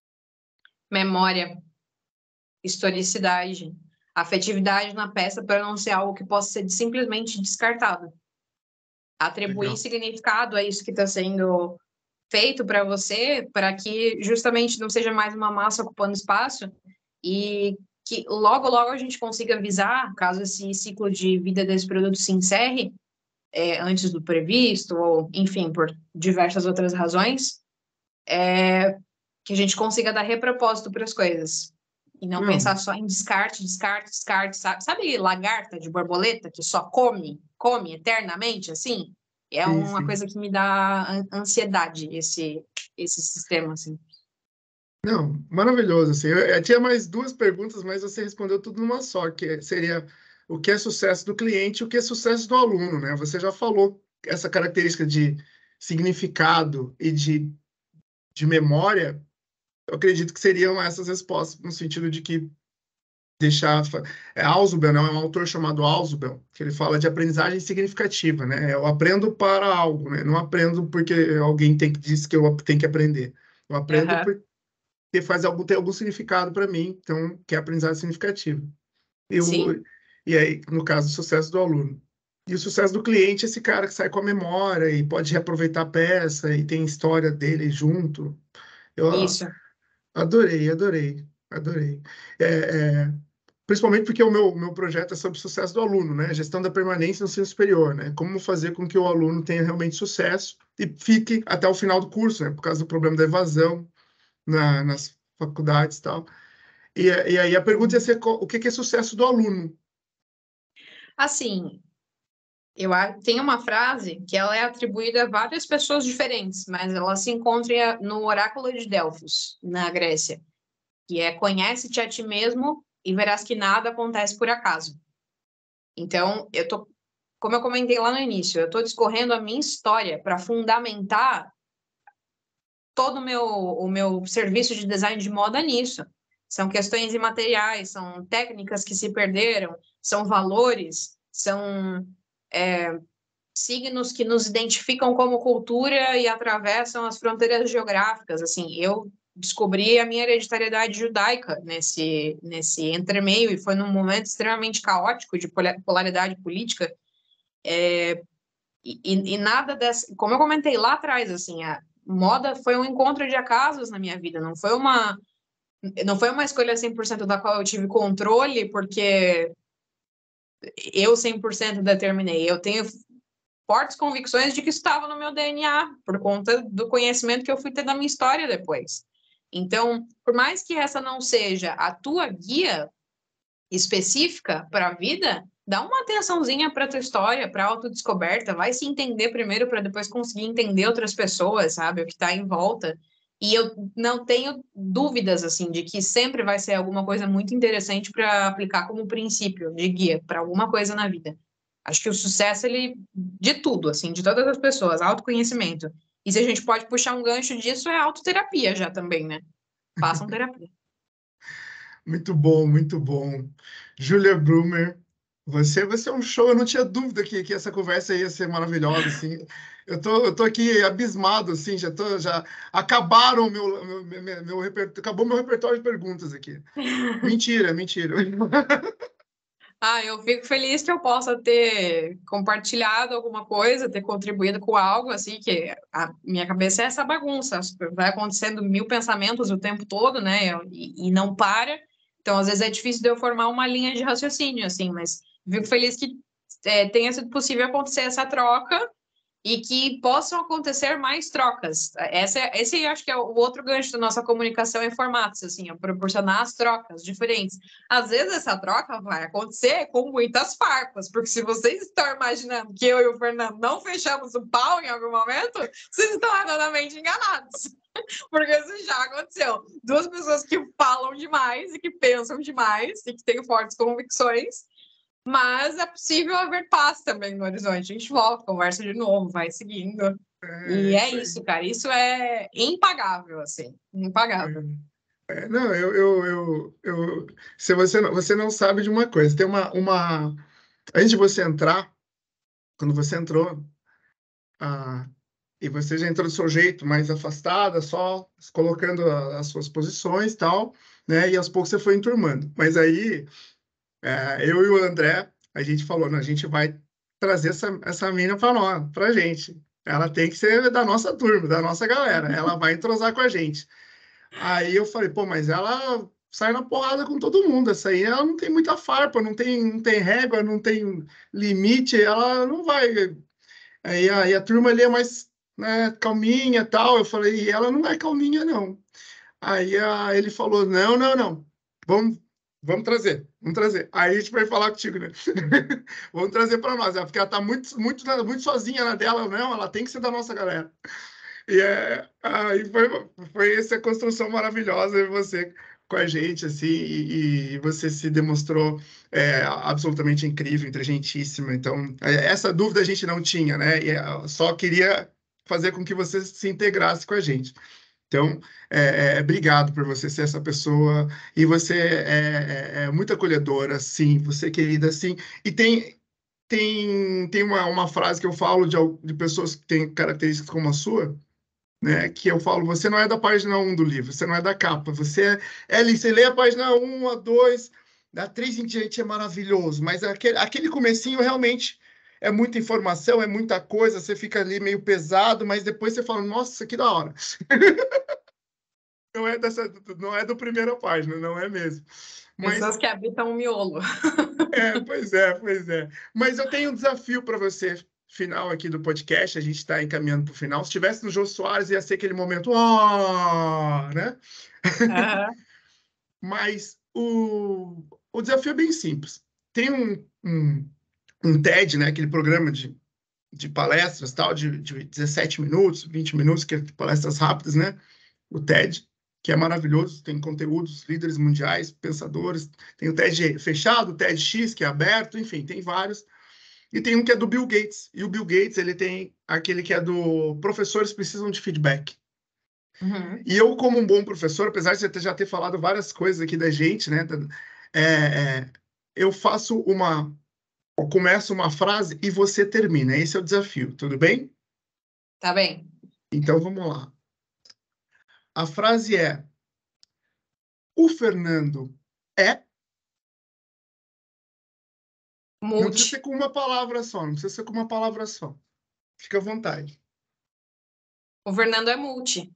Memória, historicidade, afetividade na peça para não ser algo que possa ser simplesmente descartado. Atribuir Legal. significado a isso que está sendo feito para você, para que justamente não seja mais uma massa ocupando espaço e que logo, logo a gente consiga avisar, caso esse ciclo de vida desse produto se encerre antes do previsto, ou enfim, por diversas outras razões, que a gente consiga dar repropósito para as coisas. E não pensar só em descarte, descarte, descarte, sabe? Sabe lagarta de borboleta que só come eternamente, assim? É uma Sim. coisa que me dá ansiedade, esse sistema, assim. Não, maravilhoso. Assim. Eu tinha mais duas perguntas, mas você respondeu tudo numa só, que seria o que é sucesso do cliente e o que é sucesso do aluno, né? Você já falou essa característica de significado e de memória, eu acredito que seriam essas respostas, no sentido de que deixar... Ausubel, né? É um autor chamado Ausubel, que ele fala de aprendizagem significativa, né? Eu aprendo para algo, né? Não aprendo porque alguém disse que eu tenho que aprender. Eu aprendo porque tem algum significado para mim, então, que é aprendizagem significativa. Sim. E aí, no caso, o sucesso do aluno. E o sucesso do cliente é esse cara que sai com a memória e pode reaproveitar a peça e tem a história dele junto. Eu Isso. adorei, adorei, adorei. É, é, Principalmente porque o meu projeto é sobre o sucesso do aluno, né? Gestão da permanência no ensino superior, né? Como fazer com que o aluno tenha realmente sucesso e fique até o final do curso, né? Por causa do problema da evasão nas faculdades e tal. E aí a pergunta ia ser o que é sucesso do aluno? Assim, tem uma frase que ela é atribuída a várias pessoas diferentes, mas ela se encontra no oráculo de Delfos, na Grécia, que é conhece-te a ti mesmo e verás que nada acontece por acaso. Então, como eu comentei lá no início, eu estou discorrendo a minha história para fundamentar todo o meu serviço de design de moda nisso. São questões imateriais, são técnicas que se perderam, são valores, são signos que nos identificam como cultura e atravessam as fronteiras geográficas. Assim, eu descobri a minha hereditariedade judaica nesse entremeio e foi num momento extremamente caótico de polaridade política. E nada dessa, como eu comentei lá atrás, assim, a moda foi um encontro de acasos na minha vida, não foi uma escolha 100% da qual eu tive controle, porque eu 100% determinei. Eu tenho fortes convicções de que isso estava no meu DNA, por conta do conhecimento que eu fui ter da minha história depois. Então, por mais que essa não seja a tua guia específica para a vida, dá uma atençãozinha para a tua história, para a autodescoberta, vai se entender primeiro para depois conseguir entender outras pessoas, sabe, o que está em volta. E eu não tenho dúvidas, assim, de que sempre vai ser alguma coisa muito interessante para aplicar como princípio de guia para alguma coisa na vida. Acho que o sucesso, ele, de tudo, assim, de todas as pessoas, autoconhecimento. E se a gente pode puxar um gancho disso, é autoterapia já também, né? Façam terapia. Muito bom, muito bom. Julia Brumer, você é um show. Eu não tinha dúvida que essa conversa ia ser maravilhosa, assim. Eu tô aqui abismado, assim, já acabaram meu repertório, acabou meu repertório de perguntas aqui. Mentira, mentira. Eu fico feliz que eu possa ter compartilhado alguma coisa, ter contribuído com algo, assim, que a minha cabeça é essa bagunça, vai acontecendo mil pensamentos o tempo todo, né, e não para, então às vezes é difícil de eu formar uma linha de raciocínio, assim, mas fico feliz que tenha sido possível acontecer essa troca, e que possam acontecer mais trocas. Esse acho que é o outro gancho da nossa comunicação em formatos, assim, é proporcionar as trocas diferentes. Às vezes essa troca vai acontecer com muitas farpas, porque se vocês estão imaginando que eu e o Fernando não fechamos o pau em algum momento, vocês estão redondamente enganados. Porque isso já aconteceu. Duas pessoas que falam demais e que pensam demais e que têm fortes convicções, mas é possível haver paz também no horizonte. A gente volta, conversa de novo, vai seguindo. E É é isso aí. isso, cara. Isso é impagável, assim. Impagável. Não, se você não sabe de uma coisa, tem antes de você entrar, quando você entrou, ah, e você já entrou do seu jeito, mais afastada, só colocando as suas posições e tal, né? E aos poucos você foi enturmando. Mas aí, eu e o André, a gente falou, não, a gente vai trazer essa mina para nós, pra gente. Ela tem que ser da nossa turma, da nossa galera. Ela vai entrosar com a gente. Aí eu falei, pô, mas ela sai na porrada com todo mundo. Essa aí ela não tem muita farpa, não tem régua, não tem limite, ela não vai. Aí a turma ali é mais, né, calminha e tal. Eu falei, e ela não é calminha, não. Ele falou, não, não, não. Vamos, vamos trazer, vamos trazer. Aí a gente vai falar contigo, né? Vamos trazer para nós, porque ela tá muito, muito, muito sozinha na dela, não. Ela tem que ser da nossa galera. Aí foi essa construção maravilhosa de você com a gente, assim, e você se demonstrou absolutamente incrível, inteligentíssima. Então, essa dúvida a gente não tinha, né? Só queria fazer com que você se integrasse com a gente. Então, obrigado por você ser essa pessoa, e você é muito acolhedora, sim, você é querida, sim, e tem uma frase que eu falo de pessoas que têm características como a sua, né? Que eu falo, você não é da página 1 do livro, você não é da capa, é ali, você lê a página 1, a 2, da 3 em diante é maravilhoso, mas aquele comecinho realmente é muita informação, é muita coisa, você fica ali meio pesado, mas depois você fala, nossa, que da hora. Não é do primeira página, não é mesmo. Mas, Pessoas que habitam o miolo. pois é, pois é. Mas eu tenho um desafio para você, final aqui do podcast, a gente está encaminhando para o final. Se tivesse no Jô Soares, ia ser aquele momento, né? Aham. Mas o desafio é bem simples. Tem um TED, né? Aquele programa de palestras, tal, de 17 minutos, 20 minutos, que é palestras rápidas, né? O TED, que é maravilhoso, tem conteúdos, líderes mundiais, pensadores, tem o TED fechado, o TEDx, que é aberto, enfim, tem vários. E tem um que é do Bill Gates. E o Bill Gates, ele tem aquele que é do professores precisam de feedback. Uhum. E eu, como um bom professor, apesar de você já ter falado várias coisas aqui da gente, né? É, eu eu começo uma frase e você termina. Esse é o desafio, tudo bem? Tá bem. Então vamos lá. A frase é: o Fernando é. Não precisa ser Multi. com uma palavra só, não precisa ser com uma palavra só. Fica à vontade. O Fernando é multi.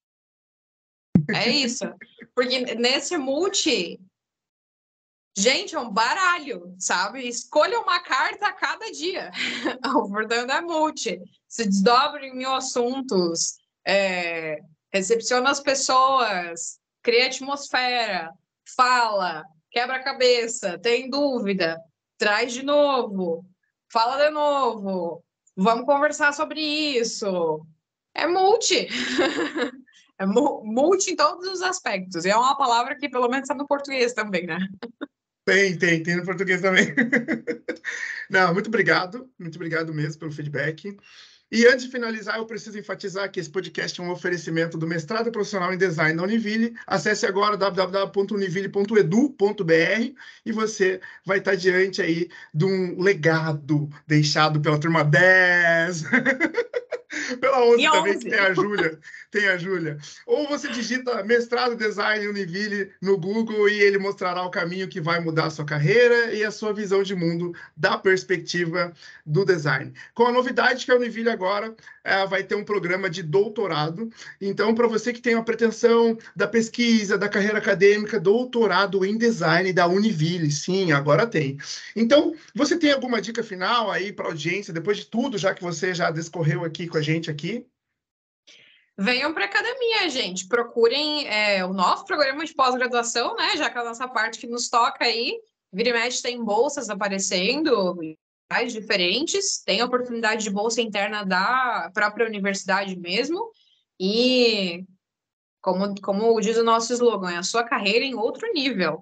É isso. Porque nesse multi, gente, é um baralho, sabe? Escolha uma carta a cada dia. O Fernando é multi. Se desdobra em mil assuntos, recepciona as pessoas, cria atmosfera, fala, quebra a cabeça, tem dúvida, traz de novo, fala de novo, vamos conversar sobre isso. É multi. É multi em todos os aspectos. E é uma palavra que, pelo menos, está no português também, né? Tem no português também. Não, muito obrigado mesmo pelo feedback. E antes de finalizar, eu preciso enfatizar que esse podcast é um oferecimento do mestrado profissional em design da Univille. Acesse agora www.univille.edu.br e você vai estar diante aí de um legado deixado pela turma 10. Pela E 11 também, que 11. tem a Júlia. Ou você digita mestrado design Univille no Google e ele mostrará o caminho que vai mudar a sua carreira e a sua visão de mundo da perspectiva do design. Com a novidade que a Univille agora vai ter um programa de doutorado. Então, para você que tem a pretensão da pesquisa, da carreira acadêmica, doutorado em design da Univille, sim, agora tem. Então, você tem alguma dica final aí para a audiência, depois de tudo, já que você já discorreu aqui com a gente aqui? Venham para a academia, gente. Procurem o nosso programa de pós-graduação, né? Já que é a nossa parte que nos toca aí. Vira e mexe tem bolsas aparecendo, mais diferentes. Tem oportunidade de bolsa interna da própria universidade mesmo. E, como diz o nosso slogan, é a sua carreira em outro nível.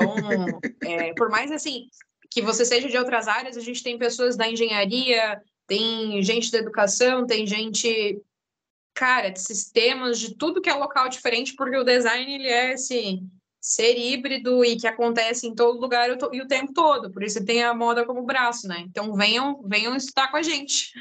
Então, por mais assim que você seja de outras áreas, a gente tem pessoas da engenharia, tem gente da educação, tem gente, cara, de sistemas, de tudo que é local diferente, porque o design, ele é esse ser híbrido e que acontece em todo lugar e o tempo todo, por isso tem a moda como braço, né? Então venham estudar com a gente.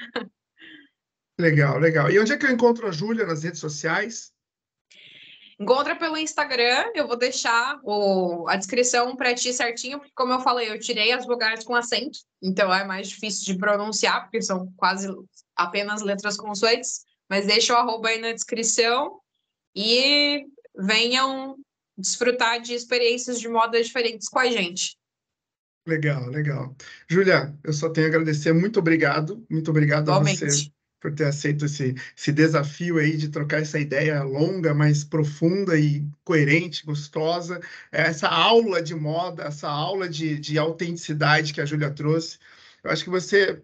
Legal, legal. E onde é que eu encontro a Júlia nas redes sociais? Encontra pelo Instagram, eu vou deixar a descrição para ti certinho, porque como eu falei, eu tirei as vogais com acento, então é mais difícil de pronunciar, porque são quase apenas letras consoantes, mas deixa o arroba aí na descrição e venham desfrutar de experiências de moda diferentes com a gente. Legal, legal. Júlia, eu só tenho a agradecer. Muito obrigado a você Igualmente. por ter aceito esse desafio aí de trocar essa ideia longa, mas profunda e coerente, gostosa. Essa aula de moda, essa aula de autenticidade que a Júlia trouxe. Eu acho que você,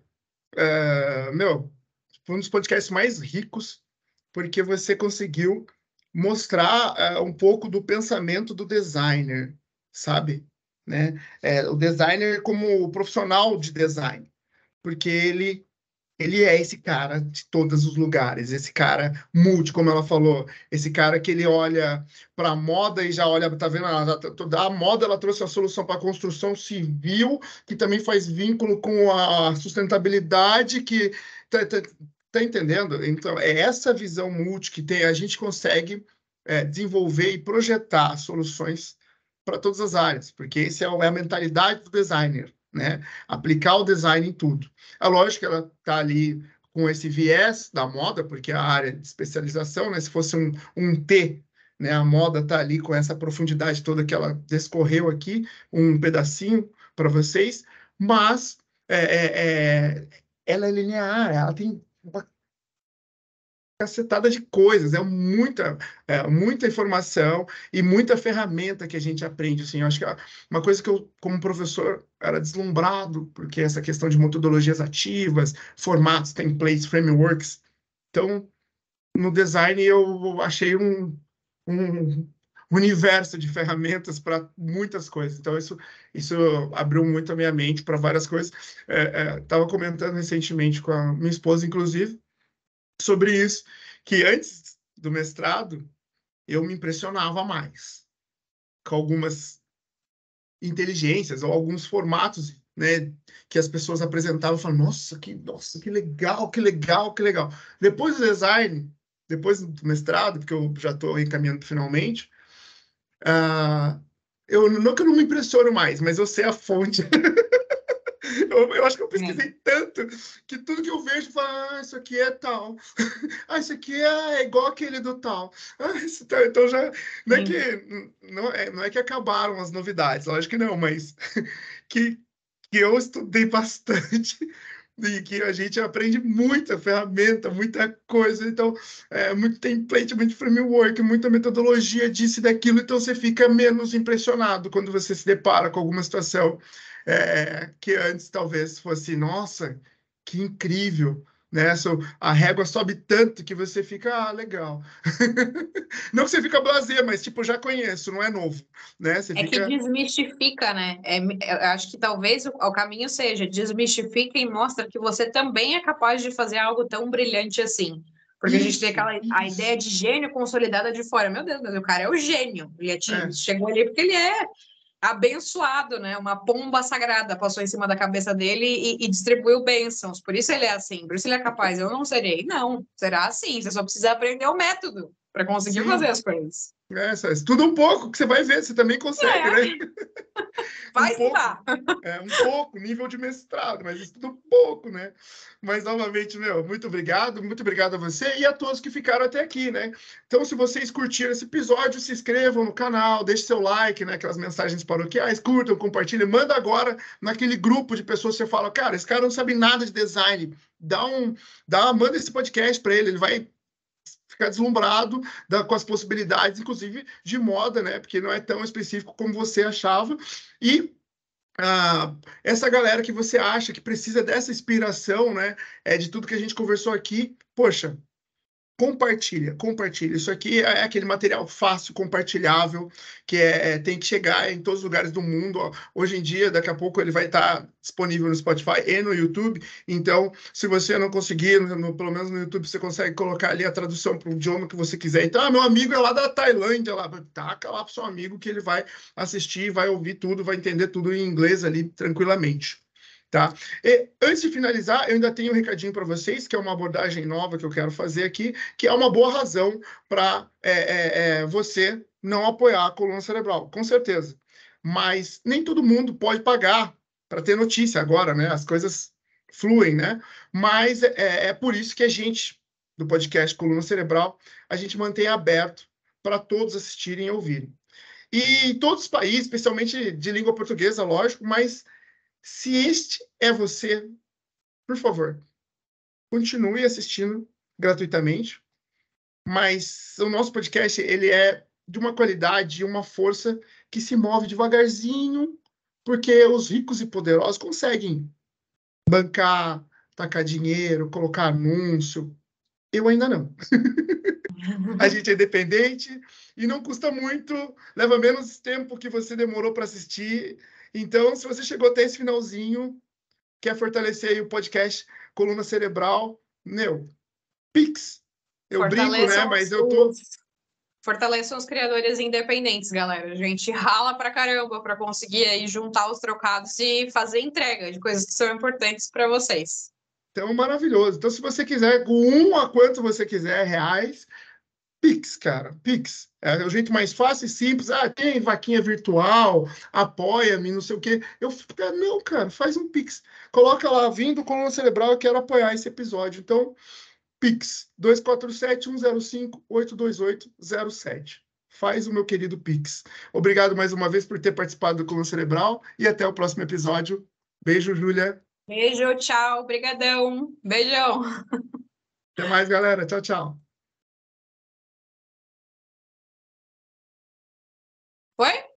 meu, foi um dos podcasts mais ricos, porque você conseguiu mostrar um pouco do pensamento do designer, sabe? Né? O designer como profissional de design, porque ele é esse cara de todos os lugares, esse cara multi, como ela falou, esse cara que ele olha para a moda e já olha, tá vendo? A moda ela trouxe a solução para a construção civil, que também faz vínculo com a sustentabilidade, que tá entendendo? Então, é essa visão multi que tem, a gente consegue desenvolver e projetar soluções para todas as áreas, porque essa é a mentalidade do designer, né? Aplicar o design em tudo. É lógico que ela está ali com esse viés da moda, porque é a área de especialização, né? Se fosse um T, né? A moda está ali com essa profundidade toda que ela descorreu aqui, um pedacinho para vocês, mas ela é linear, ela tem uma cacetada de coisas, muita informação e muita ferramenta que a gente aprende, assim, eu acho que uma coisa que eu, como professor, era deslumbrado, porque essa questão de metodologias ativas, formatos, templates, frameworks, então, no design eu achei um universo de ferramentas para muitas coisas, então isso abriu muito a minha mente para várias coisas, estava comentando recentemente com a minha esposa, inclusive, sobre isso, que antes do mestrado eu me impressionava mais com algumas inteligências ou alguns formatos, né, que as pessoas apresentavam, falando, nossa, que legal, que legal, que legal. Depois do design, depois do mestrado, porque eu já estou encaminhando finalmente, uh, não que eu não me impressiono mais, mas eu sei a fonte. Eu acho que eu pesquisei tanto que tudo que eu vejo, fala, isso aqui é tal. Isso aqui é igual aquele do tal. Então já não é que não é que acabaram as novidades, lógico que não, mas que, que eu estudei bastante e que a gente aprende muita ferramenta, muita coisa, então muito template, muito framework, muita metodologia disso e daquilo, então você fica menos impressionado quando você se depara com alguma situação que antes talvez fosse, nossa, que incrível, né? A régua sobe tanto que você fica, legal. Não que você fica blasé, mas tipo, já conheço, não é novo, né? Você É que fica. desmistifica, né? Eu acho que talvez o caminho seja desmistifica e mostra que você também é capaz de fazer algo tão brilhante assim. Porque a gente tem a ideia de gênio consolidada de fora. Meu Deus, mas o cara é o gênio. Chegou ali porque ele é abençoado, né? Uma pomba sagrada passou em cima da cabeça dele e distribuiu bênçãos. Por isso ele é assim, por isso ele é capaz. Eu não serei. Não, será assim. Você só precisa aprender o método para conseguir fazer Sim. as coisas. Só estuda um pouco que você vai ver, você também consegue, né? Um Vai pouco, estudar. nível de mestrado, mas estuda um pouco, né? Mas, novamente, muito obrigado a você e a todos que ficaram até aqui, né? Então, se vocês curtiram esse episódio, se inscrevam no canal, deixe seu like, né? Aquelas mensagens paroquiais, curtam, compartilhem, manda agora naquele grupo de pessoas que você fala, cara, esse cara não sabe nada de design, manda esse podcast para ele vai ficar deslumbrado com as possibilidades, inclusive de moda, né? Porque não é tão específico como você achava. E essa galera que você acha que precisa dessa inspiração, né? De tudo que a gente conversou aqui, poxa, Compartilha. Isso aqui é aquele material fácil, compartilhável, que tem que chegar em todos os lugares do mundo. Ó. Hoje em dia, daqui a pouco, ele vai estar disponível no Spotify e no YouTube. Então, se você não conseguir, pelo menos no YouTube, você consegue colocar ali a tradução para o idioma que você quiser. Então, meu amigo é lá da Tailândia, lá, taca lá para o seu amigo que ele vai assistir, vai ouvir tudo, vai entender tudo em inglês ali tranquilamente. Tá? E, antes de finalizar, eu ainda tenho um recadinho para vocês, que é uma abordagem nova que eu quero fazer aqui, que é uma boa razão para você não apoiar a coluna cerebral, com certeza. Mas nem todo mundo pode pagar para ter notícia agora, né? As coisas fluem, né? Mas é por isso que a gente, do podcast Coluna Cerebral, a gente mantém aberto para todos assistirem e ouvirem. E em todos os países, especialmente de língua portuguesa, lógico, mas se este é você, por favor, continue assistindo gratuitamente, mas o nosso podcast ele é de uma qualidade e uma força que se move devagarzinho, porque os ricos e poderosos conseguem bancar, tacar dinheiro, colocar anúncio. Eu ainda não. A gente é independente e não custa muito, leva menos tempo que você demorou para assistir. Então, se você chegou até esse finalzinho, quer fortalecer aí o podcast Coluna Cerebral, meu, Pix. Eu brinco, né? Fortaleçam Mas eu tô. Fortaleçam os criadores independentes, galera. A gente rala pra caramba para conseguir aí juntar os trocados e fazer entrega de coisas que são importantes para vocês. Então, maravilhoso. Então, se você quiser, com a quanto você quiser, reais, Pix, cara, Pix. É o jeito mais fácil e simples. Ah, tem vaquinha virtual, apoia-me, não sei o quê. Não, cara, faz um Pix. Coloca lá, vindo Coluna Cerebral, eu quero apoiar esse episódio. Então, Pix, 247-105-828-07. Faz o meu querido Pix. Obrigado mais uma vez por ter participado do Coluna Cerebral e até o próximo episódio. Beijo, Júlia. Beijo, tchau, brigadão. Beijão. Até mais, galera. Tchau, tchau. Foi?